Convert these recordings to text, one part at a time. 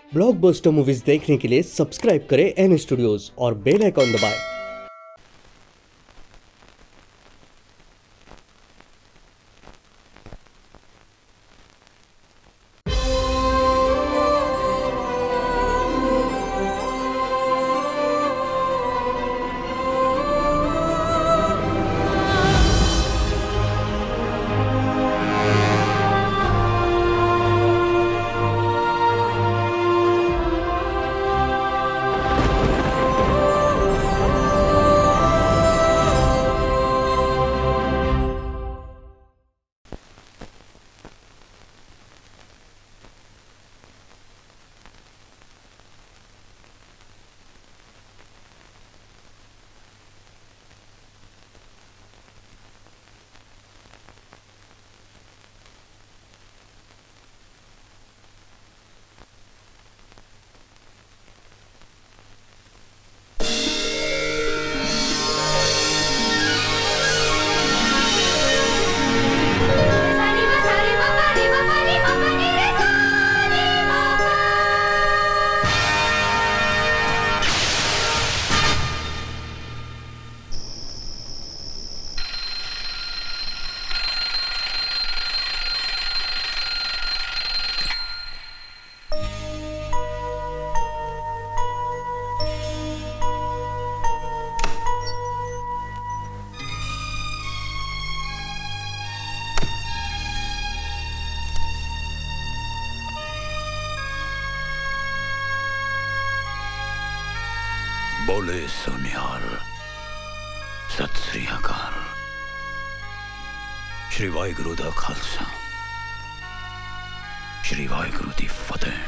Blockbuster movies देखने के लिए सब्सक्राइब करें एन स्टूडियोज और बेल आइकॉन दबाएं। बोले सोनिहाल, सत श्री अकाल। श्री वाहिगुरु दा खालसा, श्री वाहिगुरु दी फतेह।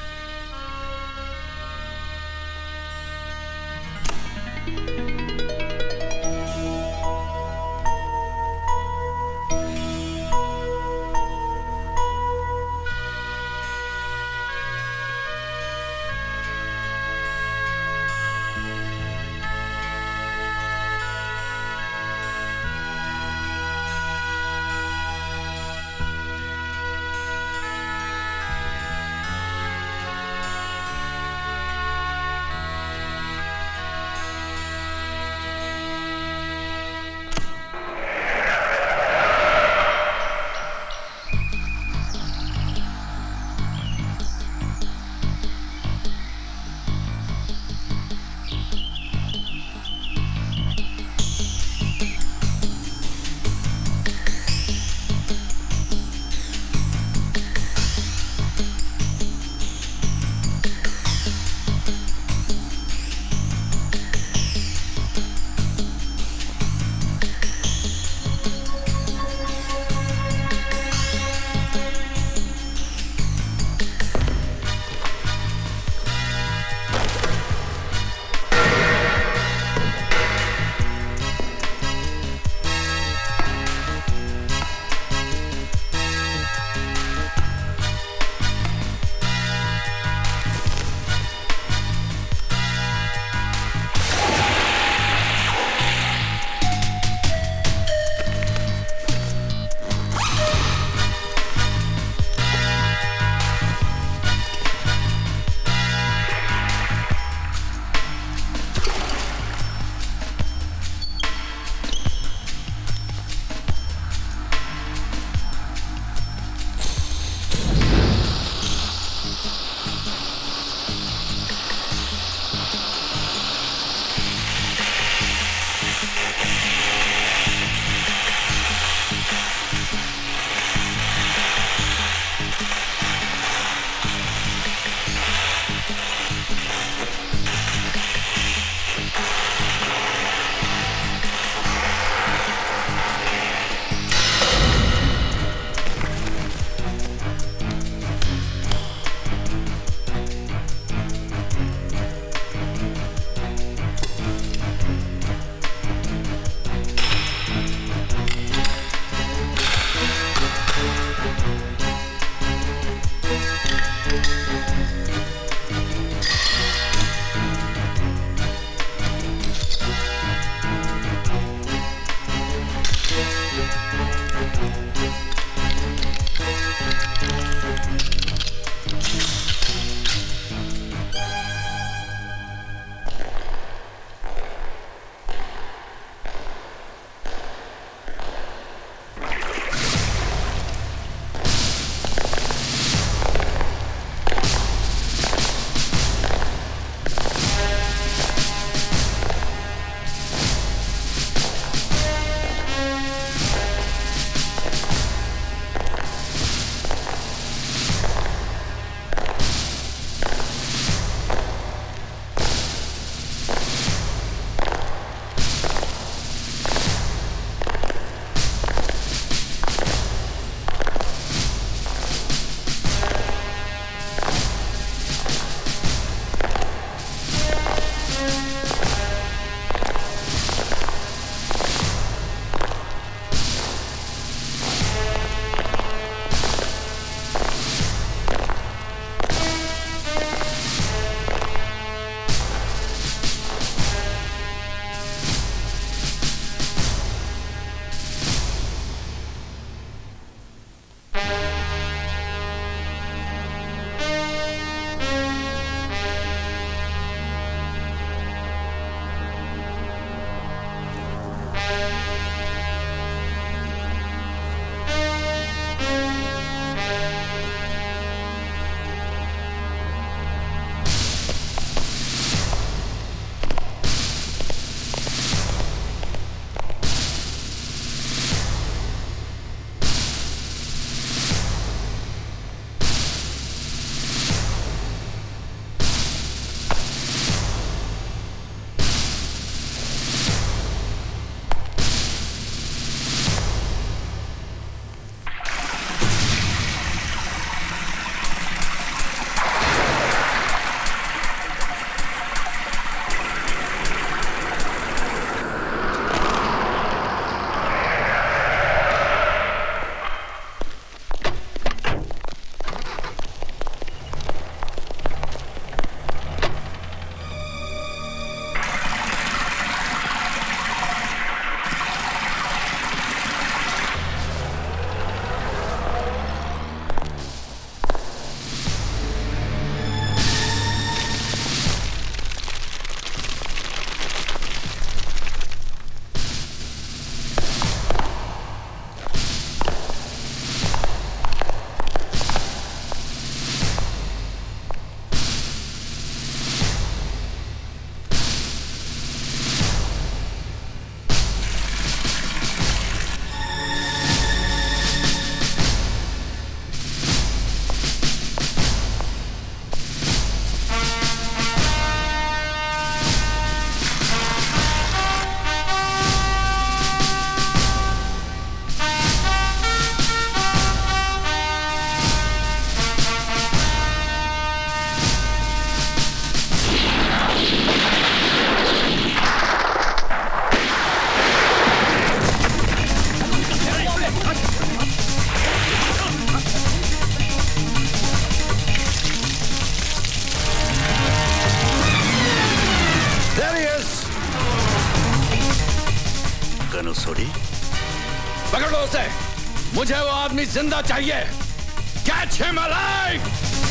मुझे वो आदमी जिंदा चाहिए। Catch him alive.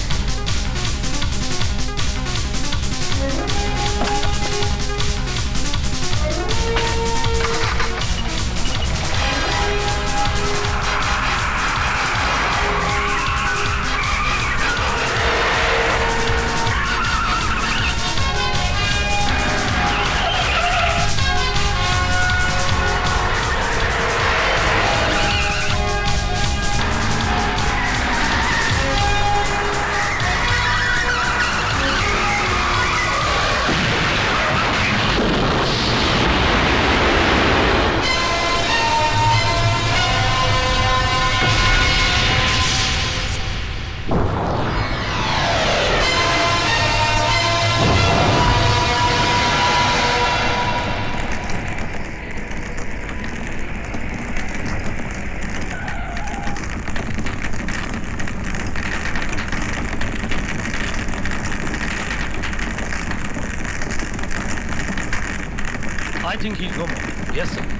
I think he's no more. Yes, sir.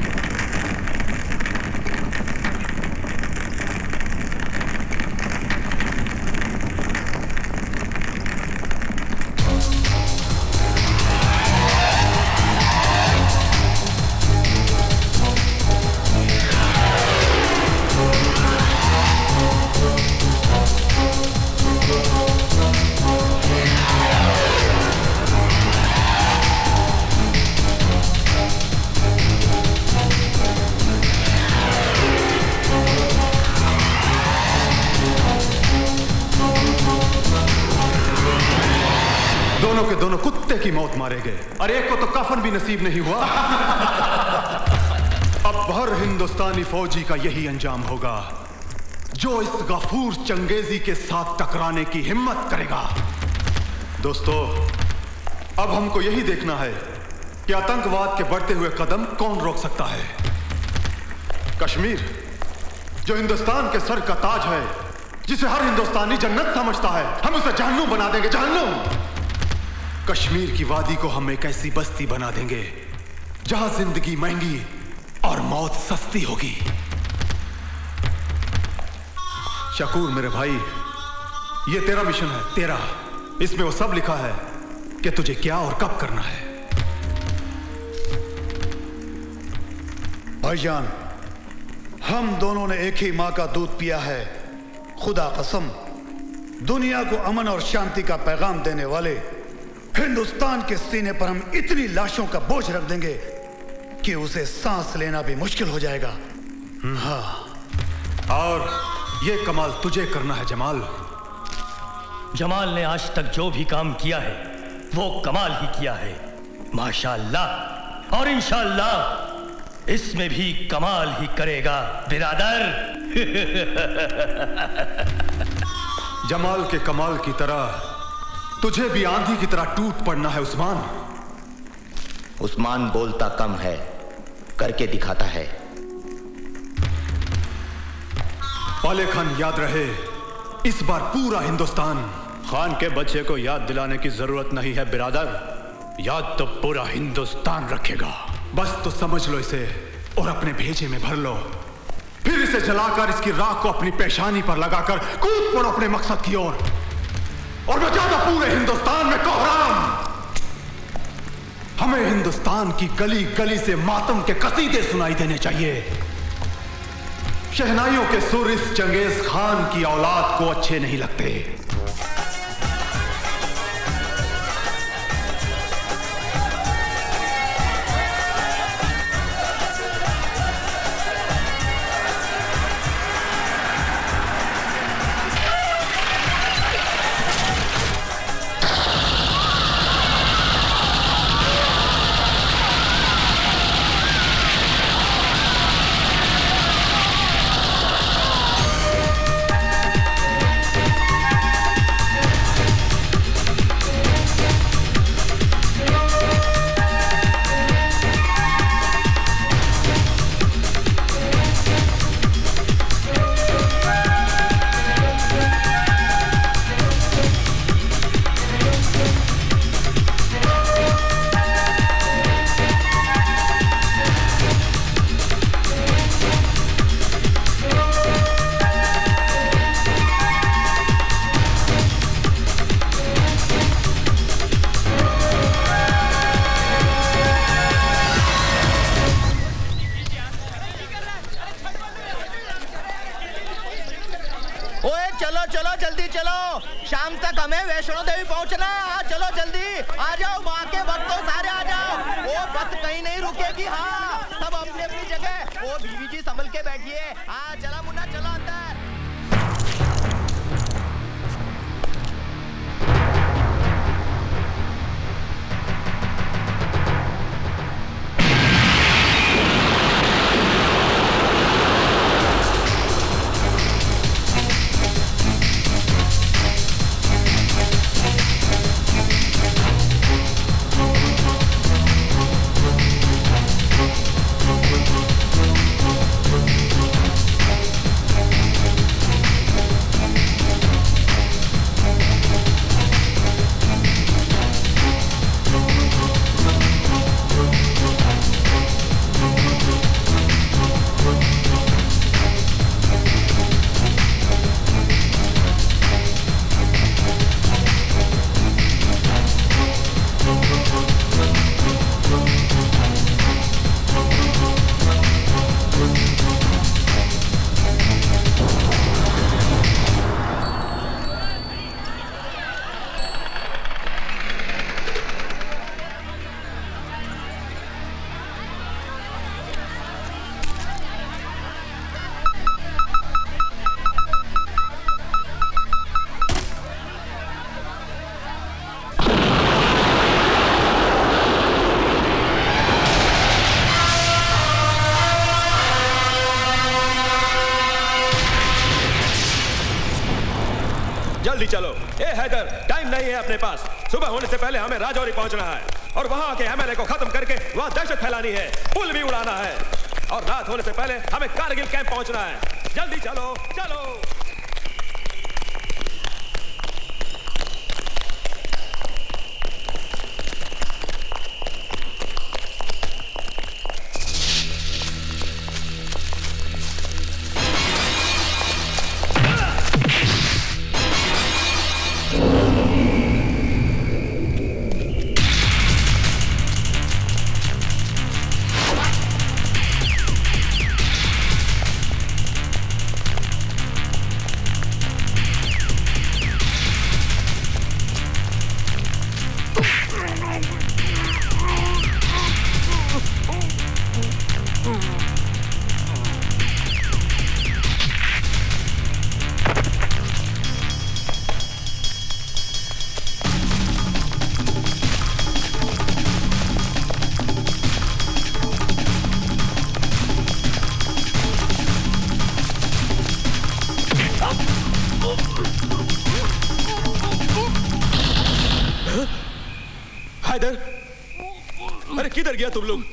दोनों के दोनों कुत्ते की मौत मारे गए। अरे एक को तो कफन भी नसीब नहीं हुआ। अब हर हिंदुस्तानी फौजी का यही अंजाम होगा जो इस गफूर चंगेजी के साथ टकराने की हिम्मत करेगा। दोस्तों, अब हमको यही देखना है कि आतंकवाद के बढ़ते हुए कदम कौन रोक सकता है। कश्मीर जो हिंदुस्तान के सर का ताज है, जिसे हर हिंदुस्तानी जन्नत समझता है, हम उसे जहन्नुम बना देंगे। जहन्नुम। कश्मीर की वादी को हम एक ऐसी बस्ती बना देंगे जहां जिंदगी महंगी और मौत सस्ती होगी। शकूर मेरे भाई, ये तेरा मिशन है, तेरा। इसमें वो सब लिखा है कि तुझे क्या और कब करना है। भाईजान, हम दोनों ने एक ही मां का दूध पिया है। खुदा कसम, दुनिया को अमन और शांति का पैगाम देने वाले हिंदुस्तान के सीने पर हम इतनी लाशों का बोझ रख देंगे कि उसे सांस लेना भी मुश्किल हो जाएगा। हाँ, और ये कमाल तुझे करना है जमाल। जमाल ने आज तक जो भी काम किया है वो कमाल ही किया है, माशाअल्लाह। और इंशाअल्लाह इसमें भी कमाल ही करेगा बिरादर। जमाल के कमाल की तरह तुझे भी आंधी की तरह टूट पड़ना है उस्मान। उस्मान बोलता कम है, करके दिखाता है। पाले खान याद रहे, इस बार पूरा हिंदुस्तान। खान के बच्चे को याद दिलाने की जरूरत नहीं है बिरादर, याद तो पूरा हिंदुस्तान रखेगा। बस तो समझ लो इसे और अपने भेजे में भर लो। फिर इसे जलाकर इसकी राख को अपनी पेशानी पर लगाकर कूद पड़ो अपने मकसद की ओर और मचा दो पूरे हिंदुस्तान में कोहराम। हमें हिंदुस्तान की गली गली से मातम के कसीदे सुनाई देने चाहिए। शहनाइयों के सुर इस चंगेज खान की औलाद को अच्छे नहीं लगते। ही पहुंचना है। हाँ चलो जल्दी आ जाओ, माँ के भक्तों सारे आ जाओ। वो बस कहीं नहीं रुकेगी। हाँ सब अपनी अपनी जगह। वो बीवी जी संभल के बैठिए। हाँ चला मुन्ना, चलो अंदर। जल्दी चलो। ए हैदर, टाइम नहीं है अपने पास। सुबह होने से पहले हमें राजौरी पहुंचना है और वहां के एमएलए को खत्म करके वहां दहशत फैलानी है, पुल भी उड़ाना है और रात होने से पहले हमें कारगिल कैंप पहुंचना है। जल्दी चलो चलो। हैदर, अरे किधर गया तुम लोग?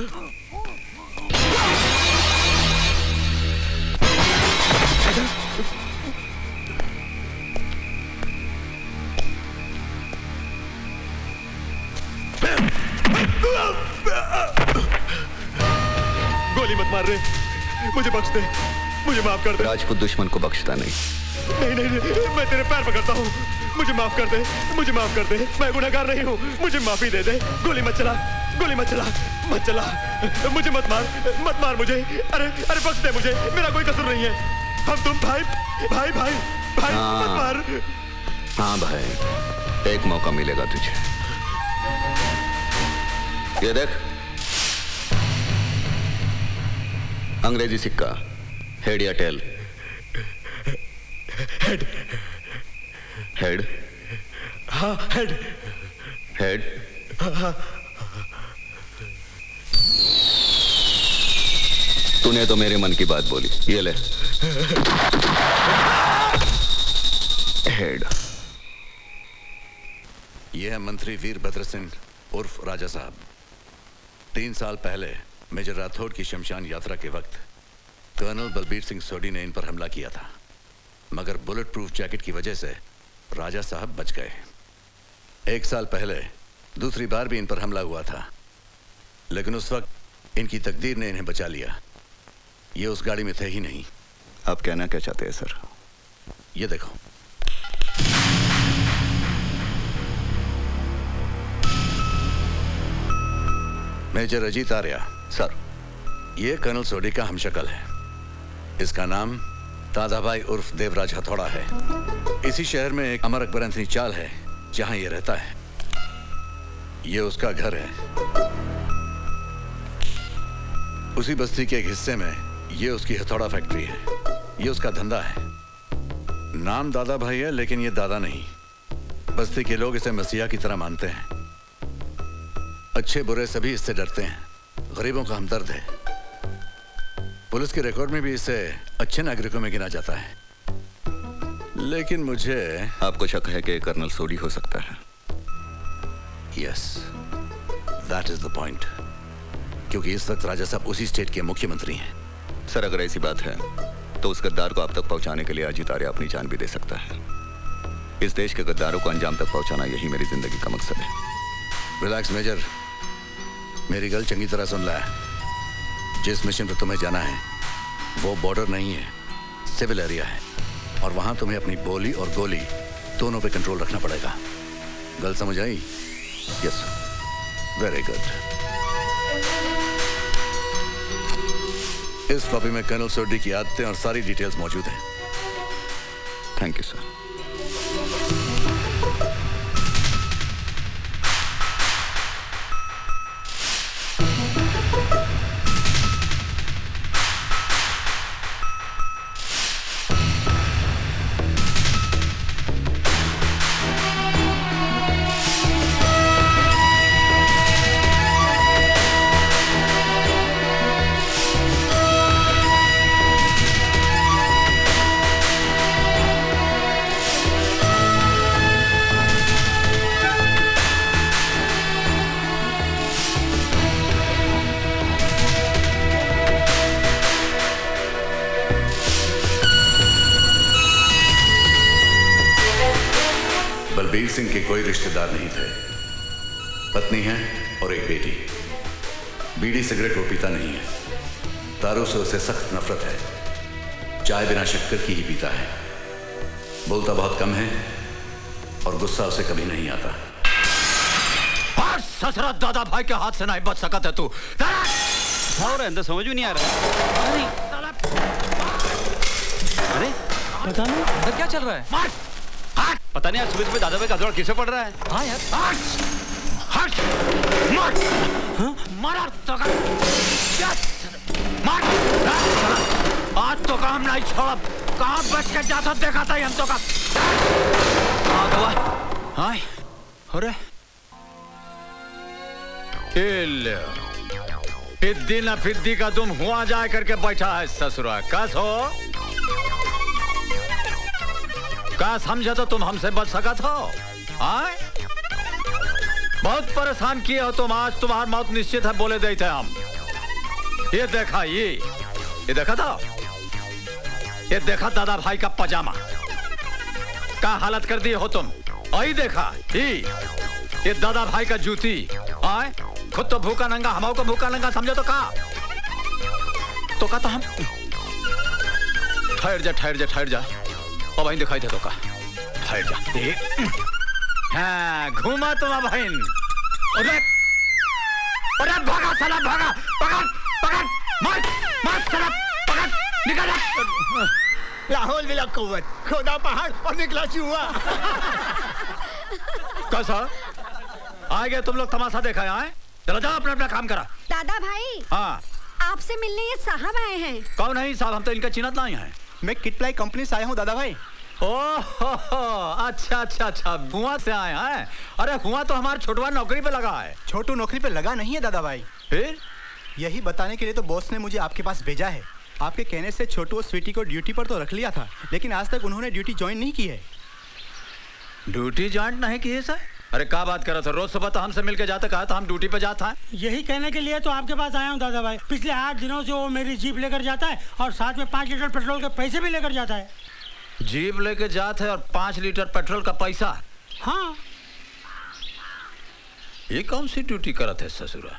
गोली मत मार रहे, मुझे बख्श दे, मुझे माफ कर दे। राजपूत दुश्मन को बख्शता नहीं। नहीं, मैं तेरे पैर पकड़ता हूँ, मुझे माफ कर दे, मुझे माफ कर दे, मैं गुनहगार नहीं हूँ, मुझे माफी दे दे। गोली मत चला, गोली मत चला, मत चला, मुझे मत मार मुझे। अरे बख्श दे मुझे, मेरा कोई कसूर नहीं है। हम तुम भाई भाई भाई भाई मत मार। हाँ भाई, एक मौका मिलेगा तुझे। ये देख, अंग्रेजी सिक्का, हेड या टेल? हेड। हेड? हाँ हेड। हेड? हाँ। तूने तो मेरे मन की बात बोली, ये ले। हेड। ये है मंत्री वीरभद्र सिंह उर्फ राजा साहब। 3 साल पहले मेजर राठौड़ की शमशान यात्रा के वक्त कर्नल बलबीर सिंह सोडी ने इन पर हमला किया था, मगर बुलेट प्रूफ जैकेट की वजह से राजा साहब बच गए। 1 साल पहले दूसरी बार भी इन पर हमला हुआ था, लेकिन उस वक्त इनकी तकदीर ने इन्हें बचा लिया। ये उस गाड़ी में थे ही नहीं। आप कहना क्या चाहते हैं सर? ये देखो। मेजर अजीत आर्या। सर। ये कर्नल सोडी का हमशक्ल है। इसका नाम दादाभाई उर्फ देवराज हथौड़ा है। इसी शहर में एक अमर अकबर एंथनी चाल है जहां ये रहता है ये उसका घर है। उसी बस्ती के एक हिस्से में ये उसकी हथौड़ा फैक्ट्री है। ये उसका धंधा है। नाम दादा भाई है लेकिन ये दादा नहीं। बस्ती के लोग इसे मसीहा की तरह मानते हैं। अच्छे बुरे सभी इससे डरते हैं। गरीबों का हमदर्द है। पुलिस के रिकॉर्ड में भी इसे अच्छे नागरिकों में गिना जाता है। लेकिन मुझे आपको शक है कि कर्नल सोडी हो सकता है? Yes, that is the point. क्योंकि इस वक्त राजा साहब उसी स्टेट के मुख्यमंत्री हैं। सर, अगर ऐसी बात है तो उस गद्दार को आप तक पहुंचाने के लिए अजीत आर्य अपनी जान भी दे सकता है। इस देश के गद्दारों को अंजाम तक पहुंचाना यही मेरी जिंदगी का मकसद है। रिलैक्स मेजर, मेरी गल चंगी तरह सुन ला। जिस मिशन पर तुम्हें जाना है वो बॉर्डर नहीं है, सिविल एरिया है। और वहां तुम्हें अपनी बोली और गोली दोनों पे कंट्रोल रखना पड़ेगा। गल समझ आई? Yes, very good. इस कॉपी में कर्नल सोडी की आदतें और सारी डिटेल्स मौजूद हैं। Thank you sir. Balbir Singh के कोई रिश्तेदार नहीं थे। पत्नी है और एक बेटी। बीड़ी सिगरेट वो पीता नहीं है। दारू से उसे सख्त नफरत है। चाय बिना शक्कर की ही पीता है। बोलता बहुत कम है और गुस्सा उसे कभी नहीं आता। और ससुरा दादा भाई के हाथ से नहीं बच सका था तू। अंदर समझ में नहीं आ रहा। अरे पता नहीं अंदर क्या चल रहा है। पता नहीं आज सुबह सुबह दादा भाई का दौड़ किसे पड़ रहा है। हाँ यार। हट मार तो मार। आज तो काम नहीं छोड़ा। कहाँ बच के जाता देखा था हम तो का। हाँ अरे फिद्दी ना फिद्दी का तुम हुआ जाए करके बैठा है ससुरा। कस हो का समझा तो तुम हमसे बच सका था। आए बहुत परेशान किए हो तुम। आज तुम्हारी मौत निश्चित है बोले दे थे हम। ये देखा ये देखा था। ये देखा दादा भाई का पजामा का हालत कर दिए हो तुम। आई देखा ये दादा भाई का जूती। आए खुद तो भूखा नंगा हमारे को भूखा नंगा समझो तो का तो हम ठहर जा और बहन दिखाई दे तो का ठहर जा। हाँ घूमा तुम बहन। अरे भागा साला भागा। पकड़ मार साला पकड़ निकल। लाहौल विला कुव्वत खोदा पहाड़ और निकला चूहा। कैसा आ गए तुम लोग तमाशा देखा है। चलो जाओ अपना काम करा। दादा भाई हाँ आपसे मिलने ये साहब आए हैं। कौन है साहब? हम तो इनका चिन्हत नहीं है। मैं किटप्लाई कंपनी से आया हूँ दादा भाई। ओह अच्छा हुआ से आए हैं। अरे हुआ तो हमारा छोटवा नौकरी पे लगा है। छोटू नौकरी पे लगा नहीं है दादा भाई। फिर यही बताने के लिए तो बॉस ने मुझे आपके पास भेजा है। आपके कहने से छोटू और स्वीटी को ड्यूटी पर तो रख लिया था लेकिन आज तक उन्होंने ड्यूटी ज्वाइन नहीं की है। ड्यूटी ज्वाइन नहीं की है सर? अरे क्या बात कर रहा था। रोज सुबह तो हमसे मिलके जाते कहा था हम ड्यूटी पे जाता है। यही कहने के लिए तो आपके पास आया हूँ दादा भाई। पिछले 8 दिनों से वो मेरी जीप लेकर जाता है और साथ में 5 लीटर पेट्रोल के पैसे भी लेकर जाता है। जीप लेके जाते है और 5 लीटर पेट्रोल का पैसा? हाँ ये कौन सी ड्यूटी करत है ससुरा?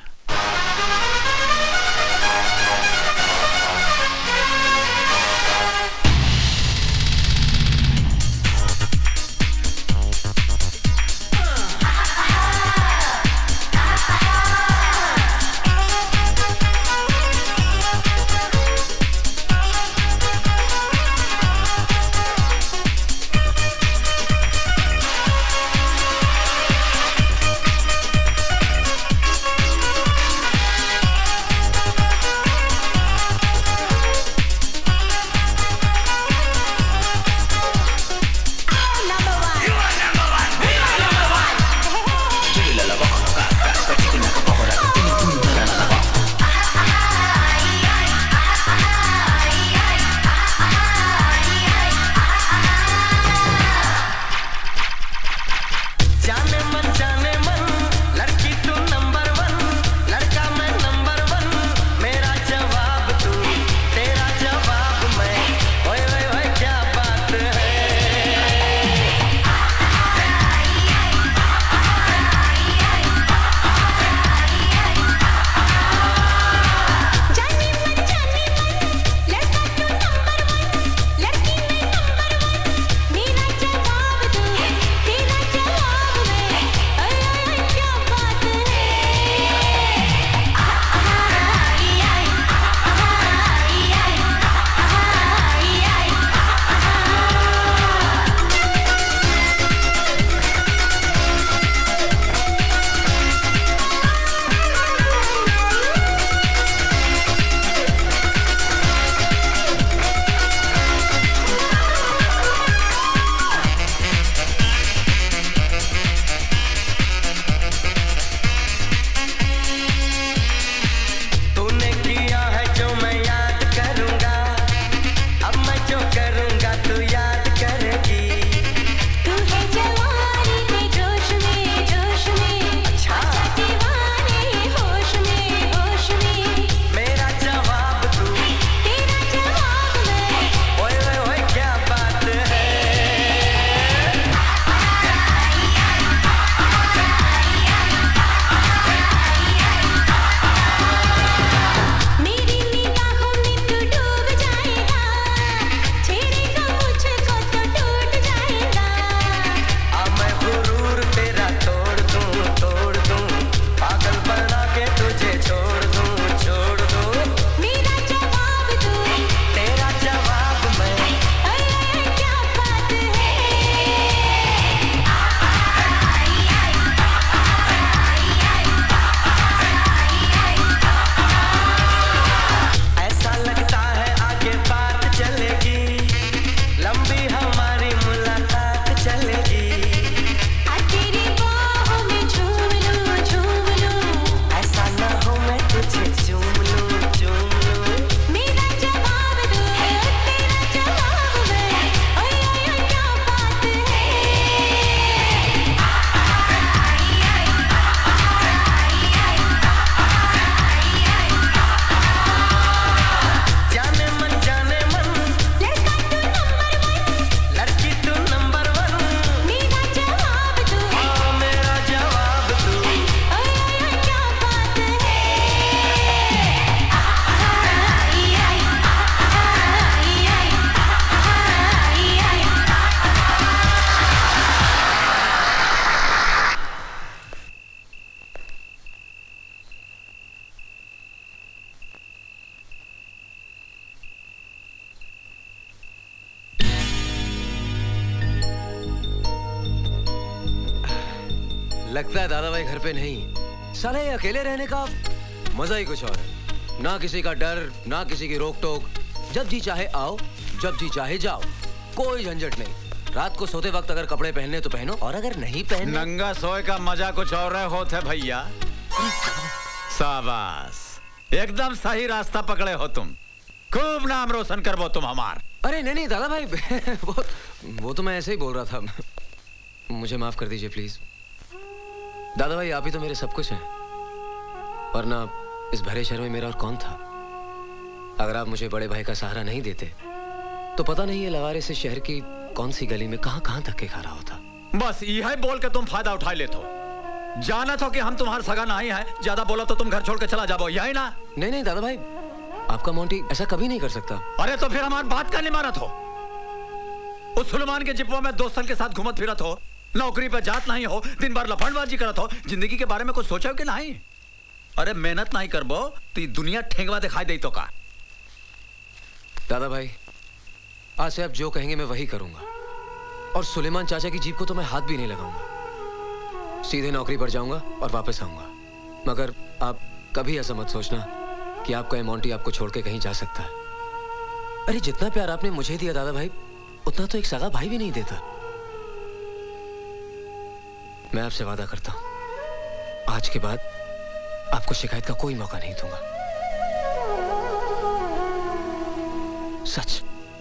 लगता है दादा भाई घर पे नहीं। साले ये अकेले रहने का मजा ही कुछ और है। ना किसी का डर, ना किसी की रोक टोक। जब जी चाहे आओ, जब जी चाहे जाओ, कोई झंझट नहीं। रात को सोते वक्त अगर कपड़े पहनने तो पहनो, और अगर नहीं पहनने नंगा सोए का मजा कुछ और है होता है भैया। शाबाश, एकदम सही रास्ता पकड़े हो तुम। खूब नाम रोशन करवो तुम हमार। अरे नहीं नहीं दादा भाई वो तो मैं ऐसे ही बोल रहा था। मुझे माफ कर दीजिए प्लीज। दादा भाई आप ही तो मेरे सब कुछ हैं, वरना इस भरे शहर में मेरा और कौन था। अगर आप मुझे बड़े भाई का सहारा नहीं देते तो पता नहीं ये लवारे से शहर की कौन सी गली में कहां धक्के खा रहा होता। बस यही बोल के तुम फायदा उठा लेते हो। जाना तो कि हम तुम्हारे सगा नहीं है, ज्यादा बोला तो तुम घर छोड़ के चला जाओ, यही ना? नहीं नहीं दादा भाई, आपका मोंटी ऐसा कभी नहीं कर सकता। अरे तो फिर हमारी बात का नहीं मानत हो? उस सुलेमान के जिप्पो में दोस्तन के साथ घूमत फिरत हो, नौकरी पे जात नहीं हो, दिन भर लफड़बाजी करत हो, जिंदगी के बारे में कुछ सोचा हो कि नहीं? अरे मेहनत नहीं करबो तो ये दुनिया ठेंगवा दिखाई दे तो का? दादा भाई आज से आप जो कहेंगे मैं वही करूंगा, और सुलेमान चाचा की जीप को तो मैं हाथ भी नहीं लगाऊंगा। सीधे नौकरी पर जाऊंगा और वापस आऊंगा। मगर आप कभी ऐसा मत सोचना कि आपका मोंटी आपको छोड़ के कहीं जा सकता है। अरे जितना प्यार आपने मुझे दिया दादा भाई, उतना तो एक सगा भाई भी नहीं देता। मैं आपसे वादा करता हूं, आज के बाद आपको शिकायत का कोई मौका नहीं दूंगा। सच।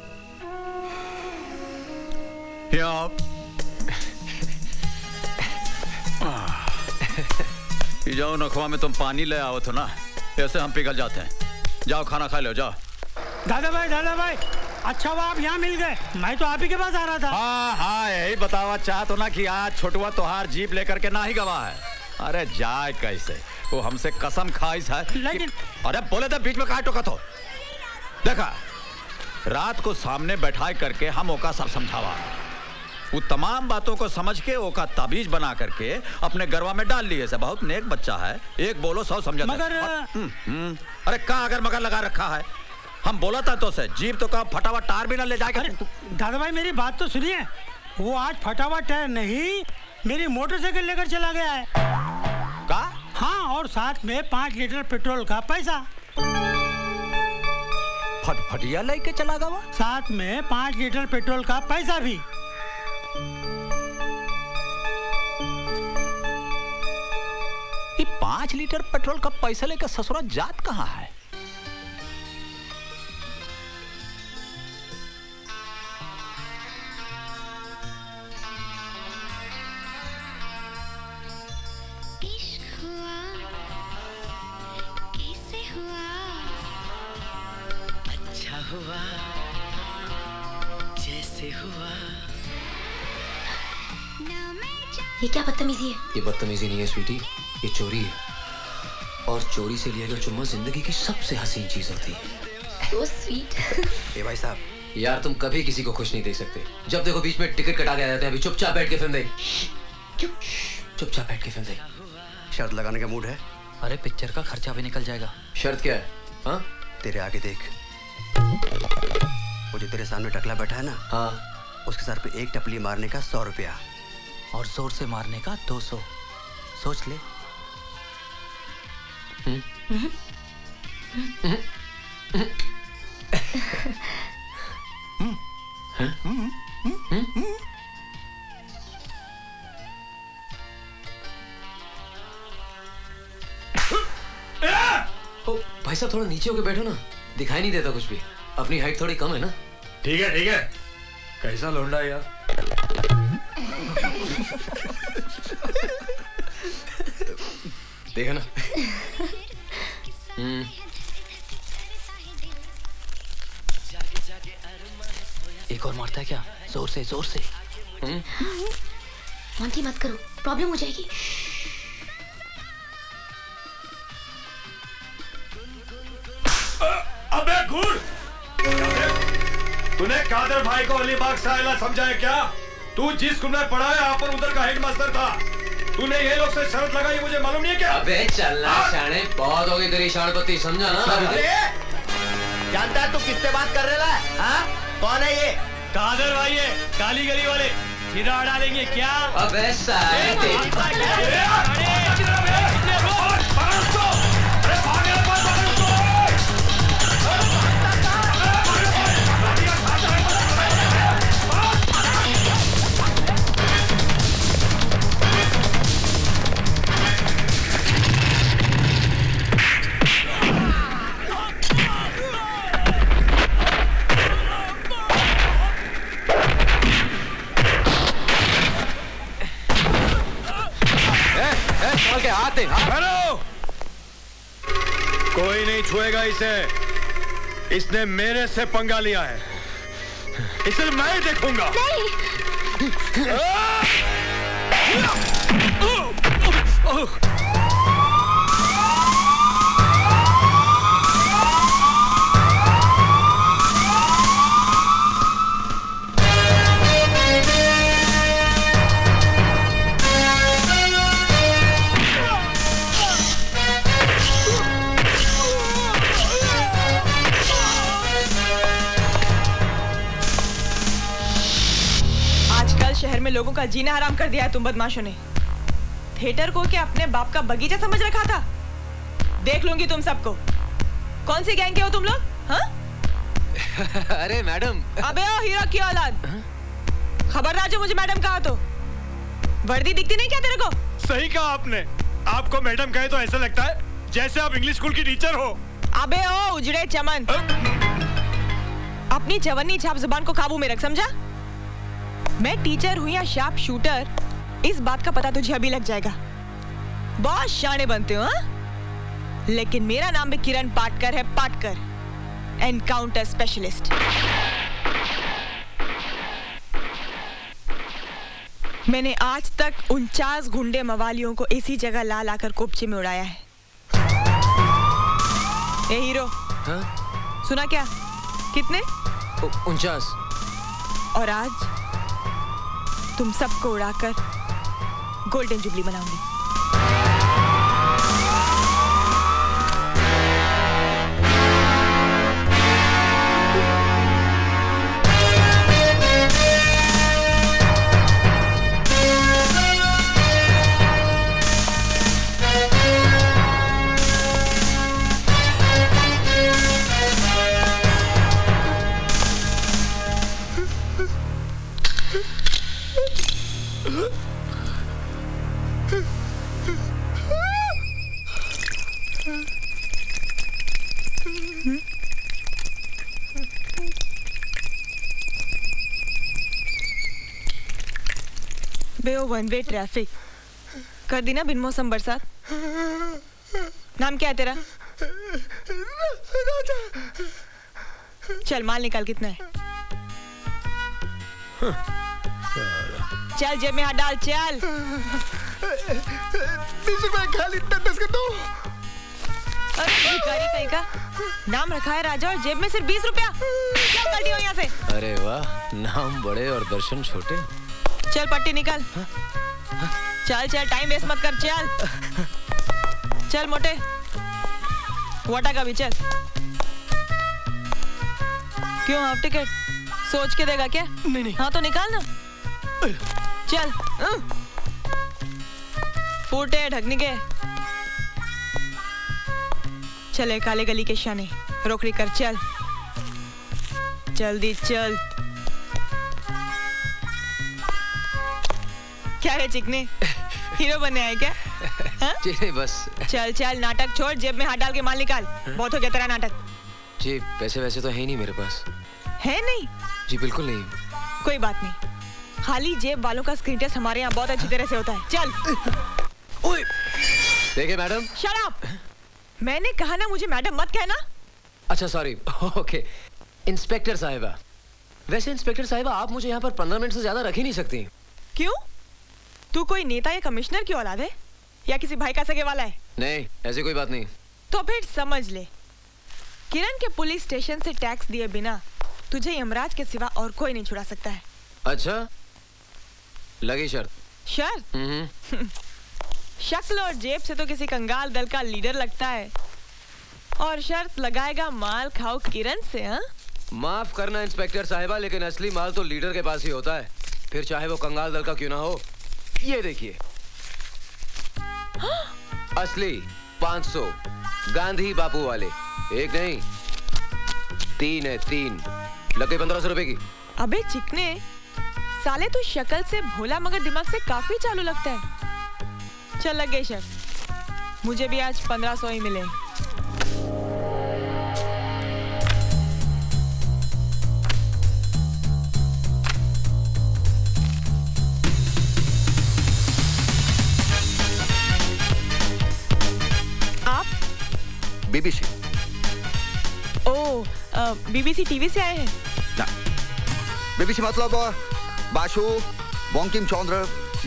जाओ नखवा में तुम पानी ले आओ तो ना, ऐसे हम पिघल जाते हैं। जाओ खाना खा लो, जाओ। दादा भाई अच्छा हुआ आप यहाँ मिल गए, मैं तो आप ही के पास आ रहा था। हाँ यही बतावा चाहत हो ना कि आज छोटुआ तोहार जीप लेकर के ना ही गवा है। अरे जाए कैसे, वो हमसे कसम खाइस है लेकिन अरे बोले तो बीच में काहे टोकत हो? देखा, रात को सामने बैठाए करके हम ओका सब समझावा, वो तमाम बातों को समझ के ओका ताबीज बना करके अपने गरवा में डाल लिए से। बहुत नेक बच्चा है, एक बोलो 100 समझा। मगर अरे का अगर मगर लगा रखा है, हम बोला था तो से जीप तो का फटा हुआ टायर भी ना ले जाएगा। दादा भाई मेरी बात तो सुनिए, वो आज फटा हुआ टायर नहीं मेरी मोटरसाइकिल लेकर चला गया है। का? हाँ, और साथ में 5 लीटर पेट्रोल का पैसा। फटिया लेके चला गया, साथ में 5 लीटर पेट्रोल का पैसा भी। ये 5 लीटर पेट्रोल का पैसा लेकर ससुरा जात कहाँ है? हुआ जैसे हुआ। ये क्या बदतमीजी है? ये बदतमीजी नहीं है स्वीटी, ये चोरी है। और चोरी से लिया गया चुम्मा जिंदगी की सबसे हसीन चीज होती है। So sweet। ए भाई साहब, यार तुम कभी किसी को खुश नहीं देख सकते। जब देखो बीच में टिकट कटा के आ जाते हैं। अभी चुपचाप बैठ के फिल्म देख। चुपचाप बैठ के फिल्म देख। शर्त लगाने का मूड है? अरे पिक्चर का खर्चा भी निकल जाएगा। शर्त क्या है? हाँ तेरे आगे देख, वो जो तेरे सामने टकला बैठा है ना, हाँ, उसके सर पे एक टपली मारने का 100 रुपया, और जोर से मारने का 200। सोच ले। भाई साहब थोड़ा नीचे होके बैठो ना, दिखाई नहीं देता कुछ भी। अपनी हाइट थोड़ी कम है ना। ठीक है, कैसा लौंडा यार। देखा ना। एक और मारता है क्या? जोर से जोर से। मोंटी मत करो, प्रॉब्लम हो जाएगी। अबे घूर, तूने कादर भाई को अलीबाग से आयला समझा है क्या? तू जिस स्कूल में पढ़ा है यहाँ पर उधर का हेडमास्टर था। तूने ये लोग से शर्त लगाई, मुझे मालूम नहीं है क्या? अबे चलना शाने, बहुत हो गई तेरी शानपत्ती, समझा ना? जानता है तू किससे बात कर रहा है? हाँ? कौन है ये? कादर भाई है, काली गली वाले। फिर डालेंगे क्या? अबे साले के हाथ दे। हेलो, कोई नहीं छुएगा इसे। इसने मेरे से पंगा लिया है, इसे मैं ही देखूंगा। शहर में लोगों का जीना हराम कर दिया है तुम बदमाशों ने। थिएटर को क्या अपने बाप का बगीचा समझ रखा था? देख लूंगी तुम सबको। कौन सी गैंग के हो तुम लोग? हाँ? अरे मैडम। अबे ओ हीरो की औलाद, खबरदार जो मुझे मैडम कहा तो। वर्दी दिखती नहीं क्या तेरे को? सही कहा आपने। आपको मैडम कहे तो ऐसा लगता है जैसे आप इंग्लिश स्कूल की टीचर हो। अबे ओ उजड़े चमन, अपनी चवन्नी छाप जुबान को काबू में रख, समझा? मैं टीचर हूं या शार्प शूटर, इस बात का पता तुझे अभी लग जाएगा। बहुत शाने बनते हो हाँ? लेकिन मेरा नाम भी किरण पाटकर है, पाटकर, एनकाउंटर स्पेशलिस्ट। मैंने आज तक 49 गुंडे मवालियों को इसी जगह ला लाकर कोपचे में उड़ाया है। ए हीरो, हाँ? सुना क्या? कितने? 49। और आज तुम सबको उड़ाकर गोल्डन जुबली मनाऊंगी। बे वन वे ट्रैफिक कर दी ना बिन मौसम बरसात। नाम क्या है तेरा? चल माल निकाल, कितना है? चल जेब में हाथ डाल, चल। 20 रुपए खाली 10 के दो। अरे भिखारी कहीं का, नाम रखा है राजा और जेब में सिर्फ 20 रुपया। चल गलती हो यहाँ से। अरे वाह, नाम बड़े और दर्शन छोटे। चल पट्टी निकाल। चल चल, टाइम वेस्ट मत कर, चल चल मोटे। वाटा का भी चल। क्यों हाफ टिकट सोच के देगा क्या? नहीं। हाँ तो निकाल ना, चल। फूटे ढकनी के। चले काले गली के शाने, रोकड़ी कर, चल जल्दी चल। क्या रे चिकने, हीरो बनने आए क्या? जी बस। चल चल, नाटक छोड़, जेब में हाथ डाल के माल निकाल। बहुत हो गया तेरा नाटक। जी पैसे वैसे तो है ही नहीं मेरे पास। है नहीं? जी बिल्कुल नहीं। कोई बात नहीं, खाली जेब वालों का स्क्रीन टेस्ट हमारे यहाँ बहुत अच्छी तरह से होता है। चल। ओए देखिए मैडम। शट अप, मैंने कहा ना मुझे मैडम मत कहना। अच्छा सॉरी। ओके इंस्पेक्टर साहिबा। वैसे इंस्पेक्टर साहिबा आप मुझे यहाँ पर 15 मिनट से ज्यादा रख ही नहीं सकती। क्यों? तू कोई नेता या कमिश्नर की औलाद है या किसी भाई का सगे वाला है? नहीं ऐसी कोई बात नहीं। तो फिर समझ ले, किरण के पुलिस स्टेशन से टैक्स दिए बिना तुझे यमराज के सिवा और कोई नहीं छुड़ा सकता है। अच्छा लगी शर्त? शर्त? शक्ल और जेब से तो किसी कंगाल दल का लीडर लगता है, और शर्त लगाएगा माल खाओ किरण से? हाँ माफ करना इंस्पेक्टर साहिबा, लेकिन असली माल तो लीडर के पास ही होता है, फिर चाहे वो कंगाल दल का क्यों ना हो। ये देखिए असली 500 गांधी बापू वाले। एक नहीं 3 है, 3 लगे 1500 रुपए की। अबे चिकने साले, तू शक्ल से भोला मगर दिमाग से काफी चालू लगता है। चल लग गई शर्त, मुझे भी आज 1500 ही मिले। बीबीसी। ओ, बीबीसी टीवी से आए हैं? ना, बीबीसी मतलब बाशु बंकिम चंद्र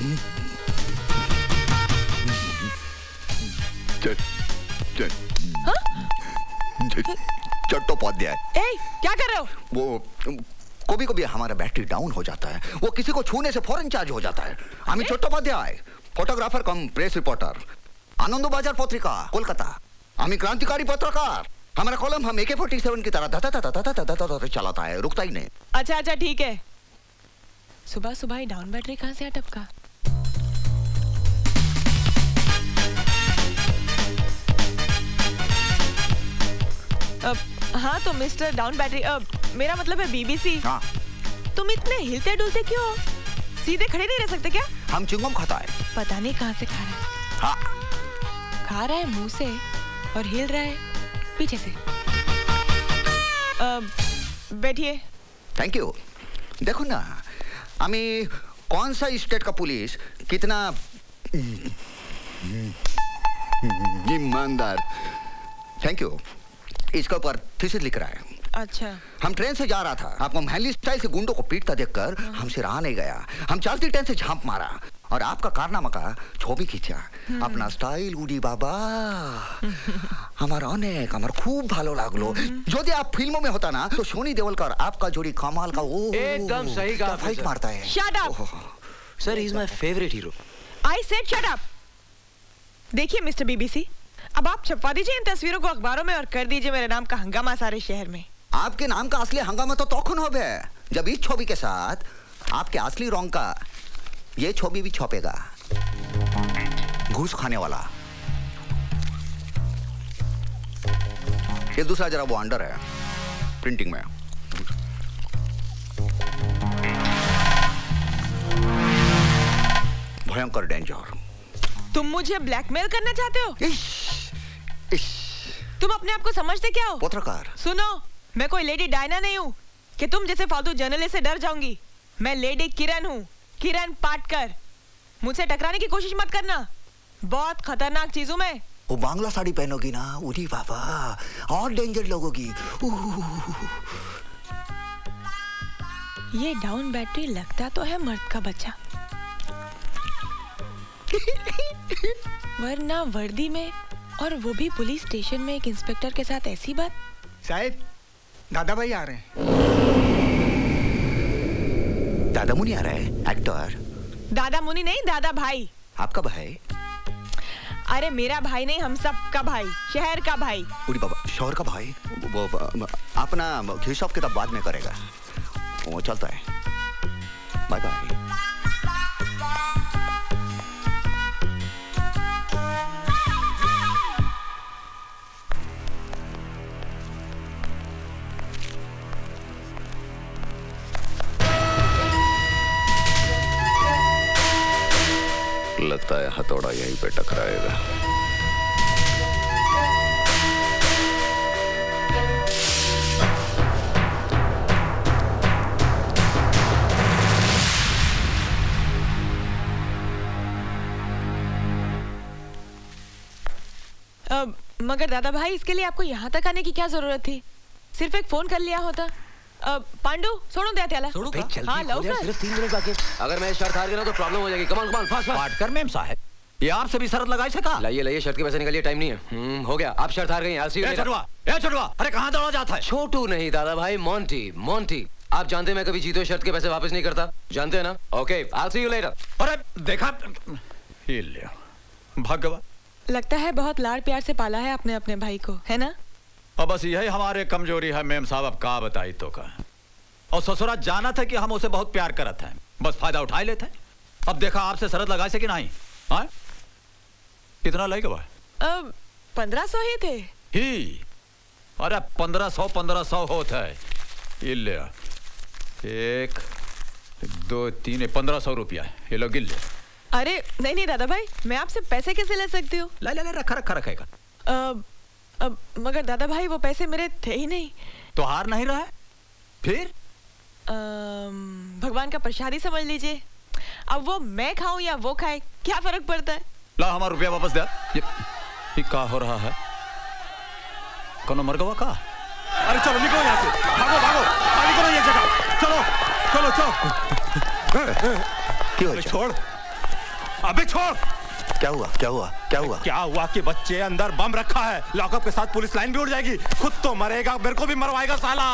चट्टोपाध्याय। क्या कर रहे हो? वो कभी कभी हमारा बैटरी डाउन हो जाता है, वो किसी को छूने से फौरन चार्ज हो जाता है। আমি Chattopadhyay, photographer cum press reporter, Anandabazar Patrika Kolkata. আমি क्रांतिकारी पत्रकार। हमारा कॉलम हम AK-47 की तरह धा चलाता है, रुकता ही नहीं। अच्छा ठीक है। सुबह सुबह ही डाउन बैटरी कहाँ से टपका? हाँ तो मिस्टर डाउन बैटरी, मेरा मतलब है बीबीसी। हाँ। तुम इतने हिलते डुलते क्यों हो? सीधे खड़े नहीं रह सकते क्या? हम चिंगम खाता है। पता नहीं कहाँ से खा रहा है। हाँ। खा रहा है मुंह से और हिल रहा है पीछे से। बैठिए। Thank you. देखो ना, हमें कौन सा स्टेट का पुलिस कितना ईमानदार। Thank you. इसके ऊपर थीसिस लिख रहा है। अच्छा। हम ट्रेन से जा रहा था, आपको महली स्टाइल से गुंडों को पीटता देखकर हमसे रहा नहीं गया। हम चलती ट्रेन से झांप मारा और आपका कारनामा का छवि खींचा। अपना स्टाइल उड़ी बाबा। हमारा अनेक हमारा खूब भालो लागलो। यदि आप फिल्मों में होता ना तो सोनी देओलकर आपका जोड़ी कमाल का वो एकदम सही कहा। फाइट मारता है। Shut up. Sir, he is my favourite hero. I said shut up. देखिए मिस्टर बीबीसी, अब आप छपवा दीजिए इन तस्वीरों को अखबारों में और कर दीजिए मेरे नाम का हंगामा सारे शहर में। आपके नाम का असली हंगामा तो तखन होबे जब इस छवि के साथ आपके असली रंग का ये छवि भी छपेगा। घूस खाने वाला। ये दूसरा जरा वो अंडर है प्रिंटिंग में। भयंकर डेंजर। तुम मुझे ब्लैकमेल करना चाहते हो? तुम अपने आप को समझते क्या हो? पत्रकार। सुनो, मैं कोई लेडी डायना नहीं हूँ कि तुम जैसे फालतू जर्नलिस्ट से डर जाऊंगी। मैं लेडी किरण हूँ, किरण पाटकर। मुझसे टकराने की कोशिश मत करना, बहुत खतरनाक चीज हूँ मैं। वो बांग्ला साड़ी पहनोगी ना, उरी बाबा और डेंजर लगोगी। ये डाउन बैटरी लगता तो है मर्द का बच्चा, वरना वर्दी में और वो भी पुलिस स्टेशन में एक इंस्पेक्टर के साथ ऐसी बात। साहब, दादा भाई आ रहे हैं। दादा मुनि आ रहा है? एक्टर? दादा मुनि नहीं, दादा भाई। आपका भाई? अरे मेरा भाई नहीं, हम सब का भाई, शहर का भाई। उड़ी बाबा, शहर का भाई? वो अपना हिसाब किताब बाद में करेगा, वो चलता है। Bye bye. लगता है हथौड़ा यहीं पे टकराएगा। मगर दादा भाई, इसके लिए आपको यहाँ तक आने की क्या जरूरत थी? सिर्फ एक फोन कर लिया होता। पांडु सोडून द्या त्याला। सोडू का? हाँ लवकर। सिर्फ 3 मिनट बाकी। अगर मैं शर्त हार गया ना तो प्रॉब्लम हो जाएगी। Come on come on fast fast. Patkar ma'am साहब, ये आपसे भी शर्त लगाई सका? लाइए लाइए, शर्त के पैसे निकालिए, टाइम नहीं है। हो गया, आप शर्त हार गई। छोटुआ, अरे कहाँ दौड़ा जाता है? छोटू नहीं दादा भाई, मोंटी। मोंटी, आप जानते हैं मैं कभी जीतो शर्त के पैसे वापस नहीं करता, जानते हैं ना? Okay, I see you later. अरे देखा, ये ले भगवान। लगता है बहुत लाड़ प्यार से पाला है आपने अपने भाई को, है ना? और बस यही हमारे कमजोरी है मेम साहब, अब का बताई तो का। और ससुरा जाना था कि हम उसे बहुत प्यार करते हैं, बस फायदा उठा लेते हैं। अब देखा आपसे शरत लगाए से कि नहीं? हाँ? कितना लगेगा? 1500 ही थे ही। अरे 1500 होता है। ये ले 1 2 3 1500 रुपया, ये लो गिल ले। अरे नहीं नहीं दादा भाई, मैं आपसे पैसे कैसे ले सकती हूँ? ले ले ले, रखा रखेगा। मगर दादा भाई वो पैसे मेरे थे ही नहीं। तो हार नहीं रहा है फिर? भगवान का प्रसादी समझ लीजिए। अब वो मैं खाऊं या वो खाए, क्या फर्क पड़ता है? ला हमारा रुपया वापस दे। ये क्या हो रहा है? कौन मर गवा का? अरे चलो निकलो यहाँ से, भागो भागो, खाली करो ये जगह, चलो चलो चलो। क्यों? छोड़, अबे छोड़। क्या हुआ क्या हुआ क्या हुआ? क्या हुआ कि बच्चे अंदर बम रखा है, लॉकअप के साथ पुलिस लाइन भी उड़ जाएगी, खुद तो मरेगा, मेरे को भी मरवाएगा साला।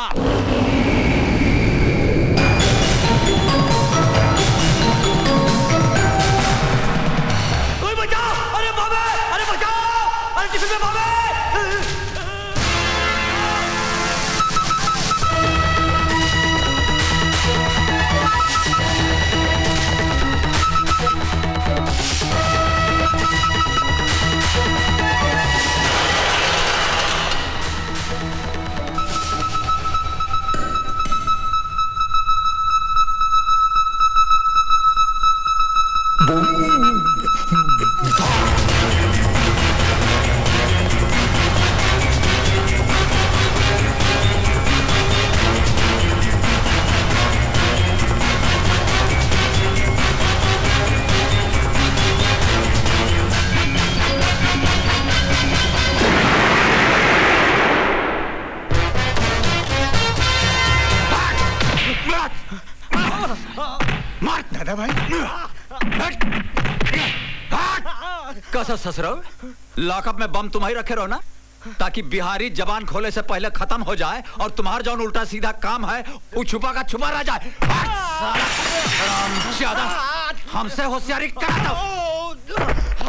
कोई बचाओ! अरे बाबे! अरे बचाओ! अरे टिफिन में बाबे! दादा भाई कैसा ससुर? लॉकअप में बम तुम ही रखे रहो ना, ताकि बिहारी जबान खोले से पहले खत्म हो जाए और तुम्हारा जो उल्टा सीधा काम है वो छुपा का छुपा रह जाए। ज्यादा हमसे होशियारी करा दो।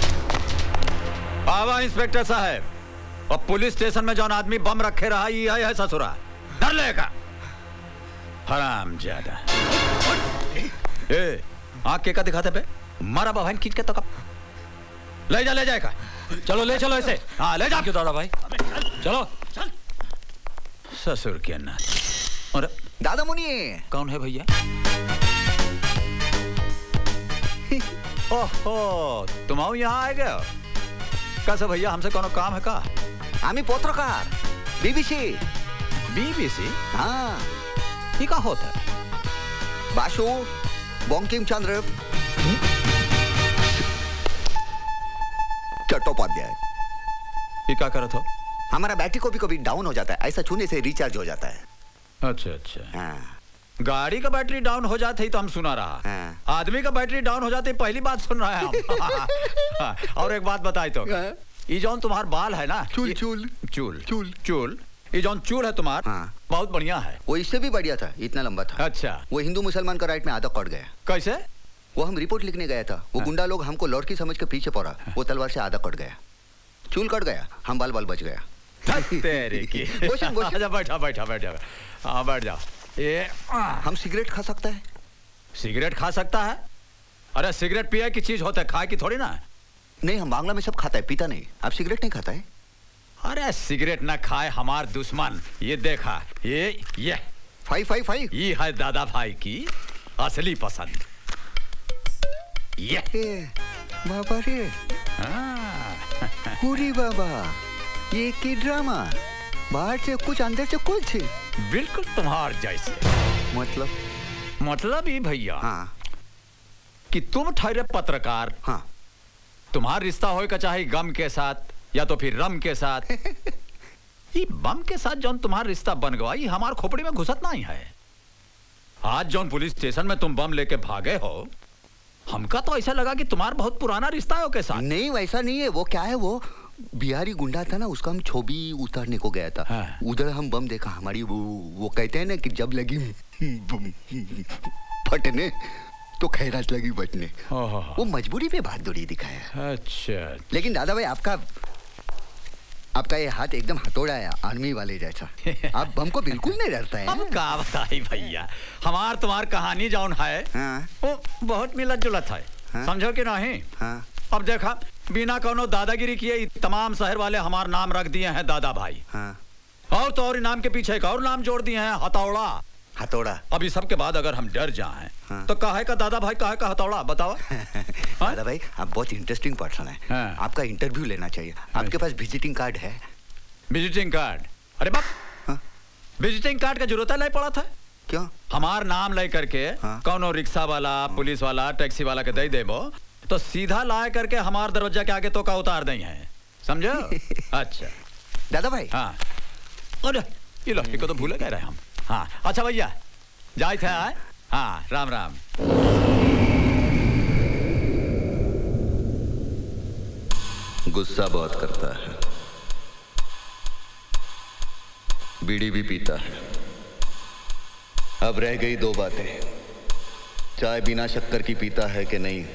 आवा इंस्पेक्टर साहब, और पुलिस स्टेशन में जौन आदमी बम रखे रहा ये है ससुरा, डर लेगा हराम ज्यादा। ए आँख के का दिखाते पे मारा बहन खींच के तो कब ले जाएगा। चलो ले चलो इसे। हाँ ले जा क्यों दादा भाई, चलो ससुर के अन्ना। और दादा मुनि कौन है भैया? ओहो तुम आओ यहाँ आए गए? कैसे भैया, हमसे कौन काम है का? आमी पत्रकार बीबीसी। बीबीसी? हाँ ये का होता है? बासु बंकिम चंद्र चट्टोपाध्याय। ये क्या करत हो? हमारा बैटरी को भी कभी डाउन हो जाता है, ऐसा छूने से रिचार्ज हो जाता है। अच्छा अच्छा। हाँ। गाड़ी का बैटरी डाउन हो जाते ही तो हम सुना रहा। हाँ। आदमी का बैटरी डाउन हो जाते ही पहली बात सुन रहा है हम। और एक बात बताई तो, ये जौन तुम्हार बाल है ना, चूल चूल चूल चूल चूल, ये जौन चूल है तुम्हार, हाँ। बहुत बढ़िया है। वो इससे भी बढ़िया था, इतना लंबा था। अच्छा। वो हिंदू मुसलमान का राइट में आधा कट गया। कैसे? वो हम रिपोर्ट लिखने गया था, वो गुंडा लोग हमको लड़की समझ के पीछे पड़ा, वो तलवार से आधा कट गया, चूल कट गया, हम बाल बच गया। तेरे की। आजा बैठा बैठा बैठा। हाँ बैठ जाओ। ये हम सिगरेट खा सकता है? सिगरेट खा सकता है? अरे सिगरेट पिया की चीज होता है, खाए की थोड़ी ना। नहीं हम बांग्ला में सब खाता है, पीता नहीं। आप सिगरेट नहीं खाता है? अरे सिगरेट ना खाए हमार दुश्मन। ये देखा, ये 555 ये है दादा भाई की असली पसंद। ये बाबा रे, पूरी बाबा, ये की ड्रामा, बाहर से कुछ अंदर से कुछ। बिल्कुल तुम्हार जैसे। मतलब ये भैया, हाँ। कि तुम ठहरे पत्रकार, हाँ। तुम्हारा रिश्ता होगा चाहे गम के साथ या तो फिर रम के साथ। ये बम के साथ जौन तुम्हारा रिश्ता बन गया, ये हमार खोपड़ी में घुसत नहीं है। आज जौन पुलिस स्टेशन में तुम बम लेके भागे हो, हमका तो ऐसा लगा कि तुम्हारा बहुत पुराना रिश्ता है के साथ। नहीं वैसा नहीं है। वो क्या है, वो बिहारी गुंडा था ना, उसका हम छवि उतारने को गया था। हाँ। उधर हम बम देखा, हमारी वो कहते हैं ना कि जब लगी फटने तो खैरात लगी बचने। वो मजबूरी पे बहादुरी दिखाया। अच्छा। लेकिन दादा भाई आपका ये हाथ एकदम हथौड़ा है, आर्मी वाले जैसा। आप बम को बिल्कुल नहीं डरता है। अब क्या बताई भैया, हमार तुम्हार कहानी जौन है, हाँ। वो बहुत मिलत जुलत है। हाँ। समझो कि नहीं? हाँ। अब देखा, बिना कोनो दादागिरी किए तमाम शहर वाले हमार नाम रख दिए हैं दादा भाई। हाँ। और तो और नाम के पीछे एक और नाम जोड़ दिए हैं, हथौड़ा। हथौड़ा। अभी सबके बाद अगर हम डर जाएं, हाँ। तो काहे का दादा भाई, काहे का हथौड़ा, बताओ। दादा भाई आप बहुत इंटरेस्टिंग पर्सन है। हाँ। आपका इंटरव्यू लेना चाहिए। आपके पास विजिटिंग कार्ड है? Visiting card? अरे बाप, हाँ? विजिटिंग कार्ड का जरूरत नहीं पड़ा था। क्यों? हमार नाम ले करके, हाँ? कौनो रिक्शा वाला, पुलिस वाला, टैक्सी वाला के दे देबो तो सीधा लाए करके हमार दरवाजा के आगे तो का उतार दें है, समझो? अच्छा दादा भाई। हाँ अरे ये लो, इसको तो भूल गए रहे हम। हाँ अच्छा भैया जाए थे। हाँ राम राम। गुस्सा बहुत करता है, बीड़ी भी पीता है। अब रह गई दो बातें, चाय बिना शक्कर की पीता है कि नहीं,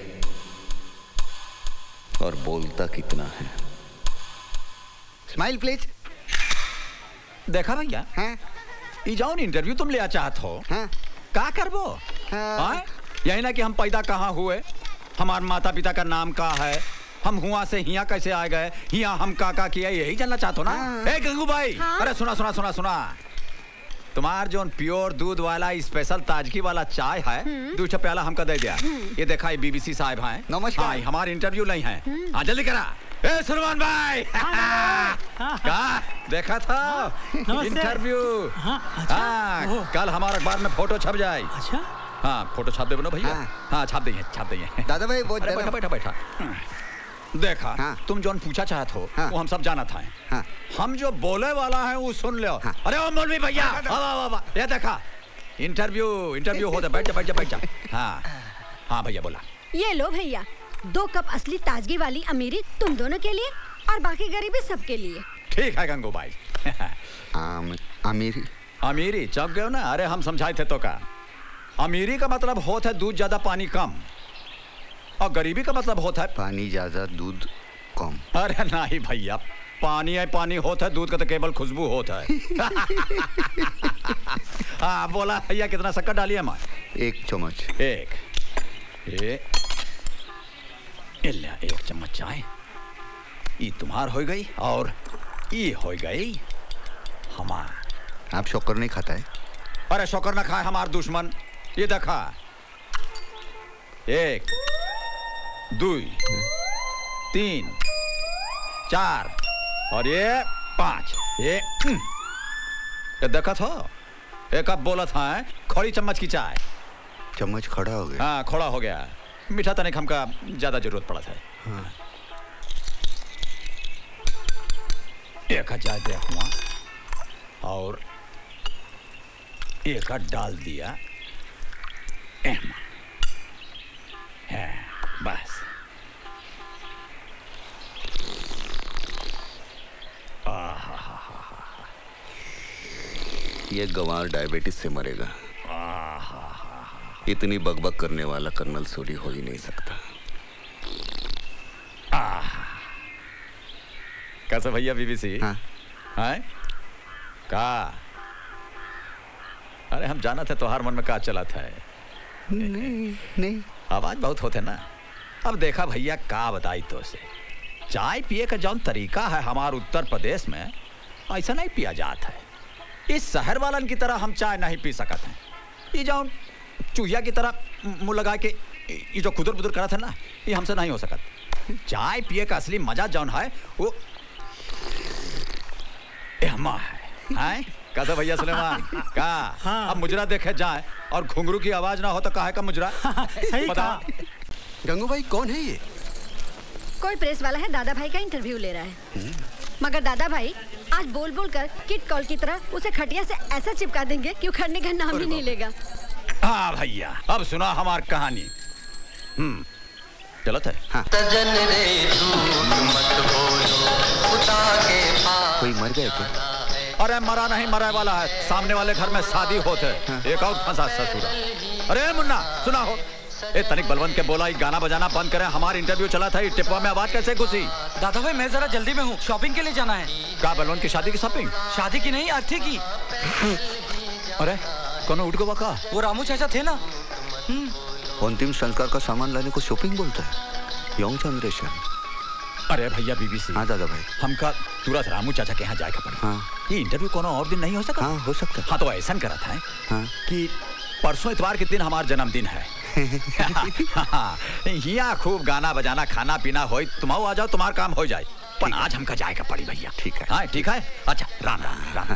और बोलता कितना है। Smile please. देखा भैया, हाँ? ये जाओ इंटरव्यू तुम लिया चाहत हो, हाँ? का करबो? हाँ? यही ना कि हम पैदा कहाँ हुए, हमारे माता पिता का नाम का है, हम हुआ से हिया कैसे आ गए, हिया हम का किया, यही जानना चाहते हो ना? ए गंगू भाई, हाँ? अरे सुना सुना सुना सुना, तुम्हार जो प्योर दूध वाला स्पेशल ताजगी वाला चाय है, 2 प्याला हमका दे दिया। ये देखा ये बीबीसी साहब हैं, नमस्कार। हमारे इंटरव्यू नहीं है। हाँ जल्दी करा। ए सलमान भाई का देखा था इंटरव्यू? हाँ कल हमारे अखबार में फोटो छप जाए। अच्छा हाँ फोटो छाप देबो ना भैया? हाँ छाप देंगे छाप देंगे। दादा भाई वो बैठा बैठा बैठा। देखा तुम जो पूछा चाहत हो वो हम सब जाना था। हम जो बोले वाला है वो सुन लो। अरे ओ मौलवी भैया ये देखा इंटरव्यू होता, बैठ जा बैठ जा बैठ जा। हाँ हाँ भैया बोला। ये लो भैया 2 कप असली ताजगी वाली अमीरी तुम दोनों के लिए और बाकी गरीबी सबके लिए। ठीक है गंगू भाई। अमीरी अमीरी चौंक गए ना? अरे हम समझाए थे तो का, अमीरी का मतलब होता है दूध ज्यादा पानी कम, और गरीबी का मतलब होता है पानी ज्यादा दूध कम। अरे नहीं भैया, पानी है पानी होता है, दूध का तो केवल खुशबू होता है। हाँ बोला भैया कितना शक्कर डाली है? 1 चम्मच। एक चम्मच चाय ये तुम्हार हो गई और ये हो गई हमार। आप शक्कर नहीं खाता है? अरे शक्कर ना खाए हमार दुश्मन। ये देखा 1 2 3 4 और ये 5। ये देखा था एक अब बोला था खड़ी चम्मच की चाय। चम्मच खड़ा हो गया। हाँ खड़ा हो गया। मीठा तनिक हमका ज्यादा जरूरत पड़ा था। हाँ। एक चाय दे हुआ और एक डाल दिया है बस। ये गंवार डायबिटीज से मरेगा। इतनी बकबक करने वाला कर्नल सूरी हो ही नहीं सकता। कैसा भैया बीबीसी? हाँ। का अरे हम जाना था तुम्हार मन में का चला था। नहीं आवाज बहुत होते ना। अब देखा भैया का बताई तो से, चाय पिए का जौन तरीका है हमारे उत्तर प्रदेश में ऐसा नहीं पिया जाता है। इस शहर वालन की तरह हम चाय नहीं पी सकते हैं। ये जौन चूहिया की तरह मुंह लगा के ये जो खुदर बुदर करा था ना, ये हमसे नहीं हो सकता। चाय पिए का असली मजा जौन है वो एहमा है। कैसा भैया सुलेमान का? हाँ। अब मुजरा देखे जाए और घुंघरू की आवाज ना हो तो काहे का मुजरा? सही कहा। गंगू भाई कौन है ये? कोई प्रेस वाला है, दादा भाई का इंटरव्यू ले रहा है। मगर दादा भाई आज बोल बोल कर किट कॉल की तरह उसे खटिया से ऐसा चिपका देंगे कि उखड़ने का नाम ही नहीं लेगा। हाँ भैया अब सुना हमारी कहानी। चलो थे। हाँ। कोई मर गया क्या? अरे मरा नहीं, मरा वाला है। सामने वाले घर में शादी होते। हाँ। एक और फंसा ससुरा। अरे मुन्ना सुना हो, ए तनिक बलवंत के बोला गाना बजाना बंद करें, हमारा इंटरव्यू चला था। टिपवा में आवाज कैसे घुसी? दादा भाई मैं जरा जल्दी में हूँ, शॉपिंग के लिए जाना है। का बलवंत की शादी की शॉपिंग? शादी की नहीं, अर्थी की। अरे कौन उठ गया का? वो रामू चाचा थे ना। अंतिम संस्कार का सामान लाने को शॉपिंग बोलता है? Young generation. अरे भैया बीबीसी। हाँ दादा भाई। हमका तुरंत रामू चाचा के यहाँ जाए पड़ा। हाँ। ये इंटरव्यू कोनो और दिन नहीं हो सकता? हाँ हो सकता। हाँ तो ऐसा करा था हाँ। कि परसों इतवार के दिन हमारा जन्मदिन है। यहाँ खूब गाना बजाना खाना पीना हो, तुम आ जाओ, तुम्हारा काम हो जाए। पर आज हमका जाएगा पड़ी भैया। ठीक है। हाँ ठीक है। अच्छा राम राम राम।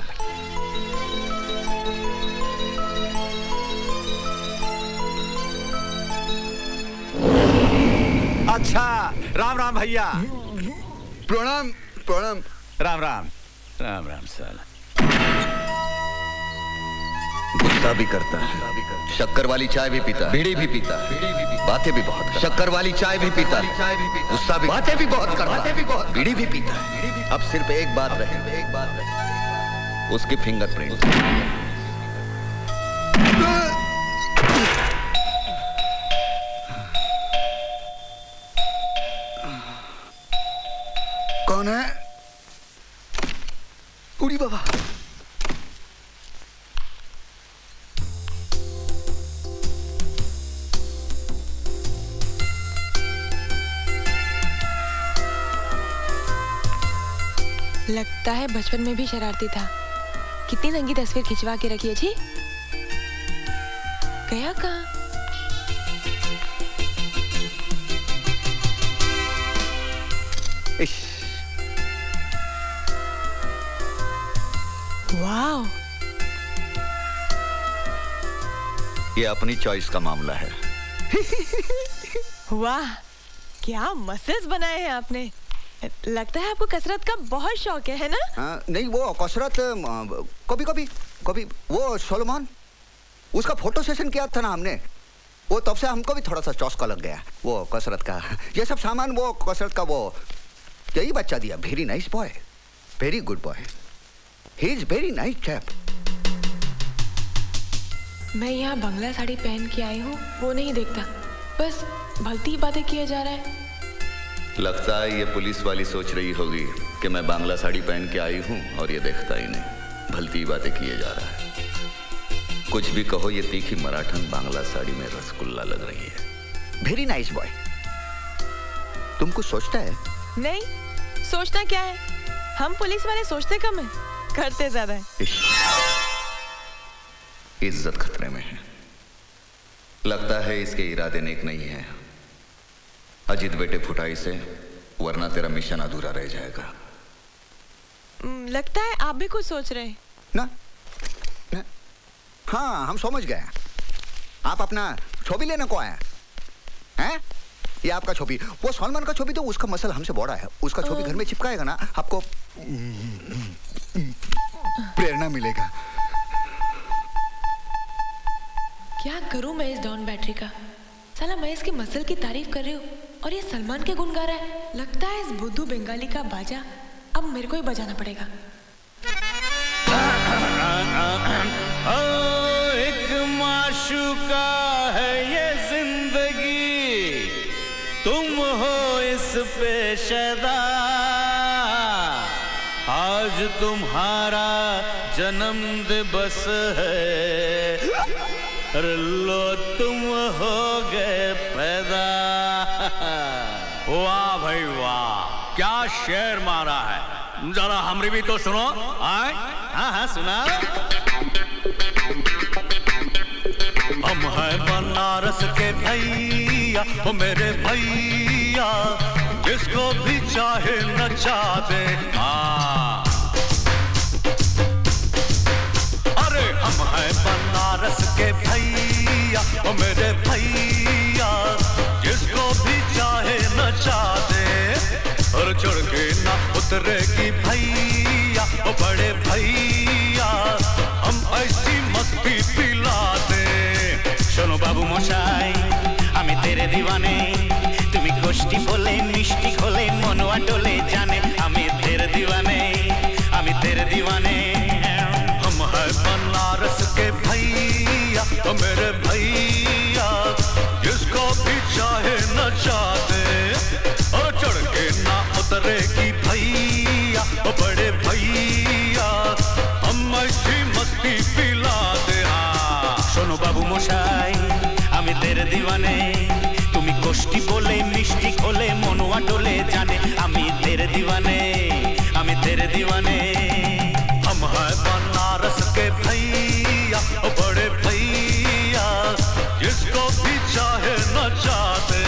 अच्छा राम राम भैया। प्रणाम प्रणाम। राम राम। राम राम साला। गुस्सा भी करता है, शक्कर वाली चाय भी पीता, बीड़ी भी पीता, बातें भी बहुत करता, शक्कर वाली चाय भी पीता, गुस्सा भी, बातें भी बहुत करता, बीड़ी भी पीता। अब सिर्फ एक बात रहे, उसकी फिंगरप्रिंट। कौन है? उड़ी बाबा। लगता है बचपन में भी शरारती था। कितनी रंगी तस्वीर खिंचवा के रखी है जी। गया कहाँ? वाओ, ये अपनी चॉइस का मामला है। वाह, क्या मसल्स बनाए हैं आपने। लगता है आपको कसरत का बहुत शौक है ना? नहीं, वो कसरत कभी वो सोलोमन, उसका फोटो सेशन किया था ना हमने, वो तब से हमको भी थोड़ा सा चौस्का लग गया वो कसरत का। ये सब सामान वो कसरत का वो यही बच्चा दिया। Very nice boy, very good boy, he is very nice chap. मैं यहाँ बंगला साड़ी पहन के आई हूँ, वो नहीं देखता, बस भलती बातें किए जा रहा है। लगता है ये पुलिस वाली सोच रही होगी कि मैं बांग्ला साड़ी पहन के आई हूँ और ये देखता ही नहीं, भलती बातें किए जा रहा है। कुछ भी कहो, ये तीखी मराठन बांग्ला साड़ी में रसगुल्ला लग रही है। Very nice boy. तुम कुछ सोचता है? नहीं, सोचना क्या है, हम पुलिस वाले सोचते कम है, करते ज्यादा है। इज्जत खतरे में है। लगता है इसके इरादे नेक नहीं है। अजीत बेटे फुटाई से, वरना तेरा मिशन अधूरा रह जाएगा। लगता है आप भी कुछ सोच रहे हैं ना? हाँ, हम समझ गए। आप अपना छवि लेने को आए हैं? ये आपका छवि, वो सलमान का छवि तो उसका मसल हमसे बड़ा है। उसका छवि घर में चिपकाएगा ना, आपको प्रेरणा मिलेगा। क्या करूं मैं इस डॉन बैटरी का? साला मैं इसके मसल की तारीफ कर रही हूँ और ये सलमान के गुण गा रहा है। लगता है इस बुद्धू बंगाली का बाजा अब मेरे को ही बजाना पड़ेगा। एक माशूका है ये जिंदगी, तुम हो इस पे शदा। आज तुम्हारा जन्म दिवस है, लो तुम हो गए पैदा। वाह भाई वाह, क्या शेर मारा है। जरा हमरी भी तो सुनो। आए? हाँ हाँ सुना। हम हैं बनारस के भैया, वो मेरे भैया, जिसको भी चाहे नचा दे। अरे हम हैं बनारस के भैया, वो मेरे भैया, जिसको भी चाहे नचा दे। और चढ़ के ना उतरेगी भैया, वो बड़े भैया, हम ऐसी मस्ती पिला दे। শোনো বাবু মশাই, আমি তেরে দিওয়ানে, তুমি গোষ্ঠী বলে মিষ্টি খোলে মনোয়া ডোলে জানে। আমি তেরে দিওয়ানে, আমি তেরে দিওয়ানে। हम है बनारस के भैया, तो मेरे भैया, जिसको भी चाहे नचा दे। और चढ़ के ना उतरेगी भैया, वो बड़े भैया, हम ऐसी मस्ती पिला दे। শোনো বাবু মশাই, আমি তেরে দিওয়ানে, তুমি গোষ্ঠী বলে মিষ্টি খোলে মনোয়া ডোলে জানে। আমি তেরে দিওয়ানে, আমি তেরে দিওয়ানে। हम है बनारस के भैया, बड़े भैया, जिसको भी चाहे नचा दे।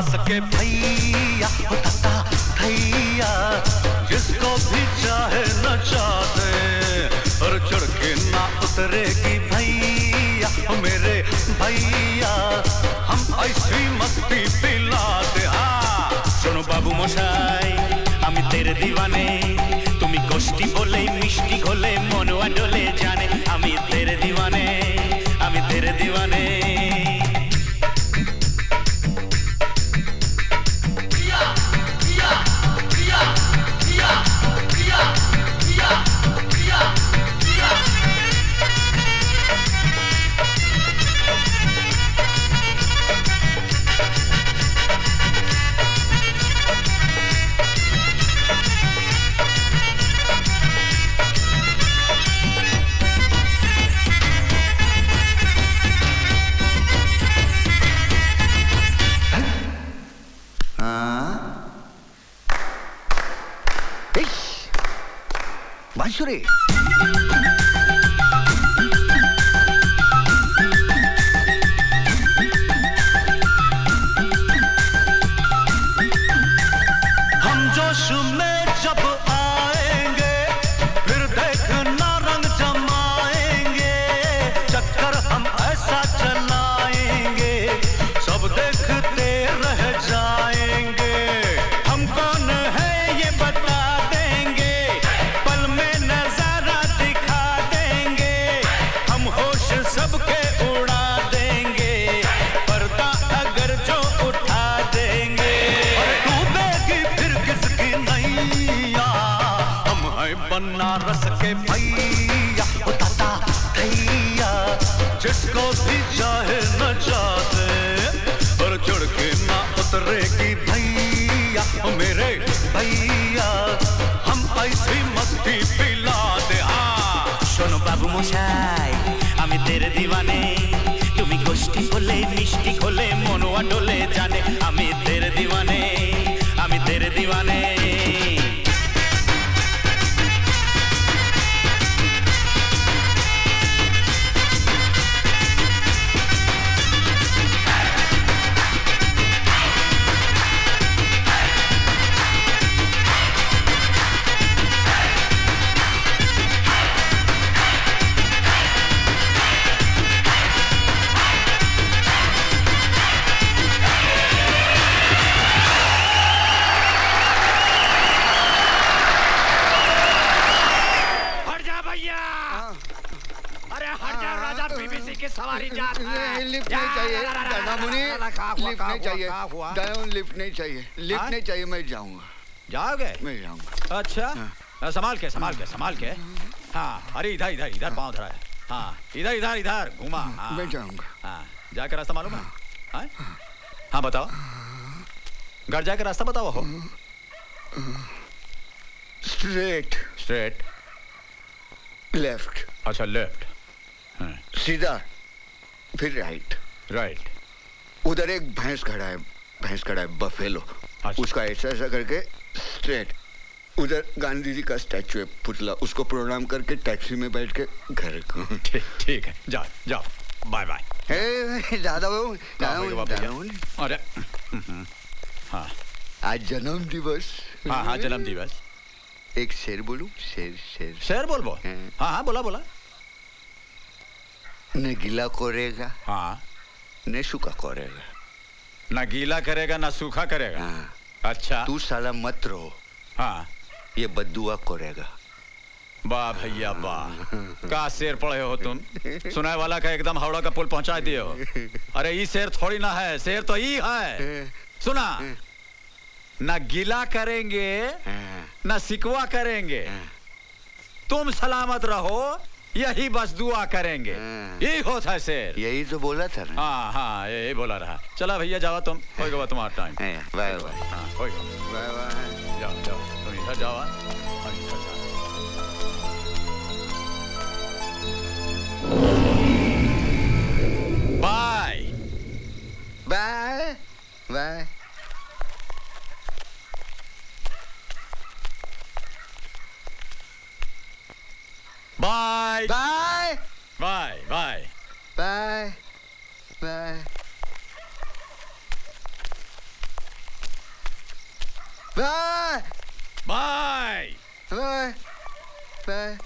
रस के भैया हो दादा भैया, जिसको भी चाहे नचा दे और चढ़ के ना उतरेगी भैया हो मेरे भैया, हम ऐसी मस्ती पिला दे। हाँ শোনো বাবু মশাই আমি তেরে দিওয়ানে, তুমি গোষ্ঠী বলে মিষ্টি হলে মনওয়া ডলে জানে, আমি তেরে দিওয়ানে, আমি তেরে দিওয়ানে। बांसुरी हम जोश में जब आएंगे फिर देखना रंग जमाएंगे, चक्कर हम ऐसा चलाएंगे सब देखते रह जाएंगे। हम कौन है ये बता देंगे, पल में नजारा दिखा देंगे, हम होश सबके उड़ा देंगे, पर्दा अगर जो उठा देंगे और डूबेगी फिर किसकी नैया। हम हैं बनारस के भैया हो दादा भैया, जिसको भी चाहे नचा दे और चढ़ के ना उतरेगी भैया हो मेरे भैया, हम ऐसी मस्ती पिला दे। हाँ শোনো বাবু মশাই আমি তেরে দিওয়ানে, তুমি গোষ্ঠী হলে মিষ্টি হলে মনওয়া ডলে জানে, আমি তেরে দিওয়ানে, আমি তেরে দিওয়ানে। सवारी जात है। लिफ्ट नहीं चाहिए दादा मुनि, लिफ्ट नहीं चाहिए दादा, लिफ्ट नहीं चाहिए, लिफ्ट नहीं चाहिए, मैं जाऊंगा। जाओगे? मैं जाऊंगा। अच्छा संभाल के संभाल के संभाल के। हाँ अरे इधर इधर इधर पाँव धरा है। हाँ इधर इधर इधर घुमा। मैं जाऊंगा। हाँ जाकर रास्ता मालूम है? हाँ बताओ, घर जाकर रास्ता बताओ। हो स्ट्रेट स्ट्रेट, लेफ्ट, अच्छा लेफ्ट, सीधा, फिर राइट राइट। उधर एक भैंस खड़ा है, भैंस खड़ा है बफेलो, उसका ऐसा ऐसा करके स्ट्रेट। उधर गांधी जी का स्टैचू है पुतला, उसको प्रणाम करके टैक्सी में बैठ के घर को। ठीक है जाओ जाओ, बाय बाय। दादा बाबू अरे हाँ आज जन्म दिवस। हाँ हाँ जन्म दिवस। एक शेर बोलूं? शेर शेर शेर बोल बो। हाँ हाँ बोला बोला। न गीला करेगा, हाँ न सूखा करेगा, न गीला करेगा न सूखा करेगा। हाँ। अच्छा तू साला मत रहो। हाँ ये बद्दुआ करेगा। वाह भैया वाह, का शेर पढ़े हो तुम, सुनाए वाला का एकदम हावड़ा का पुल पहुंचा दिए हो। अरे ये शेर थोड़ी ना है, शेर तो ये है। सुना, न गीला करेंगे न सिकवा करेंगे, तुम सलामत रहो यही बस दुआ करेंगे, यही होता है शेर। यही तो बोला था ना। हाँ हाँ यही बोला रहा। चला भैया जाओ तुम, होगा तुम्हारा टाइम। Bye bye. हाँ होगा, बाय बाय। जाओ जाओ तुम इधर जाओ। Bye bye bye. Bye bye bye bye bye bye. Bye bye bye bye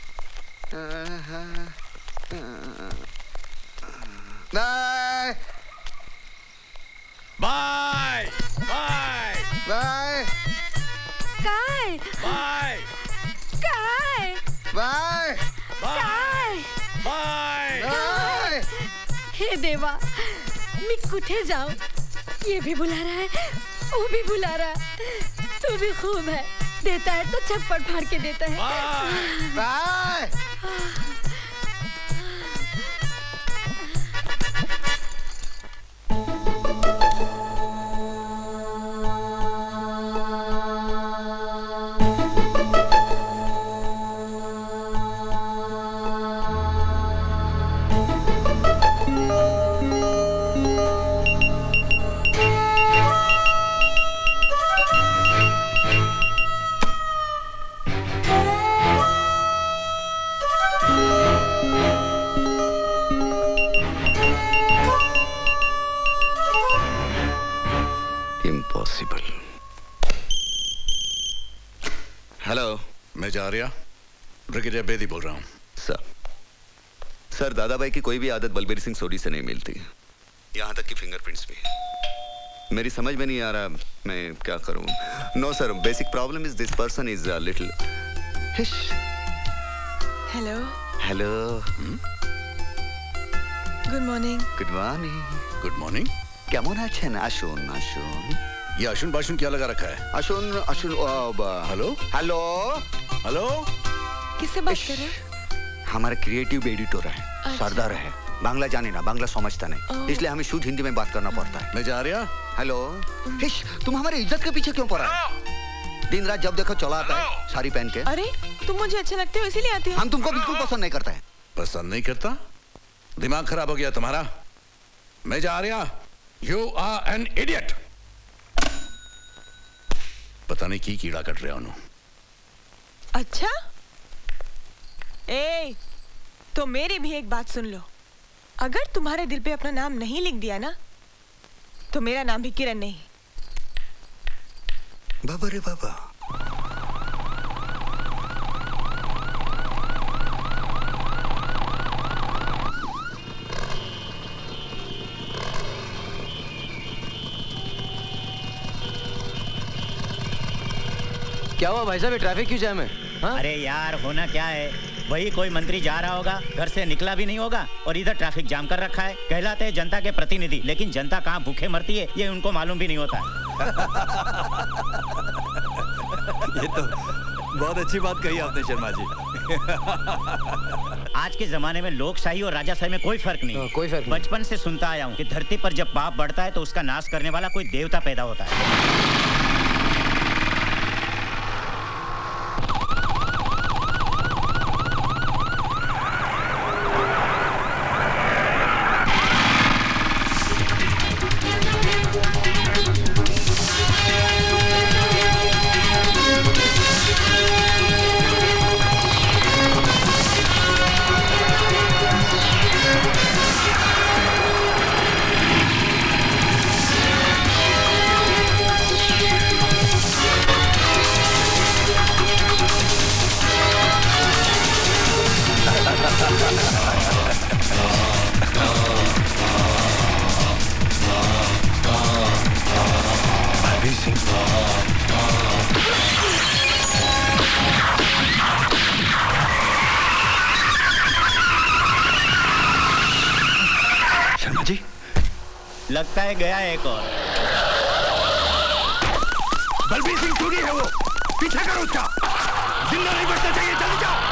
bye bye bye काय बाय काय बाय काय बाय हे देवा, मैं कुठे जाऊं? ये भी बुला रहा है, वो भी बुला रहा है। तू भी खूब है, देता है तो छप्पड़ फाड़ के देता है। बाय हेलो, मैं जारिया ब्रिगेडियर बेदी बोल रहा हूँ। सर दादा भाई की कोई भी आदत बलबीर सिंह सोडी से नहीं मिलती, यहाँ तक कि फिंगरप्रिंट्स भी। मेरी समझ में नहीं आ रहा मैं क्या करूँ। No sir, basic problem is this person is little हिश। Hello hello, good morning. Good morning. Good morning. কেমন আছেন? আসুন আসুন। ये अशुन बाशुन क्या लगा रखा है? अशुन अशुन हेलो हेलो हेलो, किससे बात कर रहे हैं? हमारा क्रिएटिव एडिटर है, सरदार है, बांग्ला जाने ना, बांग्ला समझता नहीं, इसलिए हमें शुद्ध हिंदी में बात करना पड़ता है। मैं जा रहा। हेलो, हिश, तुम हमारे इज्जत के पीछे क्यों पड़ा है? दिन रात जब देखो चला आता है साड़ी पहन के। अरे तुम मुझे अच्छे लगते हो इसीलिए आती हो। हम तुमको बिल्कुल पसंद नहीं करते हैं। पसंद नहीं करता? दिमाग खराब हो गया तुम्हारा? मैं जा रहा। You are an idiot. पता नहीं की कीड़ा कट रहा हूं। अच्छा, ए, तो मेरी भी एक बात सुन लो। अगर तुम्हारे दिल पे अपना नाम नहीं लिख दिया ना, तो मेरा नाम भी किरण नहीं। बाबा रे बाबा। क्या हुआ भाई साहब, ट्रैफिक क्यों जाम है? हाँ? अरे यार, होना क्या है, वही कोई मंत्री जा रहा होगा, घर से निकला भी नहीं होगा और इधर ट्रैफिक जाम कर रखा है। कहलाते हैं जनता के प्रतिनिधि, लेकिन जनता कहाँ भूखे मरती है ये उनको मालूम भी नहीं होता है। ये तो बहुत अच्छी बात कही आपने शर्मा जी। आज के जमाने में लोकशाही और राजाशाही में कोई फर्क नहीं। कोई फर्क नहीं। बचपन से सुनता आया हूँ कि धरती पर जब पाप बढ़ता है तो उसका नाश करने वाला कोई देवता पैदा होता है। शर्मा जी, लगता है गया एक और। बलबीर सिंह चोरी है वो, पीछा करो उसका। जिंदा नहीं बचना चाहिए, जल्दी जाओ।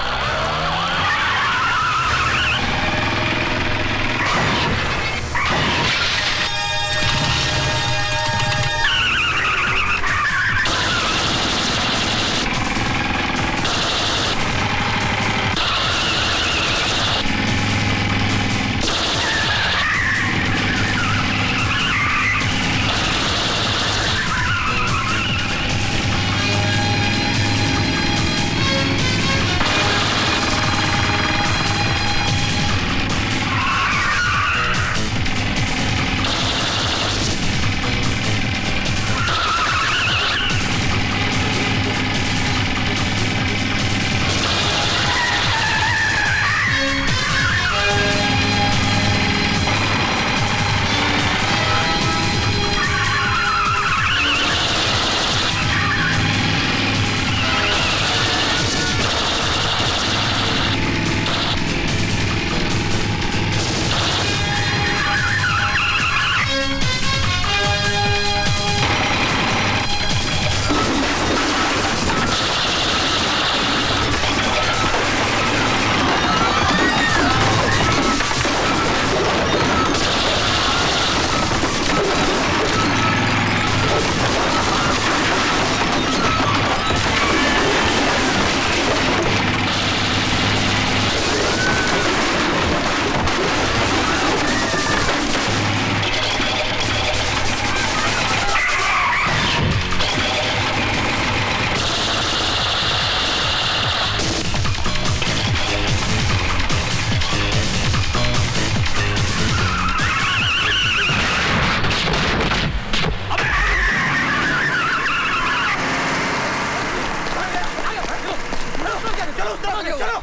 आगे चलो।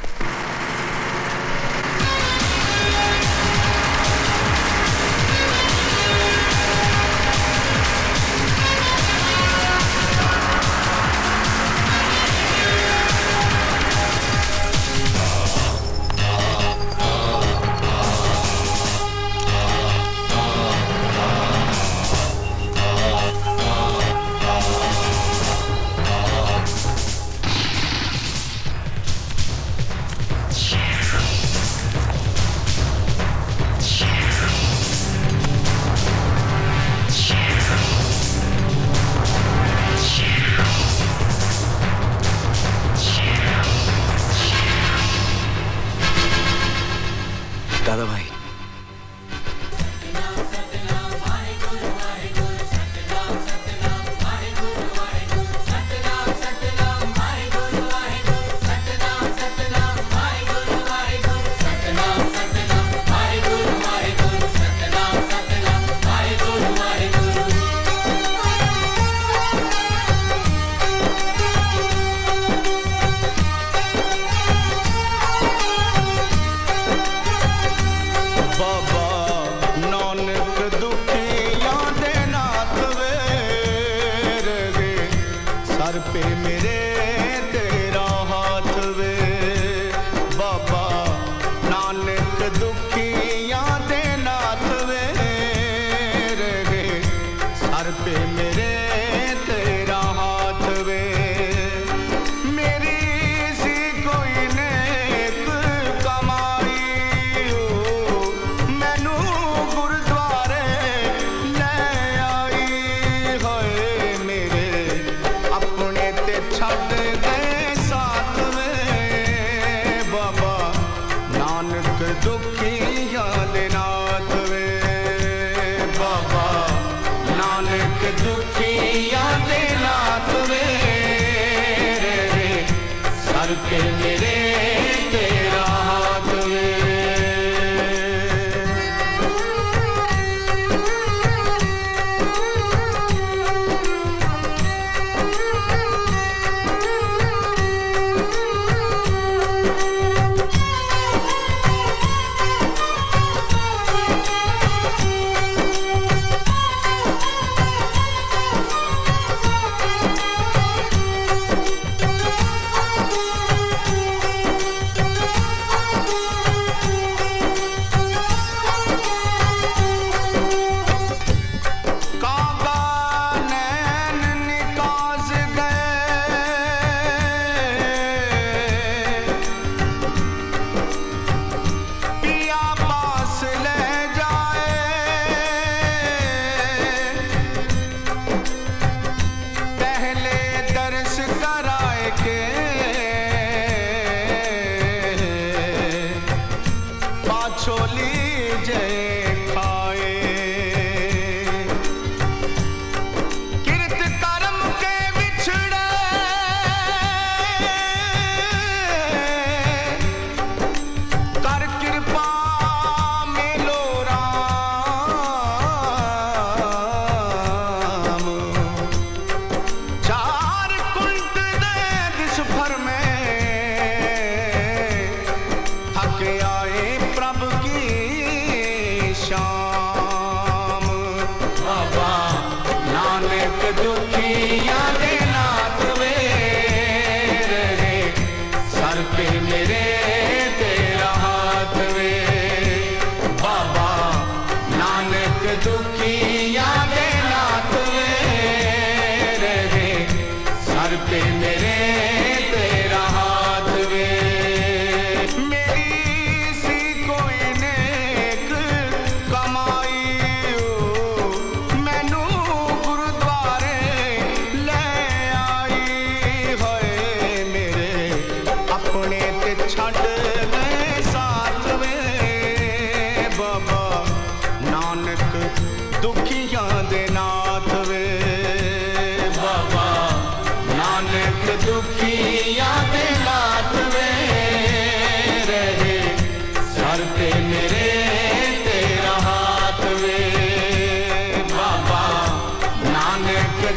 दादा भाई,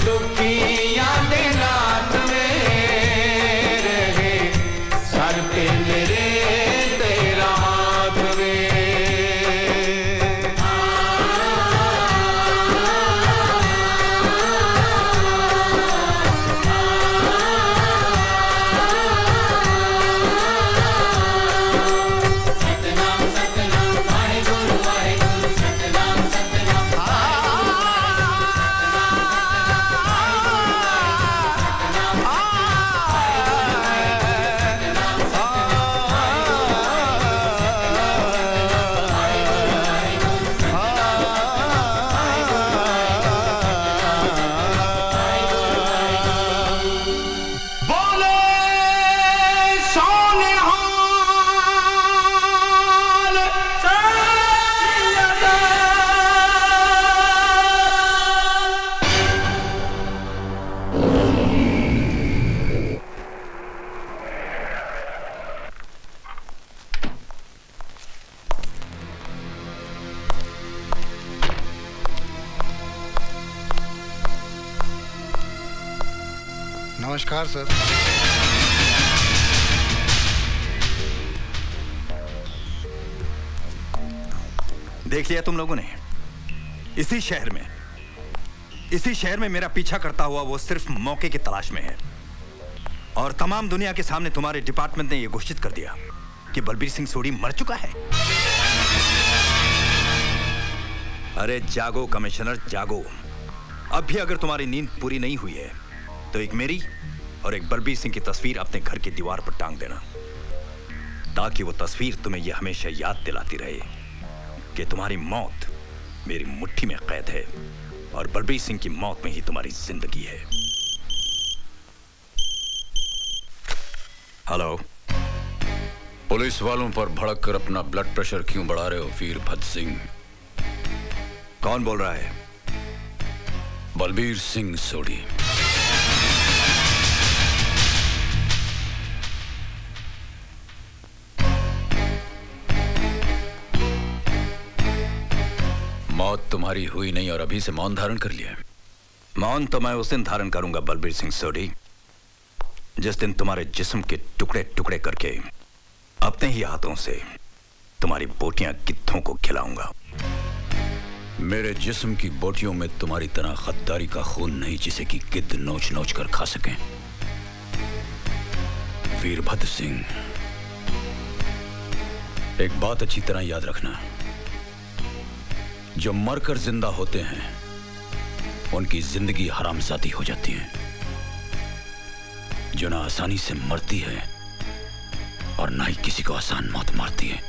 दुखिया दे नाथ वे रहे सर पे नमस्कार सर। देख लिया तुम लोगों ने, इसी शहर में मेरा पीछा करता हुआ वो सिर्फ मौके की तलाश में है, और तमाम दुनिया के सामने तुम्हारे डिपार्टमेंट ने यह घोषित कर दिया कि बलबीर सिंह सोडी मर चुका है। अरे जागो कमिश्नर जागो। अब भी अगर तुम्हारी नींद पूरी नहीं हुई है तो एक मेरी और एक बलबीर सिंह की तस्वीर अपने घर की दीवार पर टांग देना, ताकि वो तस्वीर तुम्हें यह हमेशा याद दिलाती रहे कि तुम्हारी मौत मेरी मुट्ठी में कैद है और बलबीर सिंह की मौत में ही तुम्हारी जिंदगी है। हेलो, पुलिस वालों पर भड़क कर अपना ब्लड प्रेशर क्यों बढ़ा रहे हो वीरभद्र सिंह? कौन बोल रहा है? बलबीर सिंह सोडी। मौत तुम्हारी हुई नहीं और अभी से मौन धारण कर लिया। मौन तो मैं उस दिन धारण करूंगा बलबीर सिंह सोडी, जिस दिन तुम्हारे जिस्म के टुकड़े टुकड़े करके अपने ही हाथों से तुम्हारी बोटियां गिद्धों को खिलाऊंगा। मेरे जिस्म की बोटियों में तुम्हारी तरह गद्दारी का खून नहीं जिसे कि गिद्ध नोच नोच कर खा सकें। वीरभद्र सिंह, एक बात अच्छी तरह याद रखना, जो मरकर जिंदा होते हैं उनकी जिंदगी हरामजादी हो जाती है, जो ना आसानी से मरती है और ना ही किसी को आसान मौत मारती है।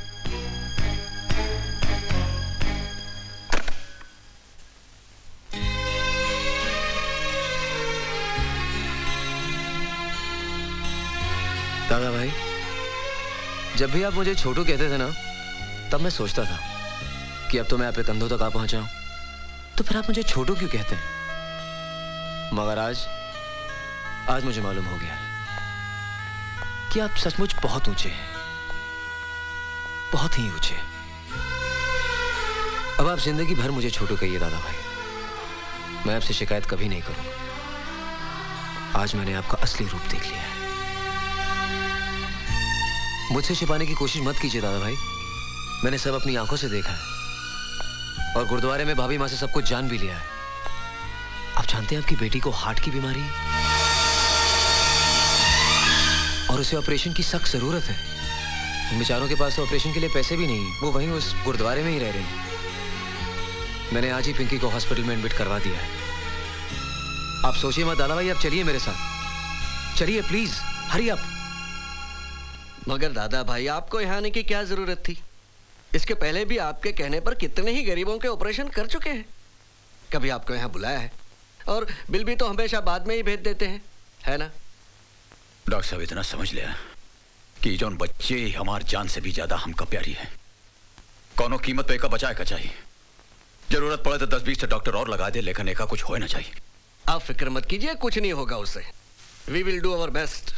दादा भाई, जब भी आप मुझे छोटू कहते थे ना, तब मैं सोचता था कि अब तो मैं आपके कंधों तक आ पहुंचा हूं, तो फिर आप मुझे छोटू क्यों कहते हैं? मगर आज मुझे मालूम हो गया कि आप सचमुच बहुत ऊंचे हैं, बहुत ही ऊंचे। अब आप जिंदगी भर मुझे छोटू कहिए दादा भाई, मैं आपसे शिकायत कभी नहीं करूंगा। आज मैंने आपका असली रूप देख लिया है। मुझसे छिपाने की कोशिश मत कीजिए दादा भाई, मैंने सब अपनी आंखों से देखा है और गुरुद्वारे में भाभी माँ से सब कुछ जान भी लिया है। आप जानते हैं आपकी बेटी को हार्ट की बीमारी और उसे ऑपरेशन की सख्त जरूरत है। बेचारों के पास तो ऑपरेशन के लिए पैसे भी नहीं, वो वहीं उस गुरुद्वारे में ही रह रहे हैं। मैंने आज ही पिंकी को हॉस्पिटल में एडमिट करवा दिया है। आप सोचिए मत दादा भाई, आप चलिए मेरे साथ, चलिए प्लीज, हरी अप। मगर दादा भाई, आपको यहाँ आने की क्या जरूरत थी? इसके पहले भी आपके कहने पर कितने ही गरीबों के ऑपरेशन कर चुके हैं। कभी आपको यहाँ बुलाया है? और बिल भी तो हमेशा बाद में ही भेज देते हैं, है ना? डॉक्टर साहब, इतना समझ लिया कि जो बच्चे हमार जान से भी ज्यादा हमका प्यारी है, कौनो कीमत पे का बचाए का चाहिए। जरूरत पड़े तो 10-20 डॉक्टर और लगा दे, लेकिन एका कुछ हो ना चाहिए। आप फिक्र मत कीजिए, कुछ नहीं होगा उससे। We will do our best.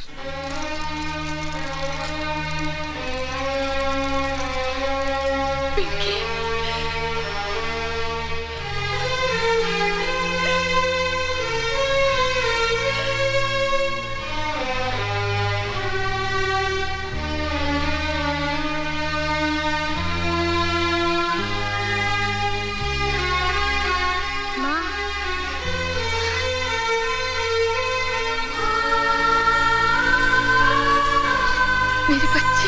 मेरे बच्चे,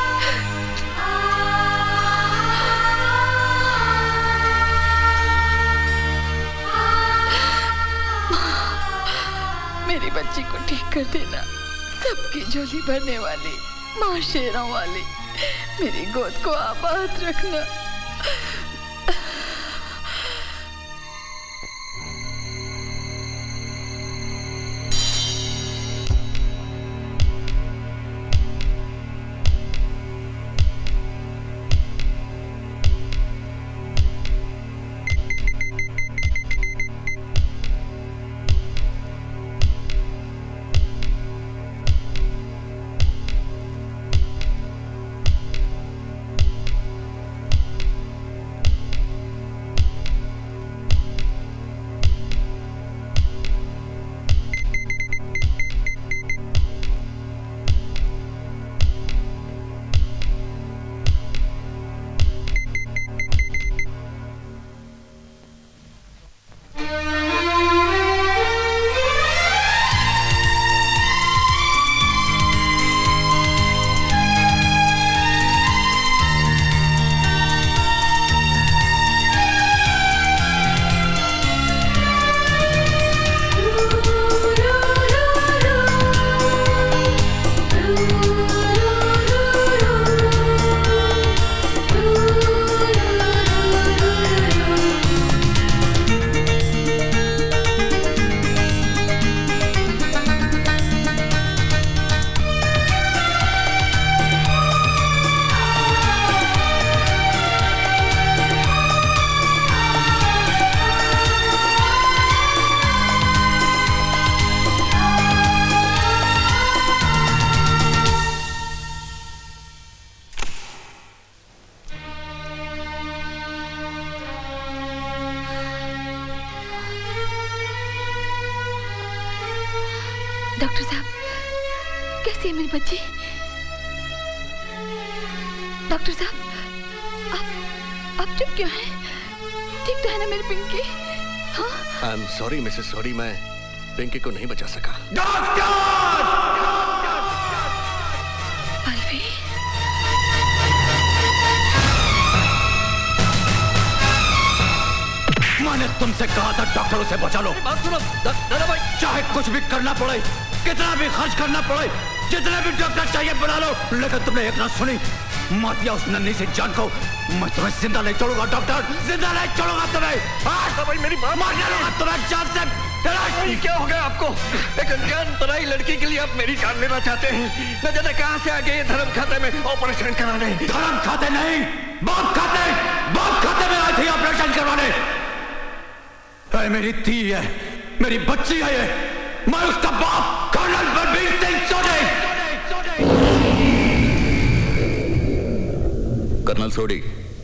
मेरी बच्ची को ठीक कर देना। सबकी झोली भरने वाली माँ शेरों वाली, मेरी गोद को आबाद रखना। डॉक्टर साहब, कैसी है मेरी बच्ची? डॉक्टर साहब, आप चुप क्यों हैं? ठीक तो है ना मेरी पिंकी? हाँ? I am sorry Mrs sorry, मैं पिंकी को नहीं बचा सका। अलवी, मैंने तुमसे कहा था डॉक्टर उसे बचा लो। बात सुनो दादा भाई, चाहे कुछ भी करना पड़े, कितना भी खर्च करना पड़े, जितने भी डॉक्टर चाहिए बुला लो, लेकिन तुमने एक ना सुनी। मत या उस नन्ही से जान को, मैं तुम्हें जिंदा नहीं छोड़ूंगा डॉक्टर, जिंदा नहीं छोड़ूंगा तुम्हें। भाई मेरी बात मार डालूंगा तुम्हें जान से। ये क्या हो गया आपको? एक अनजान तराई लड़की के लिए आप मेरी जान लेना चाहते हैं? न जाने कहां से आ गए धर्म खाते में ऑपरेशन कराने। धर्म खाते नहीं, बाप खाते में आई थी ऑपरेशन करवाने। मेरी धी है, मेरी बच्ची है ये, मैं उसका बाप colonel Balbir Singh Sodhi. Colonel Sodhi,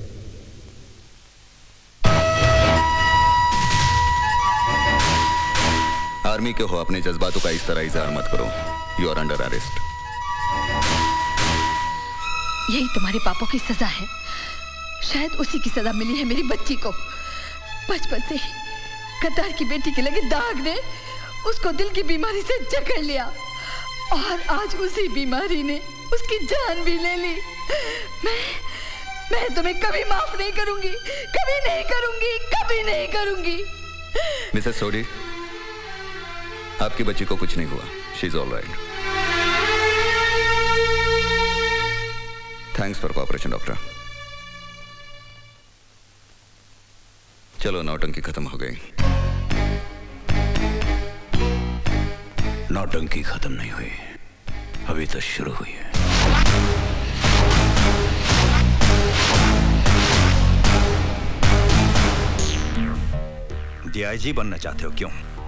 army के हो, अपने जज्बातों का इस तरह इजहार मत करो। You are under arrest. यही तुम्हारे पापों की सजा है। शायद उसी की सजा मिली है मेरी बच्ची को। बचपन से ही गद्दार की बेटी के लगे दाग ने उसको दिल की बीमारी से जकड़ लिया और आज उसी बीमारी ने उसकी जान भी ले ली। मैं तुम्हें कभी माफ नहीं करूंगी, कभी नहीं करूंगी, कभी नहीं करूंगी। मिसेस सोडी, आपकी बच्ची को कुछ नहीं हुआ। She is all right. Thanks for cooperation doctor. चलो, नौटंकी खत्म हो गई। नौटंकी खत्म नहीं हुई, अभी तो शुरू हुई है। डीआईजी बनना चाहते हो क्यों?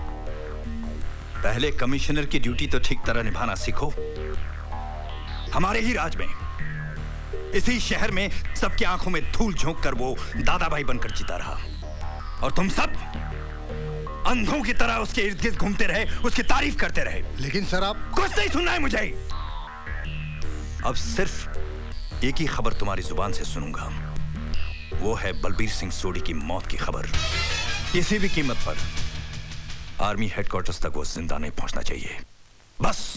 पहले कमिश्नर की ड्यूटी तो ठीक तरह निभाना सीखो। हमारे ही राज में, इसी शहर में सबकी आंखों में धूल झोंक कर वो दादा भाई बनकर जीता रहा, और तुम सब अंधों की तरह उसके इर्द गिर्द घूमते रहे, उसकी तारीफ करते रहे। लेकिन सर, आप कुछ नहीं सुनना है मुझे। अब सिर्फ एक ही खबर तुम्हारी जुबान से सुनूंगा, वो है बलबीर सिंह सोडी की मौत की खबर। किसी भी कीमत पर आर्मी हेडक्वार्टर्स तक वो जिंदा नहीं पहुंचना चाहिए, बस।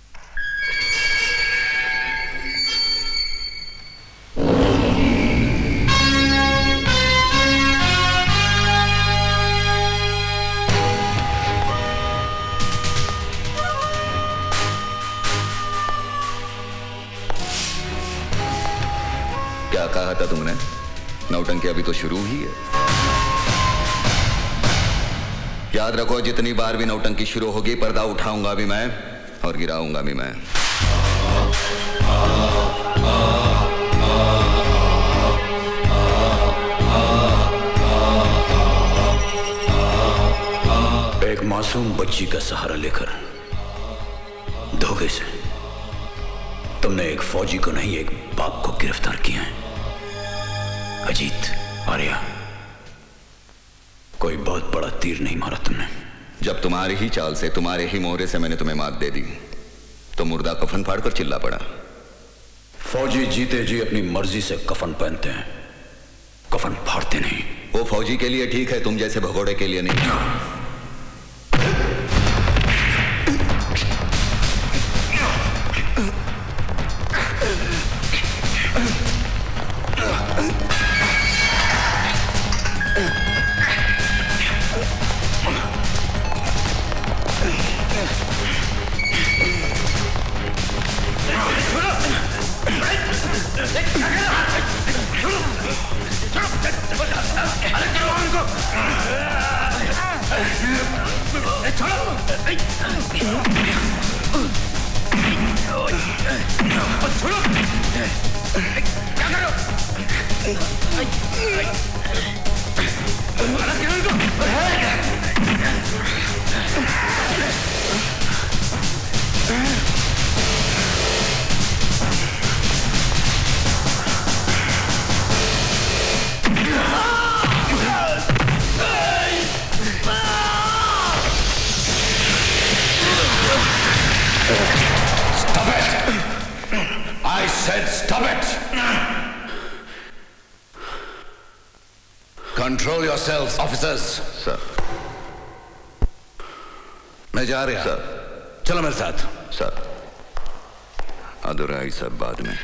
क्या कहा था तुमने? नौटंकी अभी तो शुरू ही है। याद रखो, जितनी बार भी नौटंकी शुरू होगी, पर्दा उठाऊंगा भी मैं और गिराऊंगा भी मैं। एक मासूम बच्ची का सहारा लेकर धोखे से तुमने एक फौजी को नहीं, एक बाप को गिरफ्तार किया है। अजीत, आर्या, कोई बहुत बड़ा तीर नहीं मारा तुमने। जब तुम्हारी ही चाल से, तुम्हारे ही मोहरे से मैंने तुम्हें मात दे दी, तो मुर्दा कफन फाड़कर चिल्ला पड़ा। फौजी जीते जी अपनी मर्जी से कफन पहनते हैं, कफन फाड़ते नहीं। वो फौजी के लिए ठीक है, तुम जैसे भगोड़े के लिए नहीं। said stop it. Control yourselves, officers. Sir. मैं जा रहा। सर। चलो मेरे साथ। सर। अधूराई सब बाद में।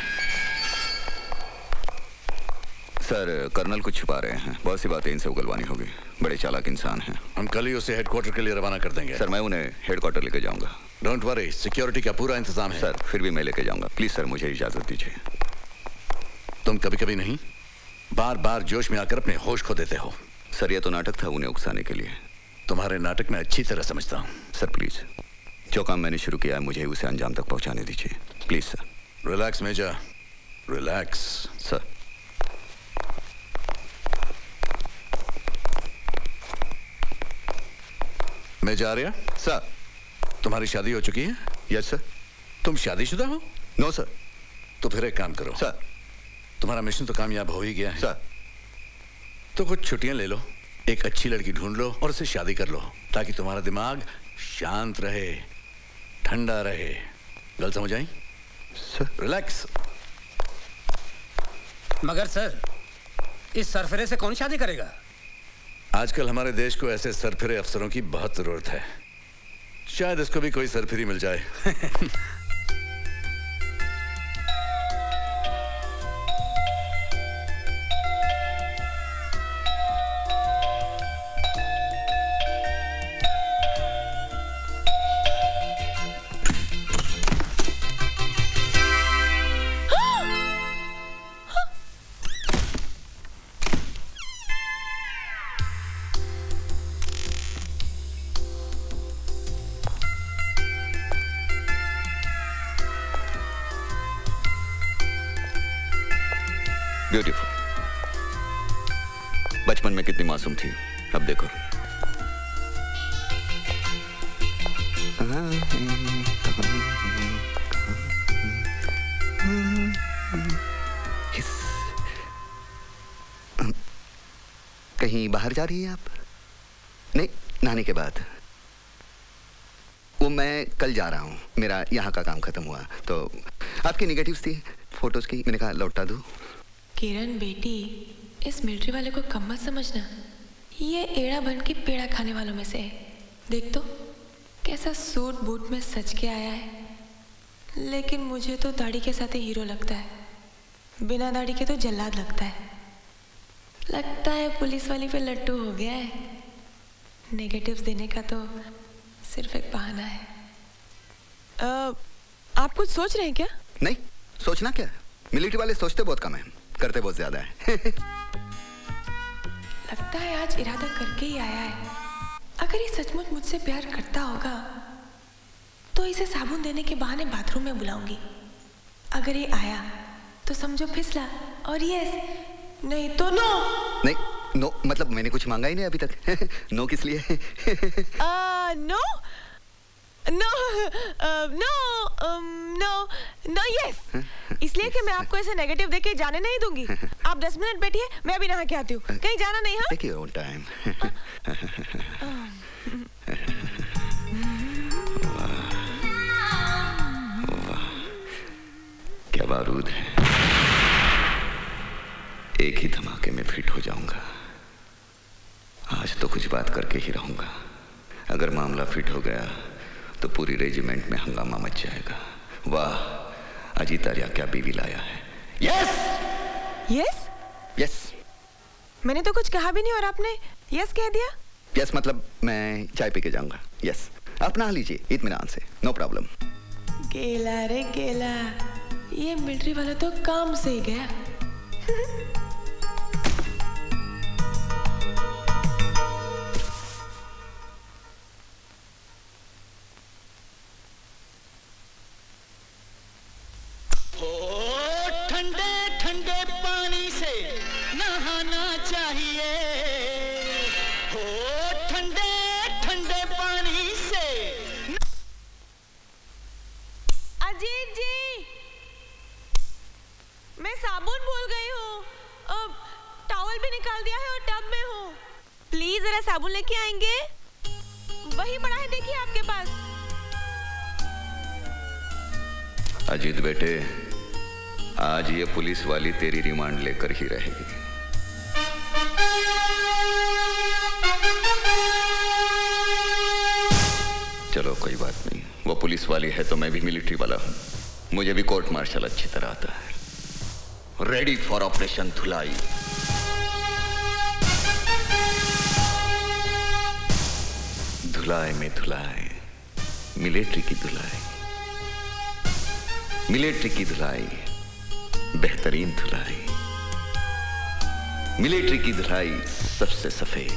सर, कर्नल कुछ छुपा रहे हैं। बहुत सी बातें इनसे उगलवानी होगी। बड़े चालाक इंसान हैं। हम कल ही उसे हेडक्वार्टर के लिए रवाना कर देंगे। सर, मैं उन्हें हेडक्वार्टर लेके जाऊंगा। डोंट वरी, सिक्योरिटी का पूरा इंतजाम है। सर, फिर भी मैं लेके जाऊंगा। प्लीज सर, मुझे इजाजत दीजिए। तुम कभी कभी नहीं, बार बार जोश में आकर अपने होश खो देते हो। सर, यह तो नाटक था उन्हें उकसाने के लिए। तुम्हारे नाटक में अच्छी तरह समझता हूँ। सर प्लीज, जो काम मैंने शुरू किया है मुझे उसे अंजाम तक पहुंचाने दीजिए। Please sir. Relax major, relax. Sir. मैं जा रहा। सर। तुम्हारी शादी हो चुकी है? Yes sir. तुम शादीशुदा हो? No sir. तो फिर एक काम करो। सर। तुम्हारा मिशन तो कामयाब हो ही गया है। सर। तो कुछ छुट्टियां ले लो, एक अच्छी लड़की ढूंढ लो और उससे शादी कर लो, ताकि तुम्हारा दिमाग शांत रहे, ठंडा रहे। गल समझ आई? सर। रिलैक्स। मगर सर, इस सरफिरे से कौन शादी करेगा? आजकल हमारे देश को ऐसे सरफिरे अफसरों की बहुत जरूरत है। शायद इसको भी कोई सरफिरी मिल जाए। ब्यूटीफुल। बचपन में कितनी मासूम थी, अब देखो। कहीं बाहर जा रही हैं आप? नहीं, नहाने के बाद। वो मैं कल जा रहा हूँ, मेरा यहाँ का काम खत्म हुआ तो आपकी नेगेटिव्स थी फोटोज की, मैंने कहा लौटा दूँ। किरण बेटी, इस मिलिट्री वाले को कम मत समझना। ये एड़ा बन के पेड़ा खाने वालों में से है। देख तो कैसा सूट बूट में सज के आया है, लेकिन मुझे तो दाढ़ी के साथ हीरो लगता है, बिना दाढ़ी के तो जल्लाद लगता है। लगता है पुलिस वाली पे लट्टू हो गया है। नेगेटिव्स देने का तो सिर्फ एक बहाना है। आप कुछ सोच रहे हैं क्या? नहीं, सोचना क्या, मिलिट्री वाले सोचते बहुत कम है, करते बहुत ज्यादा है। लगता है आज इरादा करके ही आया है। अगर ये सचमुच मुझसे प्यार करता होगा तो इसे साबुन देने के बहाने बाथरूम में बुलाऊंगी। अगर ये आया तो समझो फिसला, और यस नहीं तो नो। नहीं, नो मतलब मैंने कुछ मांगा ही नहीं अभी तक। नो किस लिए? No no no no no yes, इसलिए कि मैं आपको ऐसे नेगेटिव देके जाने नहीं दूंगी। आप 10 मिनट बैठिए, मैं अभी नहा के आती हूँ। कहीं जाना नहीं। हाँ, टेक योर ओन टाइम। क्या बारूद है, एक ही धमाके में फिट हो जाऊंगा। आज तो कुछ बात करके ही रहूंगा। अगर मामला फिट हो गया तो पूरी रेजिमेंट में हंगामा मच जाएगा। वाह, अजीत आर्या क्या बीवी लाया है। Yes yes yes. मैंने तो कुछ कहा भी नहीं और आपने यस कह दिया। यस मतलब मैं चाय पी के जाऊंगा। यस, आप नहा लीजिए इत्मीनान से, नो प्रॉब्लम। गेला रे गेला, ये मिलिट्री वाला तो काम से ही गया। ठंडे ठंडे पानी से नहाना चाहिए, हो ठंडे ठंडे पानी से। अजीत जी, मैं साबुन भूल गई हूँ। अब टॉवल भी निकाल दिया है और टब में हूँ। प्लीज जरा साबुन लेके आएंगे? वही पड़ा है, देखिए आपके पास। अजीत बेटे, आज ये पुलिस वाली तेरी रिमांड लेकर ही रहेगी। चलो कोई बात नहीं, वो पुलिस वाली है तो मैं भी मिलिट्री वाला हूं, मुझे भी कोर्ट मार्शल अच्छी तरह आता है। रेडी फॉर ऑपरेशन धुलाई। धुलाई में धुलाई, मिलिट्री की धुलाई, मिलिट्री की धुलाई, बेहतरीन धुलाई, मिलिट्री की धुलाई सबसे सफेद।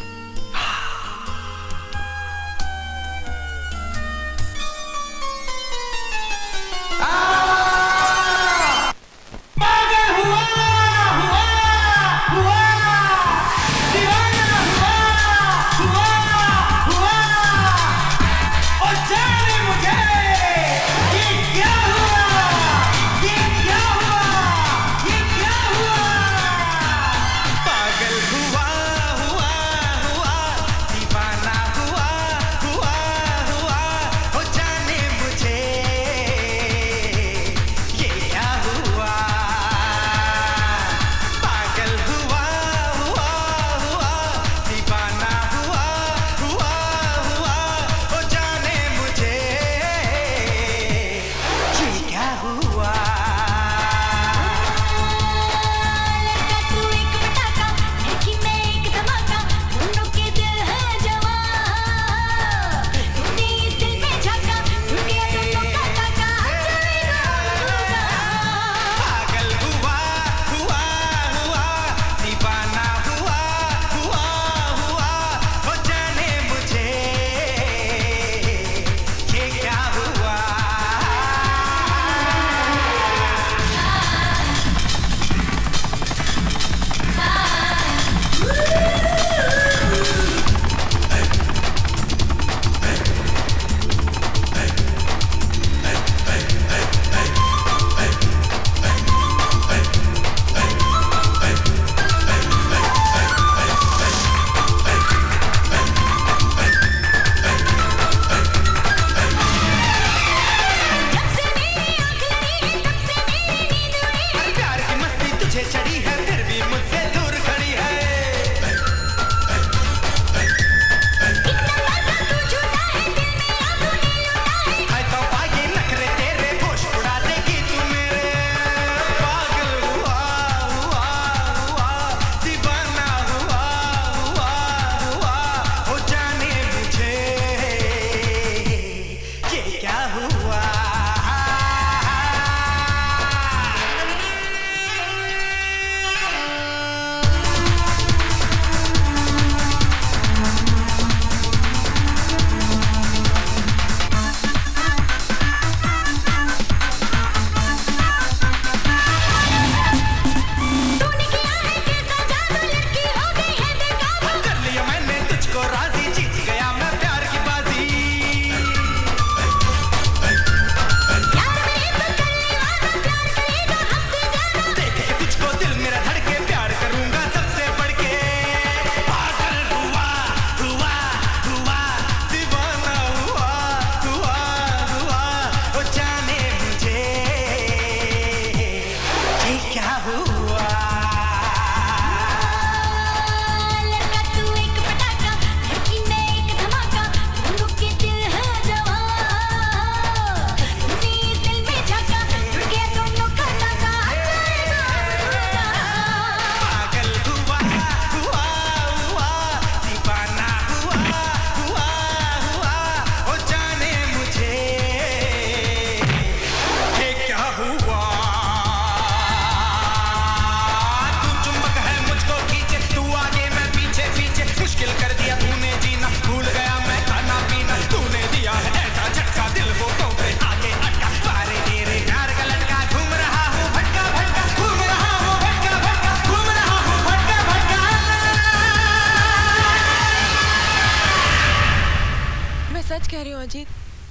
अजीत,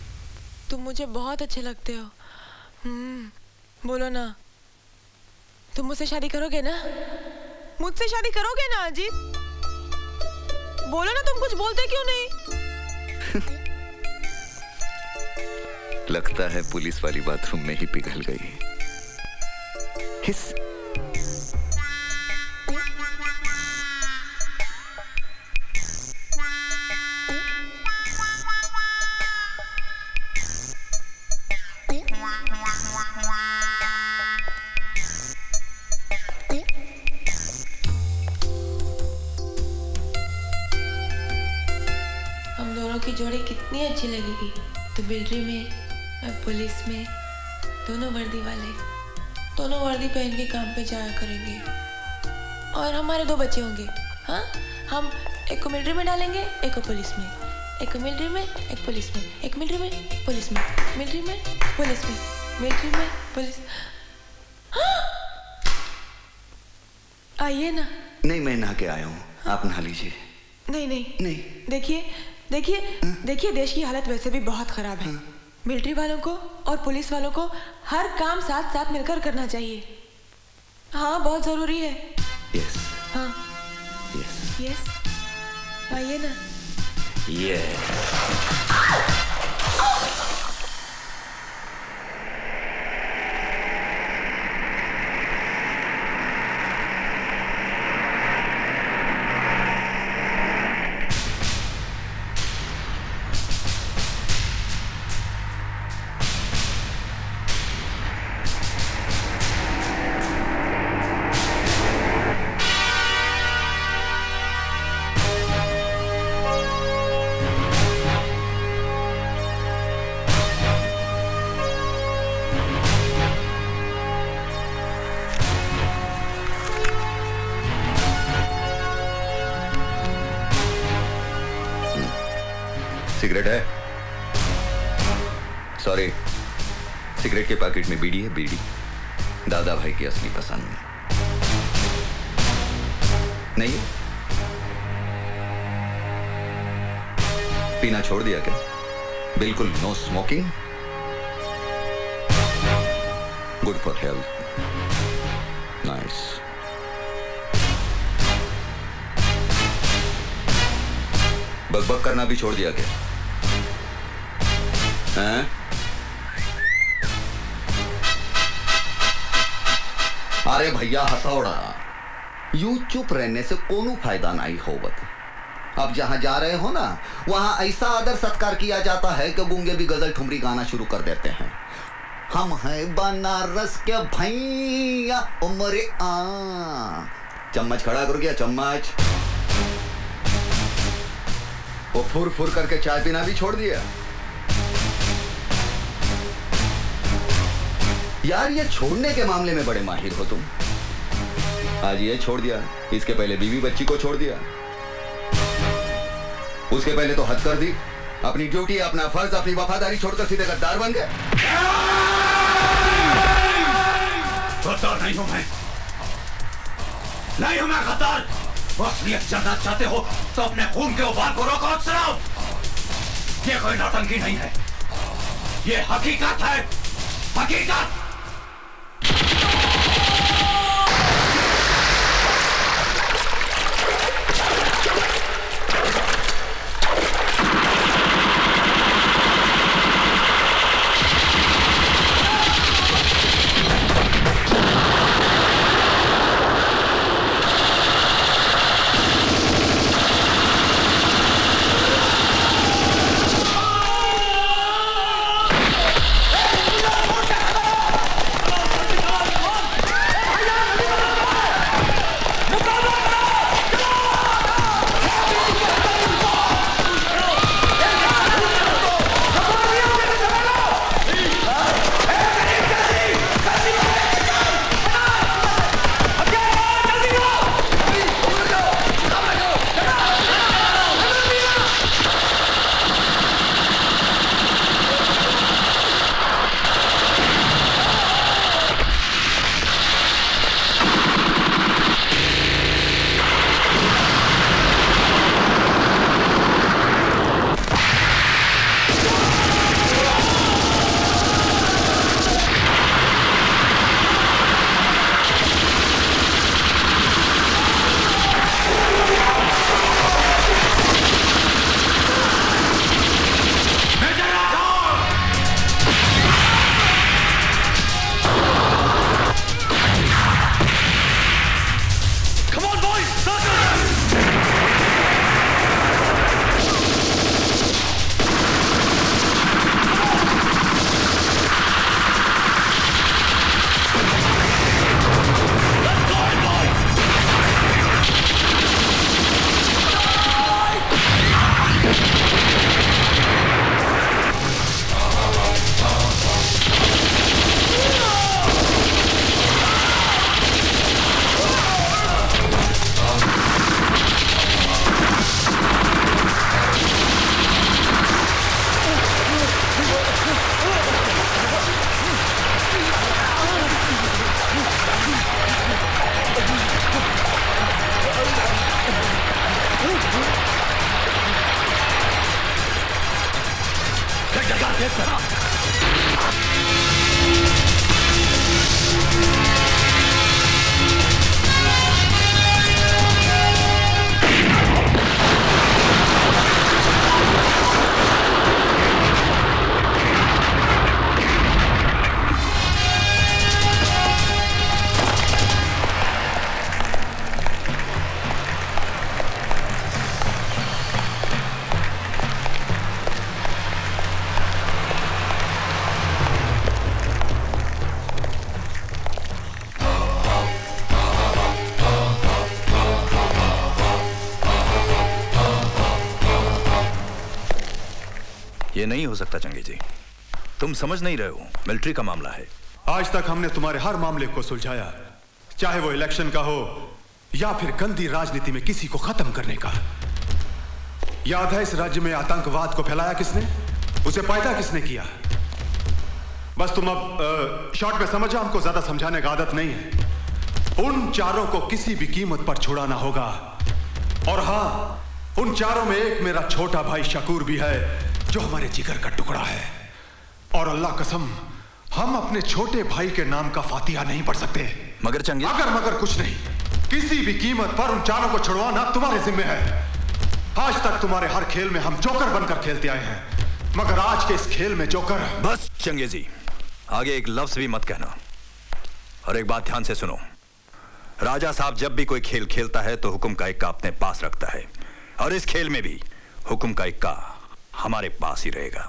तुम मुझे बहुत अच्छे लगते हो। बोलो ना, तुम मुझसे शादी करोगे ना? मुझसे शादी करोगे ना अजीत? बोलो ना, तुम कुछ बोलते क्यों नहीं? लगता है पुलिस वाली बाथरूम में ही पिघल गई। हिस। हम दोनों की जोड़ी कितनी अच्छी लगेगी। तो मिलिट्री में, मैं पुलिस में, दोनों वर्दी वाले, दोनों वर्दी पहन के काम पे जाया करेंगे। और हमारे 2 बच्चे होंगे। हाँ, हम एक को मिलिट्री में डालेंगे, एक को पुलिस में, एक को मिलिट्री में, एक पुलिस में, एक मिलिट्री में, पुलिस में, मिलिट्री में, पुलिस में, मिलिट्री में, पुलिस। आइए ना। नहीं, मैं नहा के आया हूँ, आप नहा लीजिए। नहीं नहीं नहीं। देखिए देखिए देखिए, देश की हालत वैसे भी बहुत खराब है। मिलिट्री वालों को और पुलिस वालों को हर काम साथ साथ मिलकर करना चाहिए। हाँ, बहुत जरूरी है। यस। हाँ। यस। यस। आइए ना। यस। सिगरेट है? सॉरी, सिगरेट के पैकेट में बीड़ी है, बीड़ी। दादा भाई की असली पसंद नहीं। पीना छोड़ दिया क्या? बिल्कुल no smoking. Good for health. Nice. बकबक करना भी छोड़ दिया क्या? हैं? अरे भैया हथौड़ा, यूं चुप रहने से कोनो फायदा नहीं होवत। अब जहां जा रहे हो ना, वहां ऐसा आदर सत्कार किया जाता है कि गूंगे भी गजल ठुमरी गाना शुरू कर देते हैं। हम हैं बनारस के भैया उमरे आ। चम्मच खड़ा कर गया, चम्मच। वो फुर फुर करके चाय पीना भी छोड़ दिया। यार, ये छोड़ने के मामले में बड़े माहिर हो तुम। आज ये छोड़ दिया, इसके पहले बीवी बच्ची को छोड़ दिया, उसके पहले तो हद कर दी। अपनी ड्यूटी, अपना फर्ज, अपनी वफादारी छोड़कर सीधे गद्दार बन गए। गद्दार नहीं हूं मैं, नहीं हूं मैं गद्दार। असलियत जानना चाहते हो तो अपने खून के उबाल को रोको अफसरों। ये कोई नौटंकी नहीं है, ये हकीकत है, हकीकत। ये नहीं हो सकता चंगे जी, तुम समझ नहीं रहे हो, मिलिट्री का मामला है। आज तक हमने तुम्हारे हर मामले को सुलझाया, चाहे वो इलेक्शन का हो या फिर गंदी राजनीति में किसी को खत्म करने का। याद है इस राज्य में आतंकवाद को फैलाया किसने, उसे पैदा किसने किया? बस तुम अब शॉर्ट में समझो, हमको ज्यादा समझाने का आदत नहीं है। उन चारों को किसी भी कीमत पर छुड़ाना होगा। और हाँ, उन चारों में एक मेरा छोटा भाई शकूर भी है, जो हमारे जिगर का टुकड़ा है। और अल्लाह कसम, हम अपने छोटे भाई के नाम का फातिहा नहीं पढ़ सकते। मगर चंगे, अगर मगर कुछ नहीं, किसी भी कीमत पर उन चारों को छुड़वाना तुम्हारे जिम्मे है। आज तक तुम्हारे हर खेल में हम जोकर बनकर खेलते आए हैं, मगर आज के इस खेल में जोकर। बस चंगे जी, आगे एक लफ्ज भी मत कहना। और एक बात ध्यान से सुनो, राजा साहब जब भी कोई खेल खेलता है तो हुक्म का इक्का अपने पास रखता है, और इस खेल में भी हुक्म का इक्का हमारे पास ही रहेगा।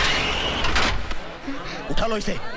उठा लो इसे।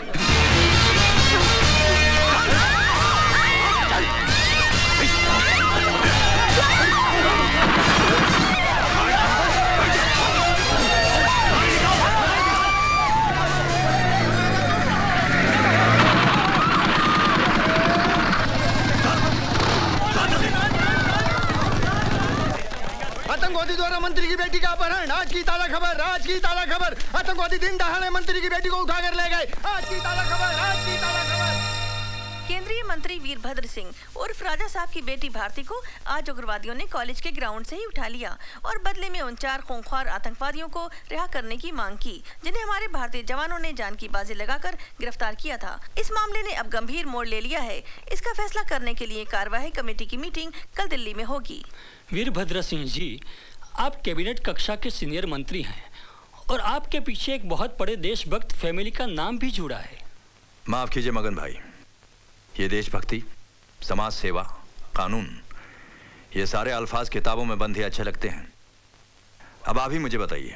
आतंकवादी द्वारा मंत्री की बेटी का अपहरण, आज की ताजा खबर, आज की ताजा खबर। आतंकवादी दिन दहाड़े मंत्री की बेटी को उठाकर ले गए, आज की ताजा खबर, आज की ताजा खबर। केंद्रीय मंत्री वीरभद्र सिंह उर्फ राजा साहब की बेटी भारती को आज उग्रवादियों ने कॉलेज के ग्राउंड से ही उठा लिया और बदले में उन 4 खूंखार आतंकवादियों को रिहा करने की मांग की, जिन्हें हमारे भारतीय जवानों ने जान की बाजी लगाकर गिरफ्तार किया था। इस मामले ने अब गंभीर मोड़ ले लिया है। इसका फैसला करने के लिए कार्यवाही कमेटी की मीटिंग कल दिल्ली में होगी। वीरभद्र सिंह जी, आप कैबिनेट कक्षा के सीनियर मंत्री हैं और आपके पीछे एक बहुत बड़े देशभक्त फैमिली का नाम भी जुड़ा है। माफ कीजिए मगन भाई, ये देशभक्ति, समाज सेवा, कानून, ये सारे अल्फाज किताबों में बंद ही अच्छे लगते हैं। अब आप ही मुझे बताइए,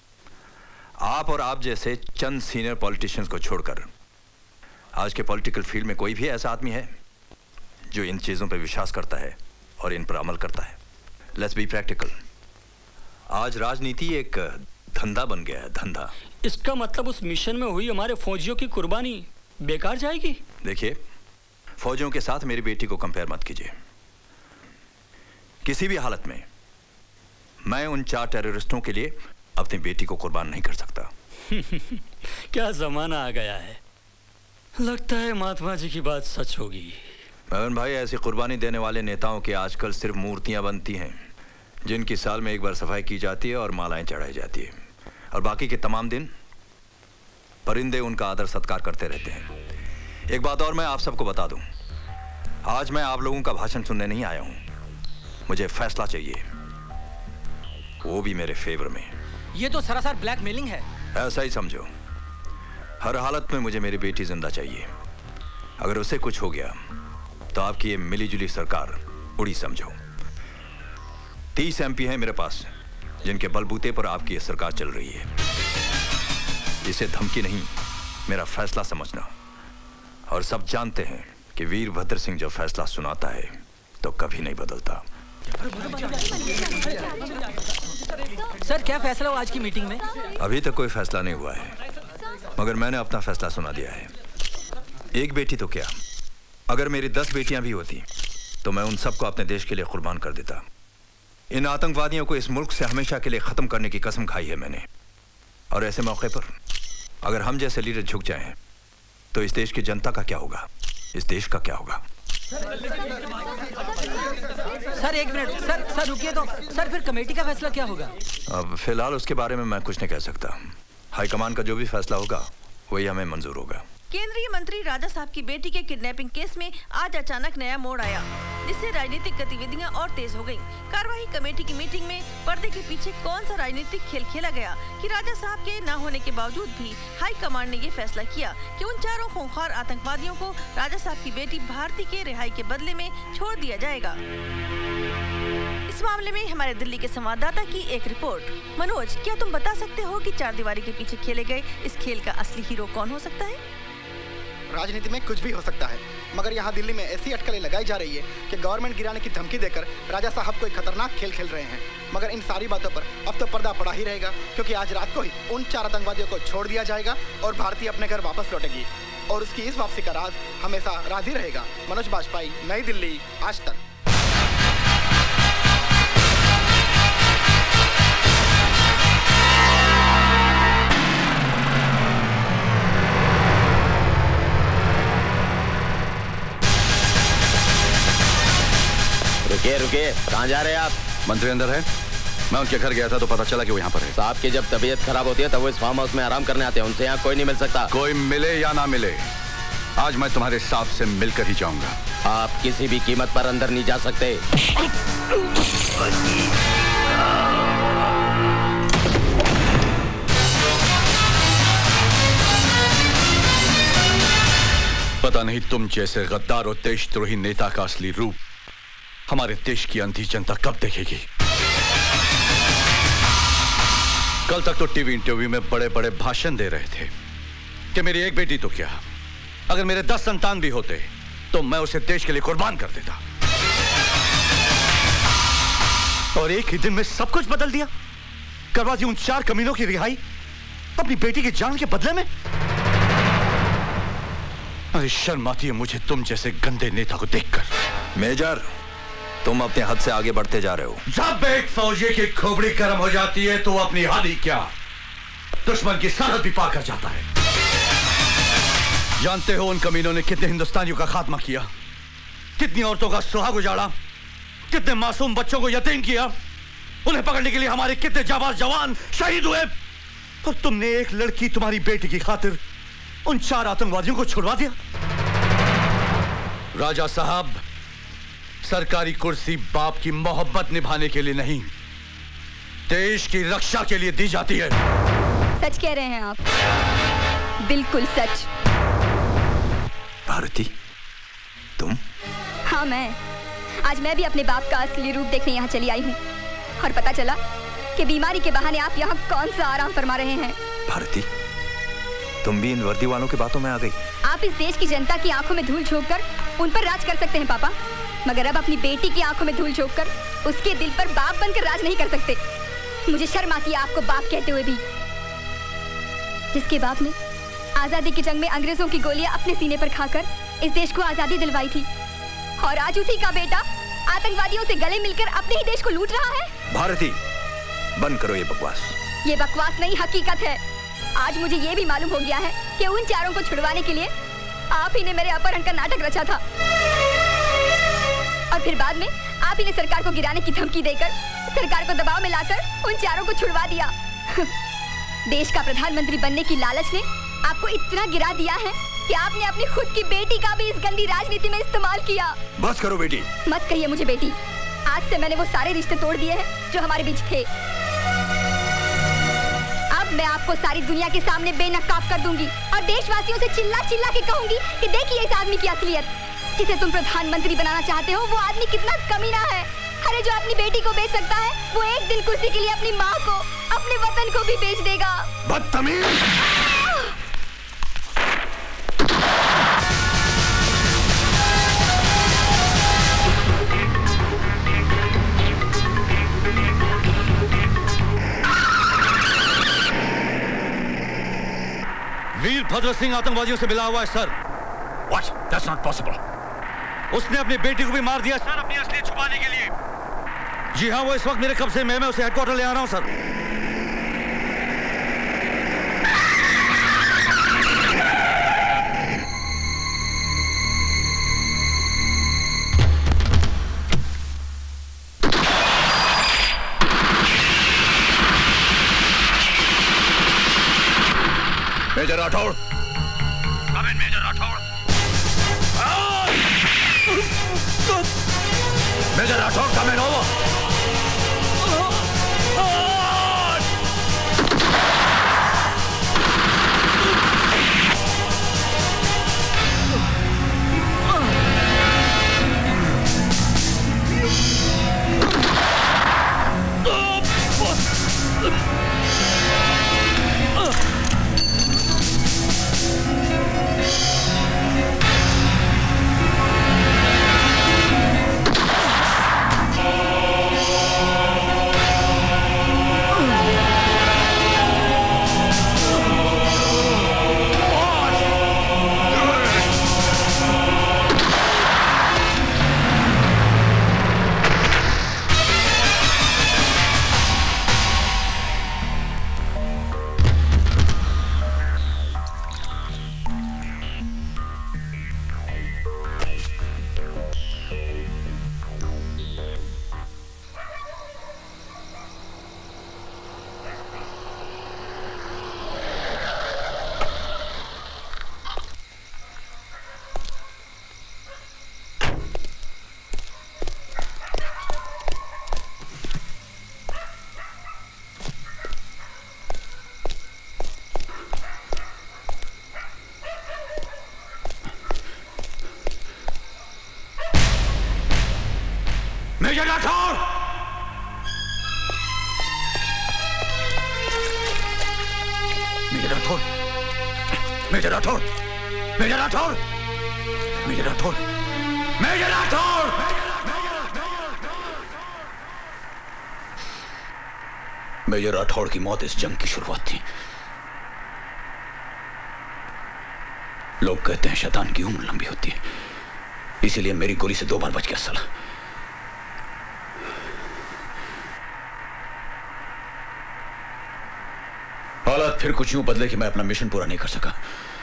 आप और आप जैसे चंद सीनियर पॉलिटिशियंस को छोड़कर आज के पॉलिटिकल फील्ड में कोई भी ऐसा आदमी है जो इन चीज़ों पर विश्वास करता है और इन पर अमल करता है? Let's be practical. आज राजनीति एक धंधा बन गया है, धंधा। इसका मतलब उस मिशन में हुई हमारे फौजियों की कुर्बानी बेकार जाएगी? देखिए, फौजियों के साथ मेरी बेटी को कंपेयर मत कीजिए। किसी भी हालत में मैं उन 4 टेररिस्टों के लिए अपनी बेटी को कुर्बान नहीं कर सकता। क्या जमाना आ गया है, लगता है महात्मा जी की बात सच होगी। मगन भाई, ऐसी कुर्बानी देने वाले नेताओं की आजकल सिर्फ मूर्तियां बनती हैं, जिनकी साल में एक बार सफाई की जाती है और मालाएं चढ़ाई जाती है, और बाकी के तमाम दिन परिंदे उनका आदर सत्कार करते रहते हैं। एक बात और मैं आप सबको बता दूं, आज मैं आप लोगों का भाषण सुनने नहीं आया हूं, मुझे फैसला चाहिए, वो भी मेरे फेवर में। ये तो सरासर ब्लैकमेलिंग है। ऐसा ही समझो। हर हालत में मुझे मेरी बेटी जिंदा चाहिए। अगर उसे कुछ हो गया तो आपकी ये मिलीजुली सरकार उड़ी समझो। 30 MP हैं मेरे पास, जिनके बलबूते पर आपकी ये सरकार चल रही है। इसे धमकी नहीं, मेरा फैसला समझना। और सब जानते हैं कि वीरभद्र सिंह जो फैसला सुनाता है तो कभी नहीं बदलता। सर, क्या फैसला हुआ आज की मीटिंग में? अभी तक कोई फैसला नहीं हुआ है, मगर मैंने अपना फैसला सुना दिया है। एक बेटी तो क्या, अगर मेरी 10 बेटियां भी होती तो मैं उन सबको अपने देश के लिए कुर्बान कर देता। इन आतंकवादियों को इस मुल्क से हमेशा के लिए खत्म करने की कसम खाई है मैंने। और ऐसे मौके पर अगर हम जैसे लीडर झुक जाएं तो इस देश की जनता का क्या होगा, इस देश का क्या होगा? सर एक मिनट, सर रुकिए तो। सर फिर कमेटी का फैसला क्या होगा? अब फिलहाल उसके बारे में मैं कुछ नहीं कह सकता। हाईकमान का जो भी फैसला होगा वही हमें मंजूर होगा। केंद्रीय मंत्री राजा साहब की बेटी के किडनैपिंग केस में आज अचानक नया मोड़ आया, जिससे राजनीतिक गतिविधियां और तेज हो गईं। कार्यवाही कमेटी की मीटिंग में पर्दे के पीछे कौन सा राजनीतिक खेल खेला गया कि राजा साहब के न होने के बावजूद भी हाई कमांड ने ये फैसला किया कि उन 4 खूंखार आतंकवादियों को राजा साहब की बेटी भारती के रिहाई के बदले में छोड़ दिया जाएगा। इस मामले में हमारे दिल्ली के संवाददाता की एक रिपोर्ट। मनोज, क्या तुम बता सकते हो कि 4 दीवारी के पीछे खेले गए इस खेल का असली हीरो कौन हो सकता है? राजनीति में कुछ भी हो सकता है, मगर यहाँ दिल्ली में ऐसी अटकलें लगाई जा रही है कि गवर्नमेंट गिराने की धमकी देकर राजा साहब कोई खतरनाक खेल खेल रहे हैं। मगर इन सारी बातों पर अब तो पर्दा पड़ा ही रहेगा, क्योंकि आज रात को ही उन 4 आतंकवादियों को छोड़ दिया जाएगा और भारतीय अपने घर वापस लौटेगी और उसकी इस वापसी का राज हमेशा राज ही रहेगा। मनोज बाजपेयी, नई दिल्ली, आज तक। रुकिए रुकिए, कहाँ जा रहे हैं आप? मंत्री अंदर है। मैं उनके घर गया था तो पता चला कि वो यहाँ पर है। साहब की जब तबीयत खराब होती है तब वो इस फार्म हाउस में आराम करने आते हैं, उनसे यहाँ कोई नहीं मिल सकता। कोई मिले या ना मिले, आज मैं तुम्हारे साहब से मिलकर ही जाऊंगा। आप किसी भी कीमत पर अंदर नहीं जा सकते। पता नहीं तुम जैसे गद्दार और देशद्रोही नेता का असली रूप हमारे देश की अंधी जनता कब देखेगी। कल तक तो टीवी इंटरव्यू में बड़े बड़े भाषण दे रहे थे कि मेरी एक बेटी तो क्या, अगर मेरे 10 संतान भी होते तो मैं उसे देश के लिए कुर्बान कर देता। और एक ही दिन में सब कुछ बदल दिया, करवा दी उन 4 कमीनों की रिहाई अपनी बेटी की जान के बदले में। अरे शर्म आती है मुझे तुम जैसे गंदे नेता को देखकर। मेजर, तुम अपने हद से आगे बढ़ते जा रहे हो। जब एक फौजी की खोपड़ी गर्म हो जाती है तो अपनी हद ही क्या, दुश्मन की सरहद भी पार कर जाता है। जानते हो उन कमीनों ने कितने हिंदुस्तानियों का खात्मा किया, कितनी औरतों का सुहाग उजाड़ा, कितने मासूम बच्चों को यतीम किया। उन्हें पकड़ने के लिए हमारे कितने जाबाज जवान शहीद हुए, और तुमने एक लड़की, तुम्हारी बेटी की खातिर उन 4 आतंकवादियों को छुड़वा दिया। राजा साहब, सरकारी कुर्सी बाप की मोहब्बत निभाने के लिए नहीं, देश की रक्षा के लिए दी जाती है। सच कह रहे हैं आप, बिल्कुल सच। भारती, तुम? हाँ मैं। आज मैं भी अपने बाप का असली रूप देखने यहाँ चली आई हूँ, और पता चला कि बीमारी के बहाने आप यहाँ कौन सा आराम फरमा रहे हैं। भारती, तुम भी इन वर्दी वालों की बातों में आ गई। आप इस देश की जनता की आंखों में धूल झोंककर उन पर राज कर सकते हैं पापा, मगर अब अपनी बेटी की आंखों में धूल झोंककर उसके दिल पर बाप बनकर राज नहीं कर सकते। मुझे शर्म आती है आपको बाप कहते हुए भी, जिसके बाप ने आजादी की जंग में अंग्रेजों की गोलियां अपने सीने पर खाकर इस देश को आजादी दिलवाई थी, और आज उसी का बेटा आतंकवादियों से गले मिलकर अपने ही देश को लूट रहा है। भारती, बंद करो ये बकवास। ये बकवास नहीं, हकीकत है। आज मुझे ये भी मालूम हो गया है कि उन 4 को छुड़वाने के लिए आप ही ने मेरे अपहरण का नाटक रचा था, और फिर बाद में आप ही ने सरकार को गिराने की धमकी देकर सरकार को दबाव में लाकर उन 4 को छुड़वा दिया। देश का प्रधानमंत्री बनने की लालच ने आपको इतना गिरा दिया है कि आपने अपनी खुद की बेटी का भी इस गंदी राजनीति में इस्तेमाल किया। बस करो बेटी। मत कहिए मुझे बेटी, आज से मैंने वो सारे रिश्ते तोड़ दिए हैं जो हमारे बीच थे। अब मैं आपको सारी दुनिया के सामने बेनकाब कर दूंगी और देशवासियों से चिल्ला चिल्ला के कहूंगी कि देखिए इस आदमी की असलियत, जिसे तुम प्रधानमंत्री बनाना चाहते हो वो आदमी कितना कमीना है। अरे जो अपनी बेटी को बेच सकता है वो एक दिन कुर्सी के लिए अपनी माँ को, अपने वतन को भी बेच देगा। बदतमीज! वीरभद्र सिंह आतंकवादियों से मिला हुआ है sir. What? That's not possible. उसने अपनी बेटी को भी मार दिया सर, अपनी असलियत छुपाने के लिए। जी हाँ, वो इस वक्त मेरे कब्जे में, मैं उसे हेडक्वार्टर ले आ रहा हूँ sir. Major Rathore. Come in, major Rathore. Major Rathore, come in over। Major Rathore, major Rathore, major Rathore! Major Rathore की मौत इस जंग की शुरुआत थी। लोग कहते हैं शैतान की उम्र लंबी होती है, इसीलिए मेरी गोली से 2 बार बच गया साला। हालात फिर कुछ यूं बदले कि मैं अपना मिशन पूरा नहीं कर सका।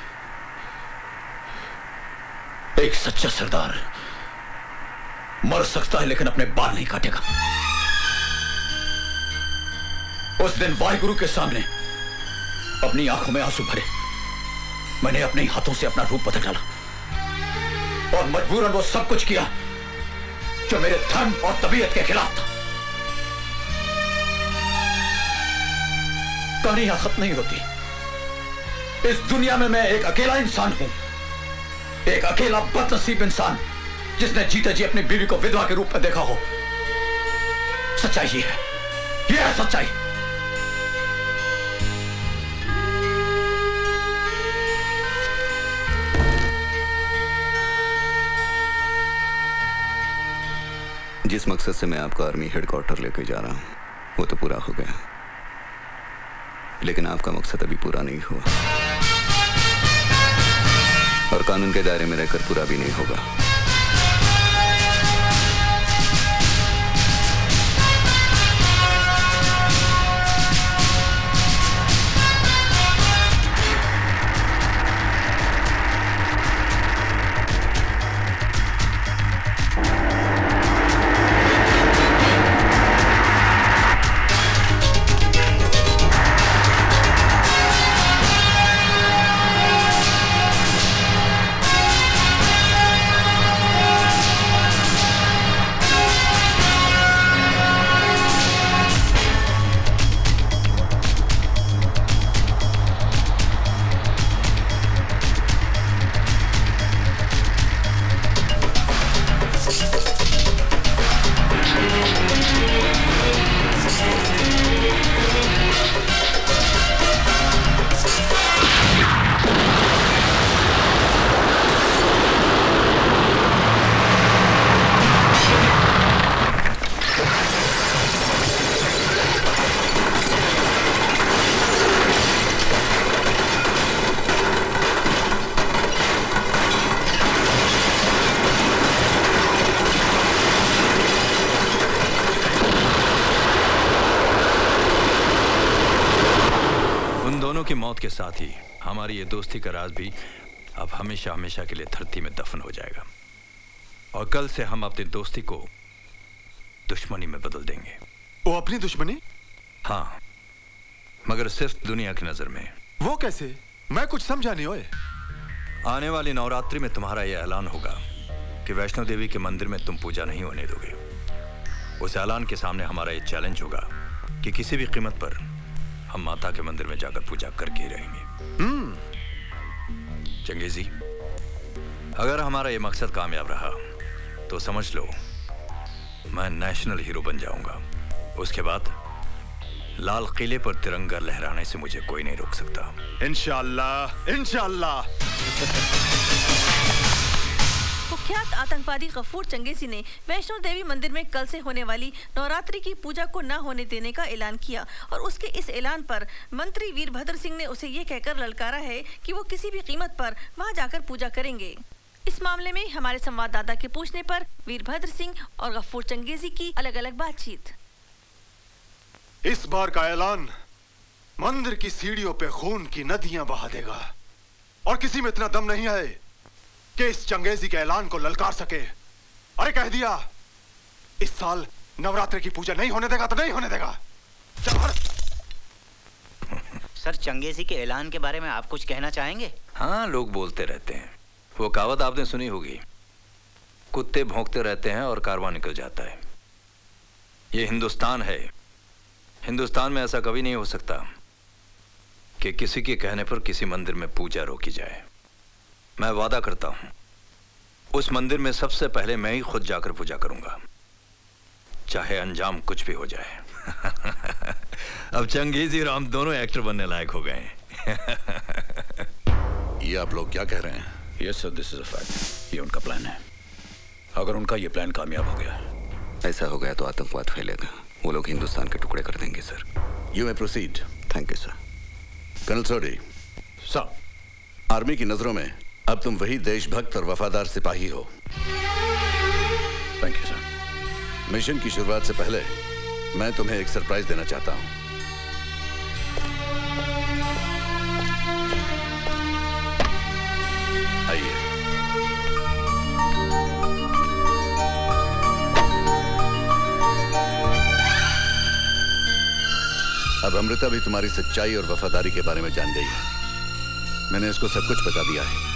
एक सच्चा सरदार मर सकता है लेकिन अपने बाल नहीं काटेगा। उस दिन वाहिगुरु के सामने अपनी आंखों में आंसू भरे मैंने अपने हाथों से अपना रूप बदल डाला और मजबूरन वो सब कुछ किया जो मेरे धर्म और तबीयत के खिलाफ था। कहानी यहां खत्म नहीं होती। इस दुनिया में मैं एक अकेला इंसान हूं, एक अकेला बदनसीब इंसान जिसने जीते जी अपनी बीवी को विधवा के रूप में देखा हो। सच्चाई ये है सच्चाई। जिस मकसद से मैं आपका आर्मी हेडक्वार्टर लेके जा रहा हूं वो तो पूरा हो गया, लेकिन आपका मकसद अभी पूरा नहीं हुआ और कानून के दायरे में रहकर पूरा भी नहीं होगा। की मौत के साथ ही हमारी ये दोस्ती का राज भी अब हमेशा हमेशा के लिए धरती में दफन हो जाएगा और कल से हम अपनी दोस्ती को दुश्मनी में बदल देंगे। वो अपनी दुश्मनी? हाँ, मगर सिर्फ दुनिया की नजर में। वो कैसे? मैं कुछ समझा नहीं। ओए, आने वाली नवरात्रि में तुम्हारा यह ऐलान होगा कि वैष्णो देवी के मंदिर में तुम पूजा नहीं होने दोगे। उस ऐलान के सामने हमारा यह चैलेंज होगा कि किसी भी कीमत पर हम माता के मंदिर में जाकर पूजा करके ही रहेंगे। चंगेजी, अगर हमारा यह मकसद कामयाब रहा तो समझ लो मैं नेशनल हीरो बन जाऊंगा। उसके बाद लाल किले पर तिरंगा लहराने से मुझे कोई नहीं रोक सकता। इंशाअल्लाह, इंशाअल्लाह। कुख्यात आतंकवादी गफूर चंगेजी ने वैष्णो देवी मंदिर में कल से होने वाली नवरात्रि की पूजा को न होने देने का ऐलान किया और उसके इस ऐलान पर मंत्री वीरभद्र सिंह ने उसे ये कहकर ललकारा है कि वो किसी भी कीमत पर वहां जाकर पूजा करेंगे। इस मामले में हमारे संवाददाता के पूछने पर वीरभद्र सिंह और गफूर चंगेजी की अलग अलग बातचीत। इस बार का ऐलान मंदिर की सीढ़ियों पे खून की नदियां बहा देगा और किसी में इतना दम नहीं है कि इस चंगेजी के ऐलान को ललकार सके। अरे कह दिया, इस साल नवरात्रि की पूजा नहीं होने देगा तो नहीं होने देगा। सर, चंगेजी के ऐलान के बारे में आप कुछ कहना चाहेंगे? हाँ, लोग बोलते रहते हैं। वो कहावत आपने सुनी होगी, कुत्ते भौंकते रहते हैं और कारवां निकल जाता है। ये हिंदुस्तान है। हिंदुस्तान में ऐसा कभी नहीं हो सकता कि किसी के कहने पर किसी मंदिर में पूजा रोकी जाए। मैं वादा करता हूं उस मंदिर में सबसे पहले मैं ही खुद जाकर पूजा करूंगा, चाहे अंजाम कुछ भी हो जाए। अब चंगेजी राम दोनों एक्टर बनने लायक हो गए हैं। ये आप लोग क्या कह रहे हैं? Yes sir, this is a fact. ये उनका प्लान है। अगर उनका ये प्लान कामयाब हो गया, ऐसा हो गया तो आतंकवाद फैलेगा। वो लोग हिंदुस्तान के टुकड़े कर देंगे sir. You may proceed. Thank you sir. Colonel Sodhi, sir, army की नजरों में अब तुम वही देशभक्त और वफादार सिपाही हो। Thank you sir. मिशन की शुरुआत से पहले मैं तुम्हें एक सरप्राइज देना चाहता हूं। आइए। अब अमृता भी तुम्हारी सच्चाई और वफादारी के बारे में जान गई है। मैंने इसको सब कुछ बता दिया है।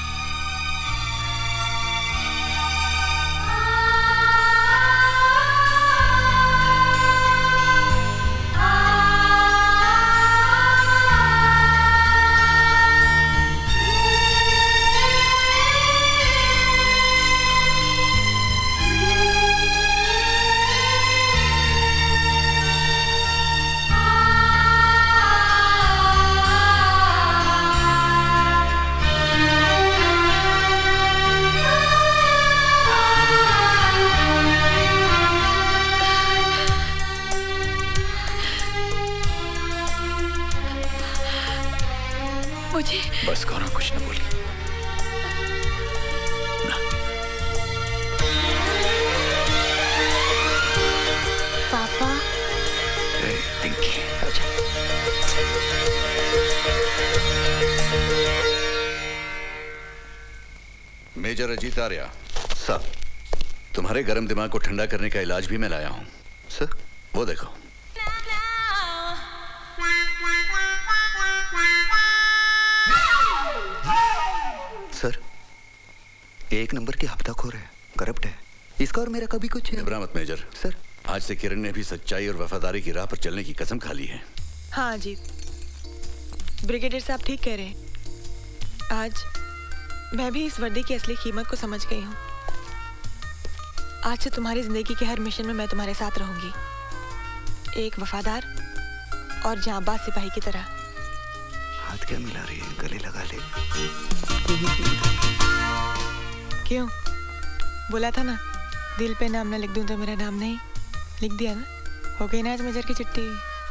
बस करो, कुछ न बोली। पापा। पिंकी, आजा। मेजर अजीत आर्या। सर। तुम्हारे गर्म दिमाग को ठंडा करने का इलाज भी मैं लाया हूं। सर, वो देखो। सर, एक नंबर की हफ्ताखोर है, करप्ट है। इसका और मेरा कभी कुछ घबरा मत मेजर। सर, आज से किरण ने भी सच्चाई और वफादारी की राह पर चलने की कसम खा ली है। हाँ जी, ब्रिगेडियर साहब ठीक कह रहे हैं। आज मैं भी इस वर्दी की असली कीमत को समझ गई हूँ। आज से तुम्हारी जिंदगी के हर मिशन में मैं तुम्हारे साथ रहूंगी, एक वफादार और जांबाज सिपाही की तरह। हाथ क्या मिला रही है? गले लगा ले। क्यों? बोला था ना, दिल पे नाम ना लिख दूं तो मेरा नाम नहीं। लिख दिया ना, हो गई ना आज मेजर की चिट्ठी।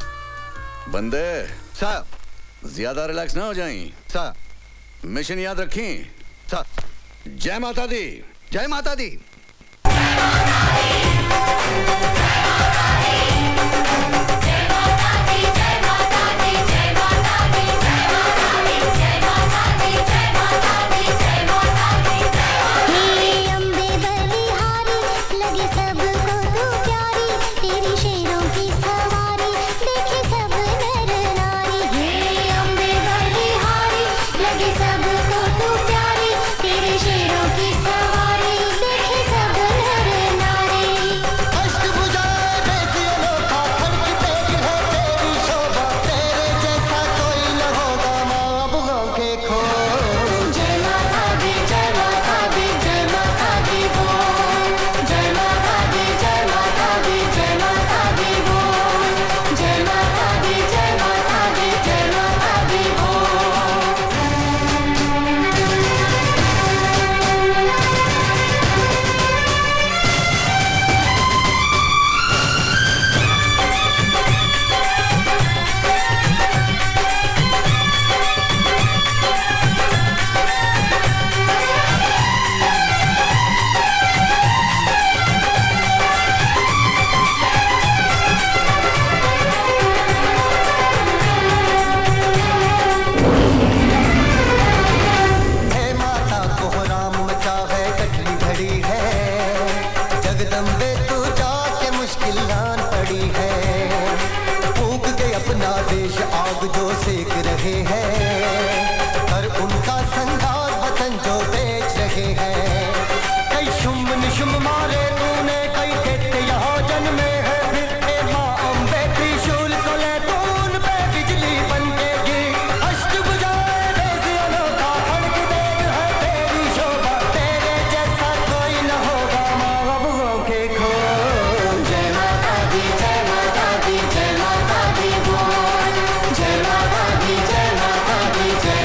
बंदे साहब, ज्यादा रिलैक्स ना हो जाएं। सर, मिशन याद रखें। सर, जय माता दी। जय माता दी। जय माता दी, जय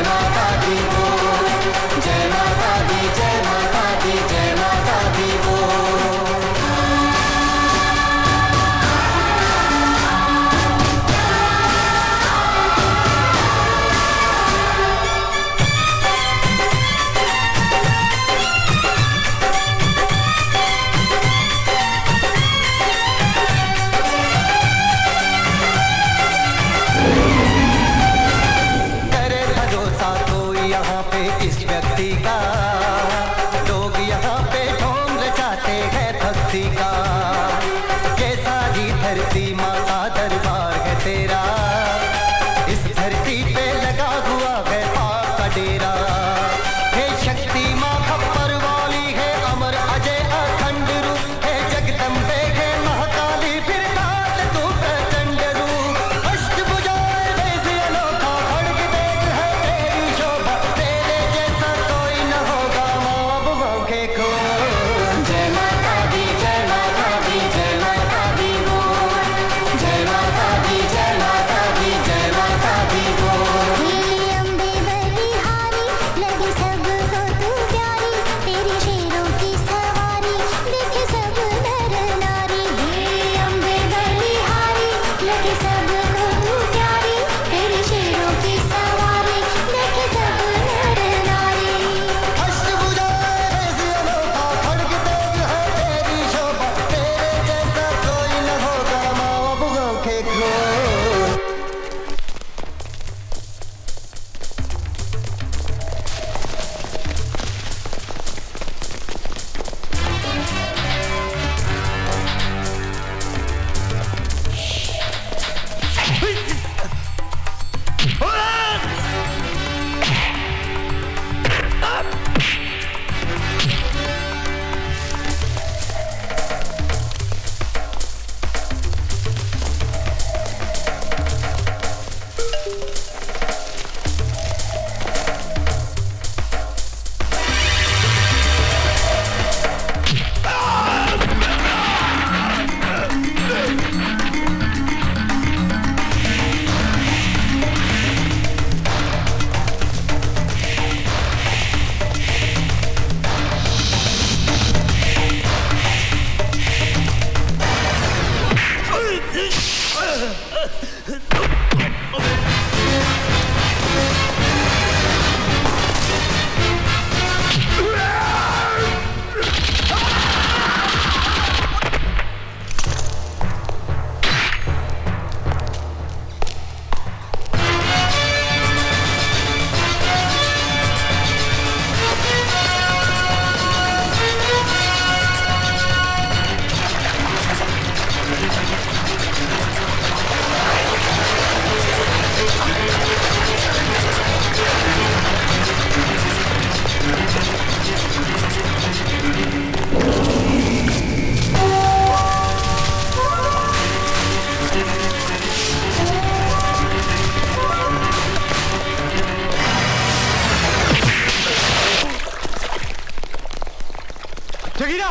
जगीरा!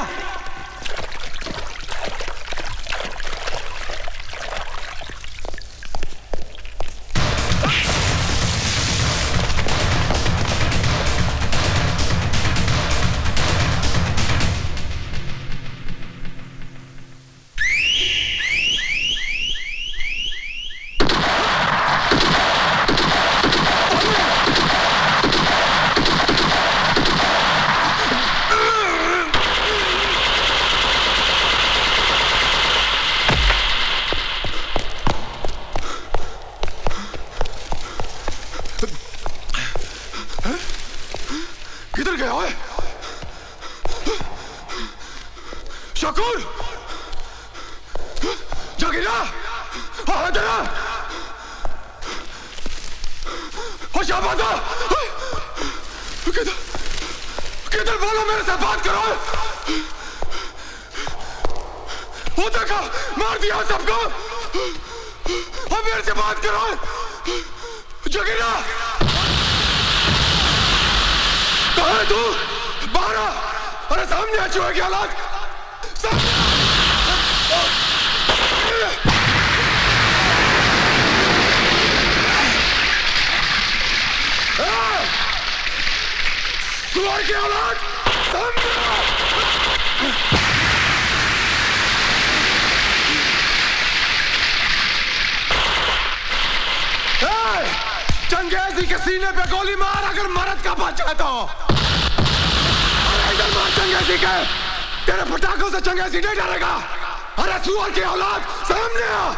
चंगेजी के सीने पे गोली मार अगर मरद का बचा तो। अरे इधर मार चंगेजी के, तेरे पटाखों से चंगेजी नहीं डरेगा। अरे सुअर की औलाद सामने आ।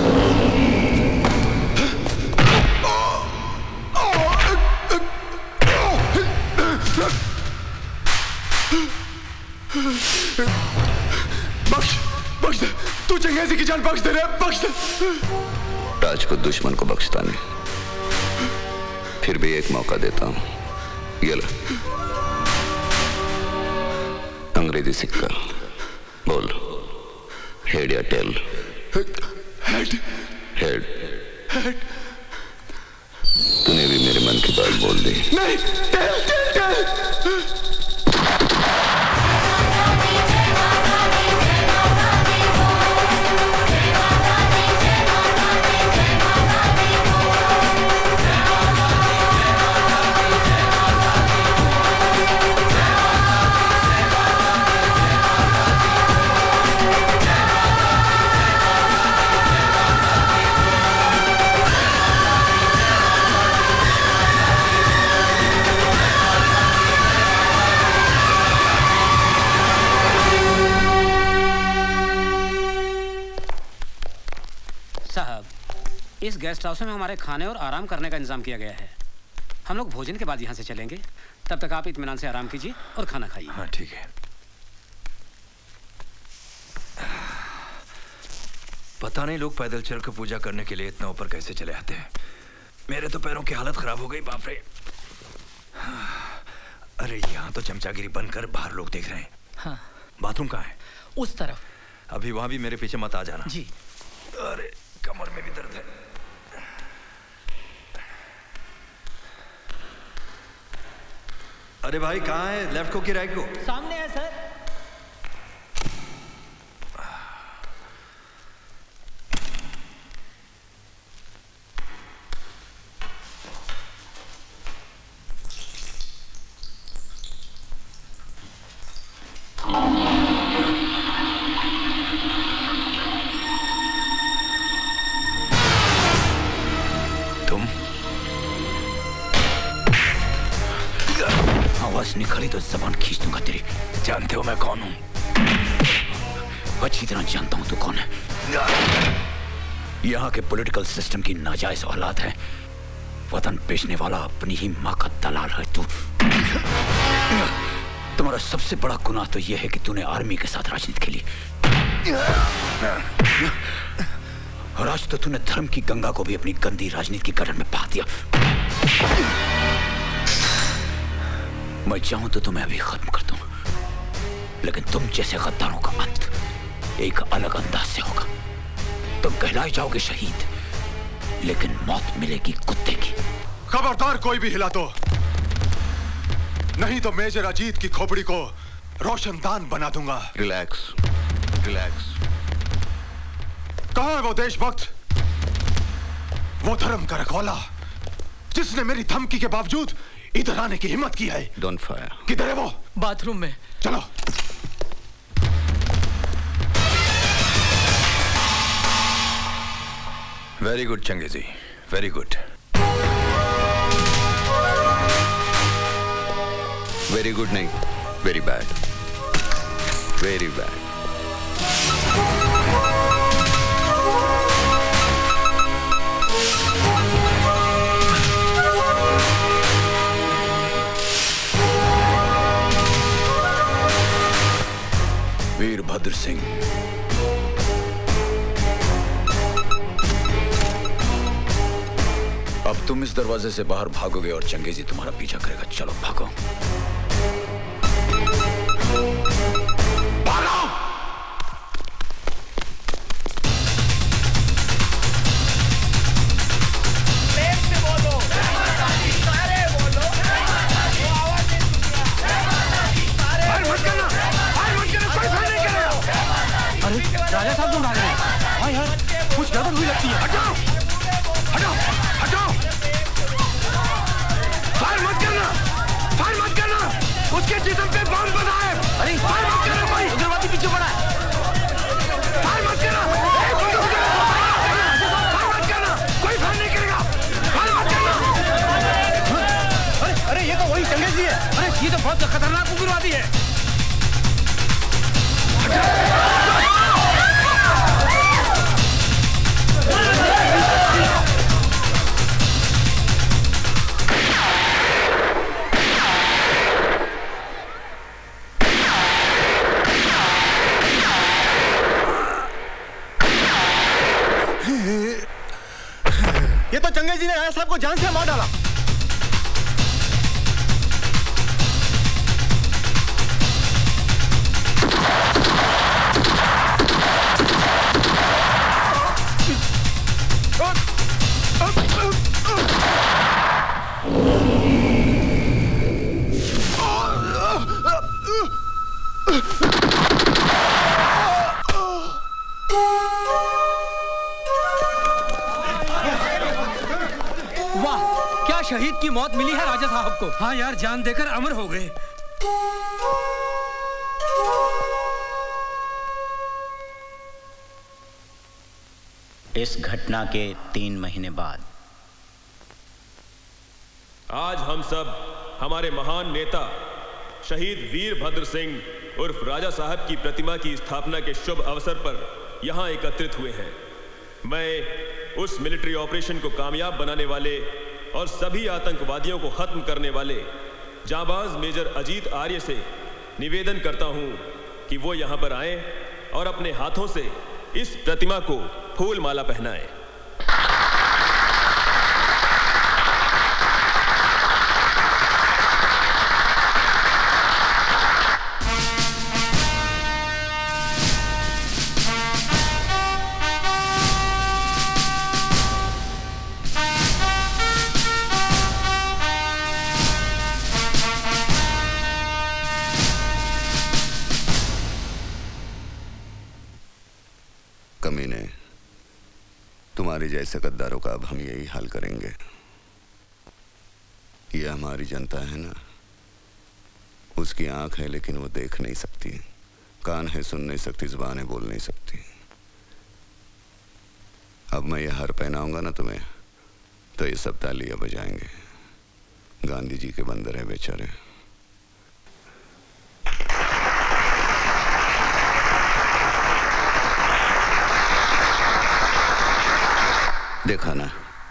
बख्श दे, तू चंगेजी की जान बख्श दे रे, बख्श दे। राज को दुश्मन को बख्शता नहीं, फिर भी एक मौका देता हूं। ये लो अंग्रेजी सिक्का, बोल हेड या टेल? हेड। हेड। हेड। तूने भी मेरे मन की बात बोल दी। नहीं, टेल टेल टेल। इस गेस्ट हाउस में हमारे खाने और आराम करने का इंतजाम किया गया है। हम लोग भोजन के बाद यहाँ से चलेंगे, तब तक आप इत्मीनान से आराम कीजिए और खाना खाइए। हाँ ठीक है। पता नहीं लोग पैदल चल कर पूजा करने के लिए इतना ऊपर कैसे चले आते हैं। मेरे तो पैरों की हालत खराब हो गई, बाप रे। अरे यहाँ तो चमचागिरी बनकर बाहर लोग देख रहे हैं। हाँ। बाथरूम कहाँ है? उस तरफ। अभी वहां भी मेरे पीछे मत आ जाना। जी। अरे कमर में भी दर्द है। अरे भाई कहाँ है? लेफ्ट को कि राइट को? सामने है सर। निकली तो जबान खींच दूंगा तेरी। जानते हो मैं कौन हूं? अच्छी तरह जानता हूं तू कौन है। यहाँ के पॉलिटिकल सिस्टम की नाजायज औलाद है। वतन बेचने वाला, अपनी ही माँ का दलाल है तू। तुम्हारा सबसे बड़ा गुनाह तो यह है कि तूने आर्मी के साथ राजनीति खेली। और आज तो तूने धर्म की गंगा को भी अपनी गंदी राजनीति की गटर में बहा दिया। मैं चाहूं तो तुम्हें अभी खत्म कर दूं, लेकिन तुम जैसे गद्दारों का अंत एक अलग अंदाज से होगा। तुम कहलाए जाओगे शहीद, लेकिन मौत मिलेगी कुत्ते की। खबरदार कोई भी हिला तो, नहीं तो मेजर अजीत की खोपड़ी को रोशनदान बना दूंगा। Relax, relax. कहां है वो देशभक्त, वो धर्म का रखवाला जिसने मेरी धमकी के बावजूद इधर आने की हिम्मत की है? Don't fire. किधर है वो? बाथरूम में। चलो। Very good Changezi, very good. Very good नहीं, very bad, very bad. Virbhadra Singh, अब तुम इस दरवाजे से बाहर भागोगे और चंगेजी तुम्हारा पीछा करेगा। चलो भागो। राजा साहब तुम भाग रहे हैं? हाँ यार, कुछ गड़बड़ हुई लगती है। हटाओ, हटाओ, हटाओ। फायर मत करना, फायर मत करना। उसके जिस्म पे बम बना है। अरे फायर मत करना, कोई उग्रवादी पीछे पड़ा है। फायर मत करना, फायर मत करना, कोई फायर नहीं करेगा। फायर मत करना। अरे ये तो वही चंगेजी है। अरे ये तो बहुत खतरनाक उग्रवादी है। ये तो चंगेजी ने राजा साहब को जान से मार डाला। शहीद की मौत मिली है राजा साहब को। हाँ यार, जान देकर अमर हो गए। इस घटना के 3 महीने बाद आज हम सब हमारे महान नेता शहीद वीरभद्र सिंह उर्फ राजा साहब की प्रतिमा की स्थापना के शुभ अवसर पर यहां एकत्रित हुए हैं। मैं उस मिलिट्री ऑपरेशन को कामयाब बनाने वाले और सभी आतंकवादियों को खत्म करने वाले जांबाज मेजर अजीत आर्य से निवेदन करता हूं कि वो यहां पर आएं और अपने हाथों से इस प्रतिमा को फूल माला पहनाएं। कमीने, तुम्हारे जैसे गद्दारों का अब हम यही हाल करेंगे। ये हमारी जनता है ना, उसकी आंख है लेकिन वो देख नहीं सकती, कान है सुन नहीं सकती, जुबान है बोल नहीं सकती। अब मैं ये हार पहनाऊंगा ना तुम्हें, तो ये सब तालियां बजाएंगे। गांधी जी के बंदर है बेचारे। देखा ना,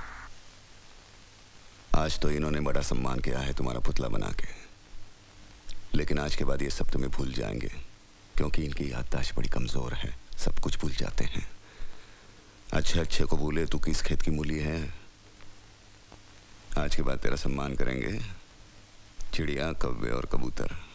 आज तो इन्होंने बड़ा सम्मान किया है तुम्हारा पुतला बना के, लेकिन आज के बाद ये सब तुम्हें भूल जाएंगे, क्योंकि इनकी याददाश्त बड़ी कमजोर है, सब कुछ भूल जाते हैं। अच्छे अच्छे को भूले तू किस खेत की मूली है। आज के बाद तेरा सम्मान करेंगे चिड़िया, कौवे और कबूतर।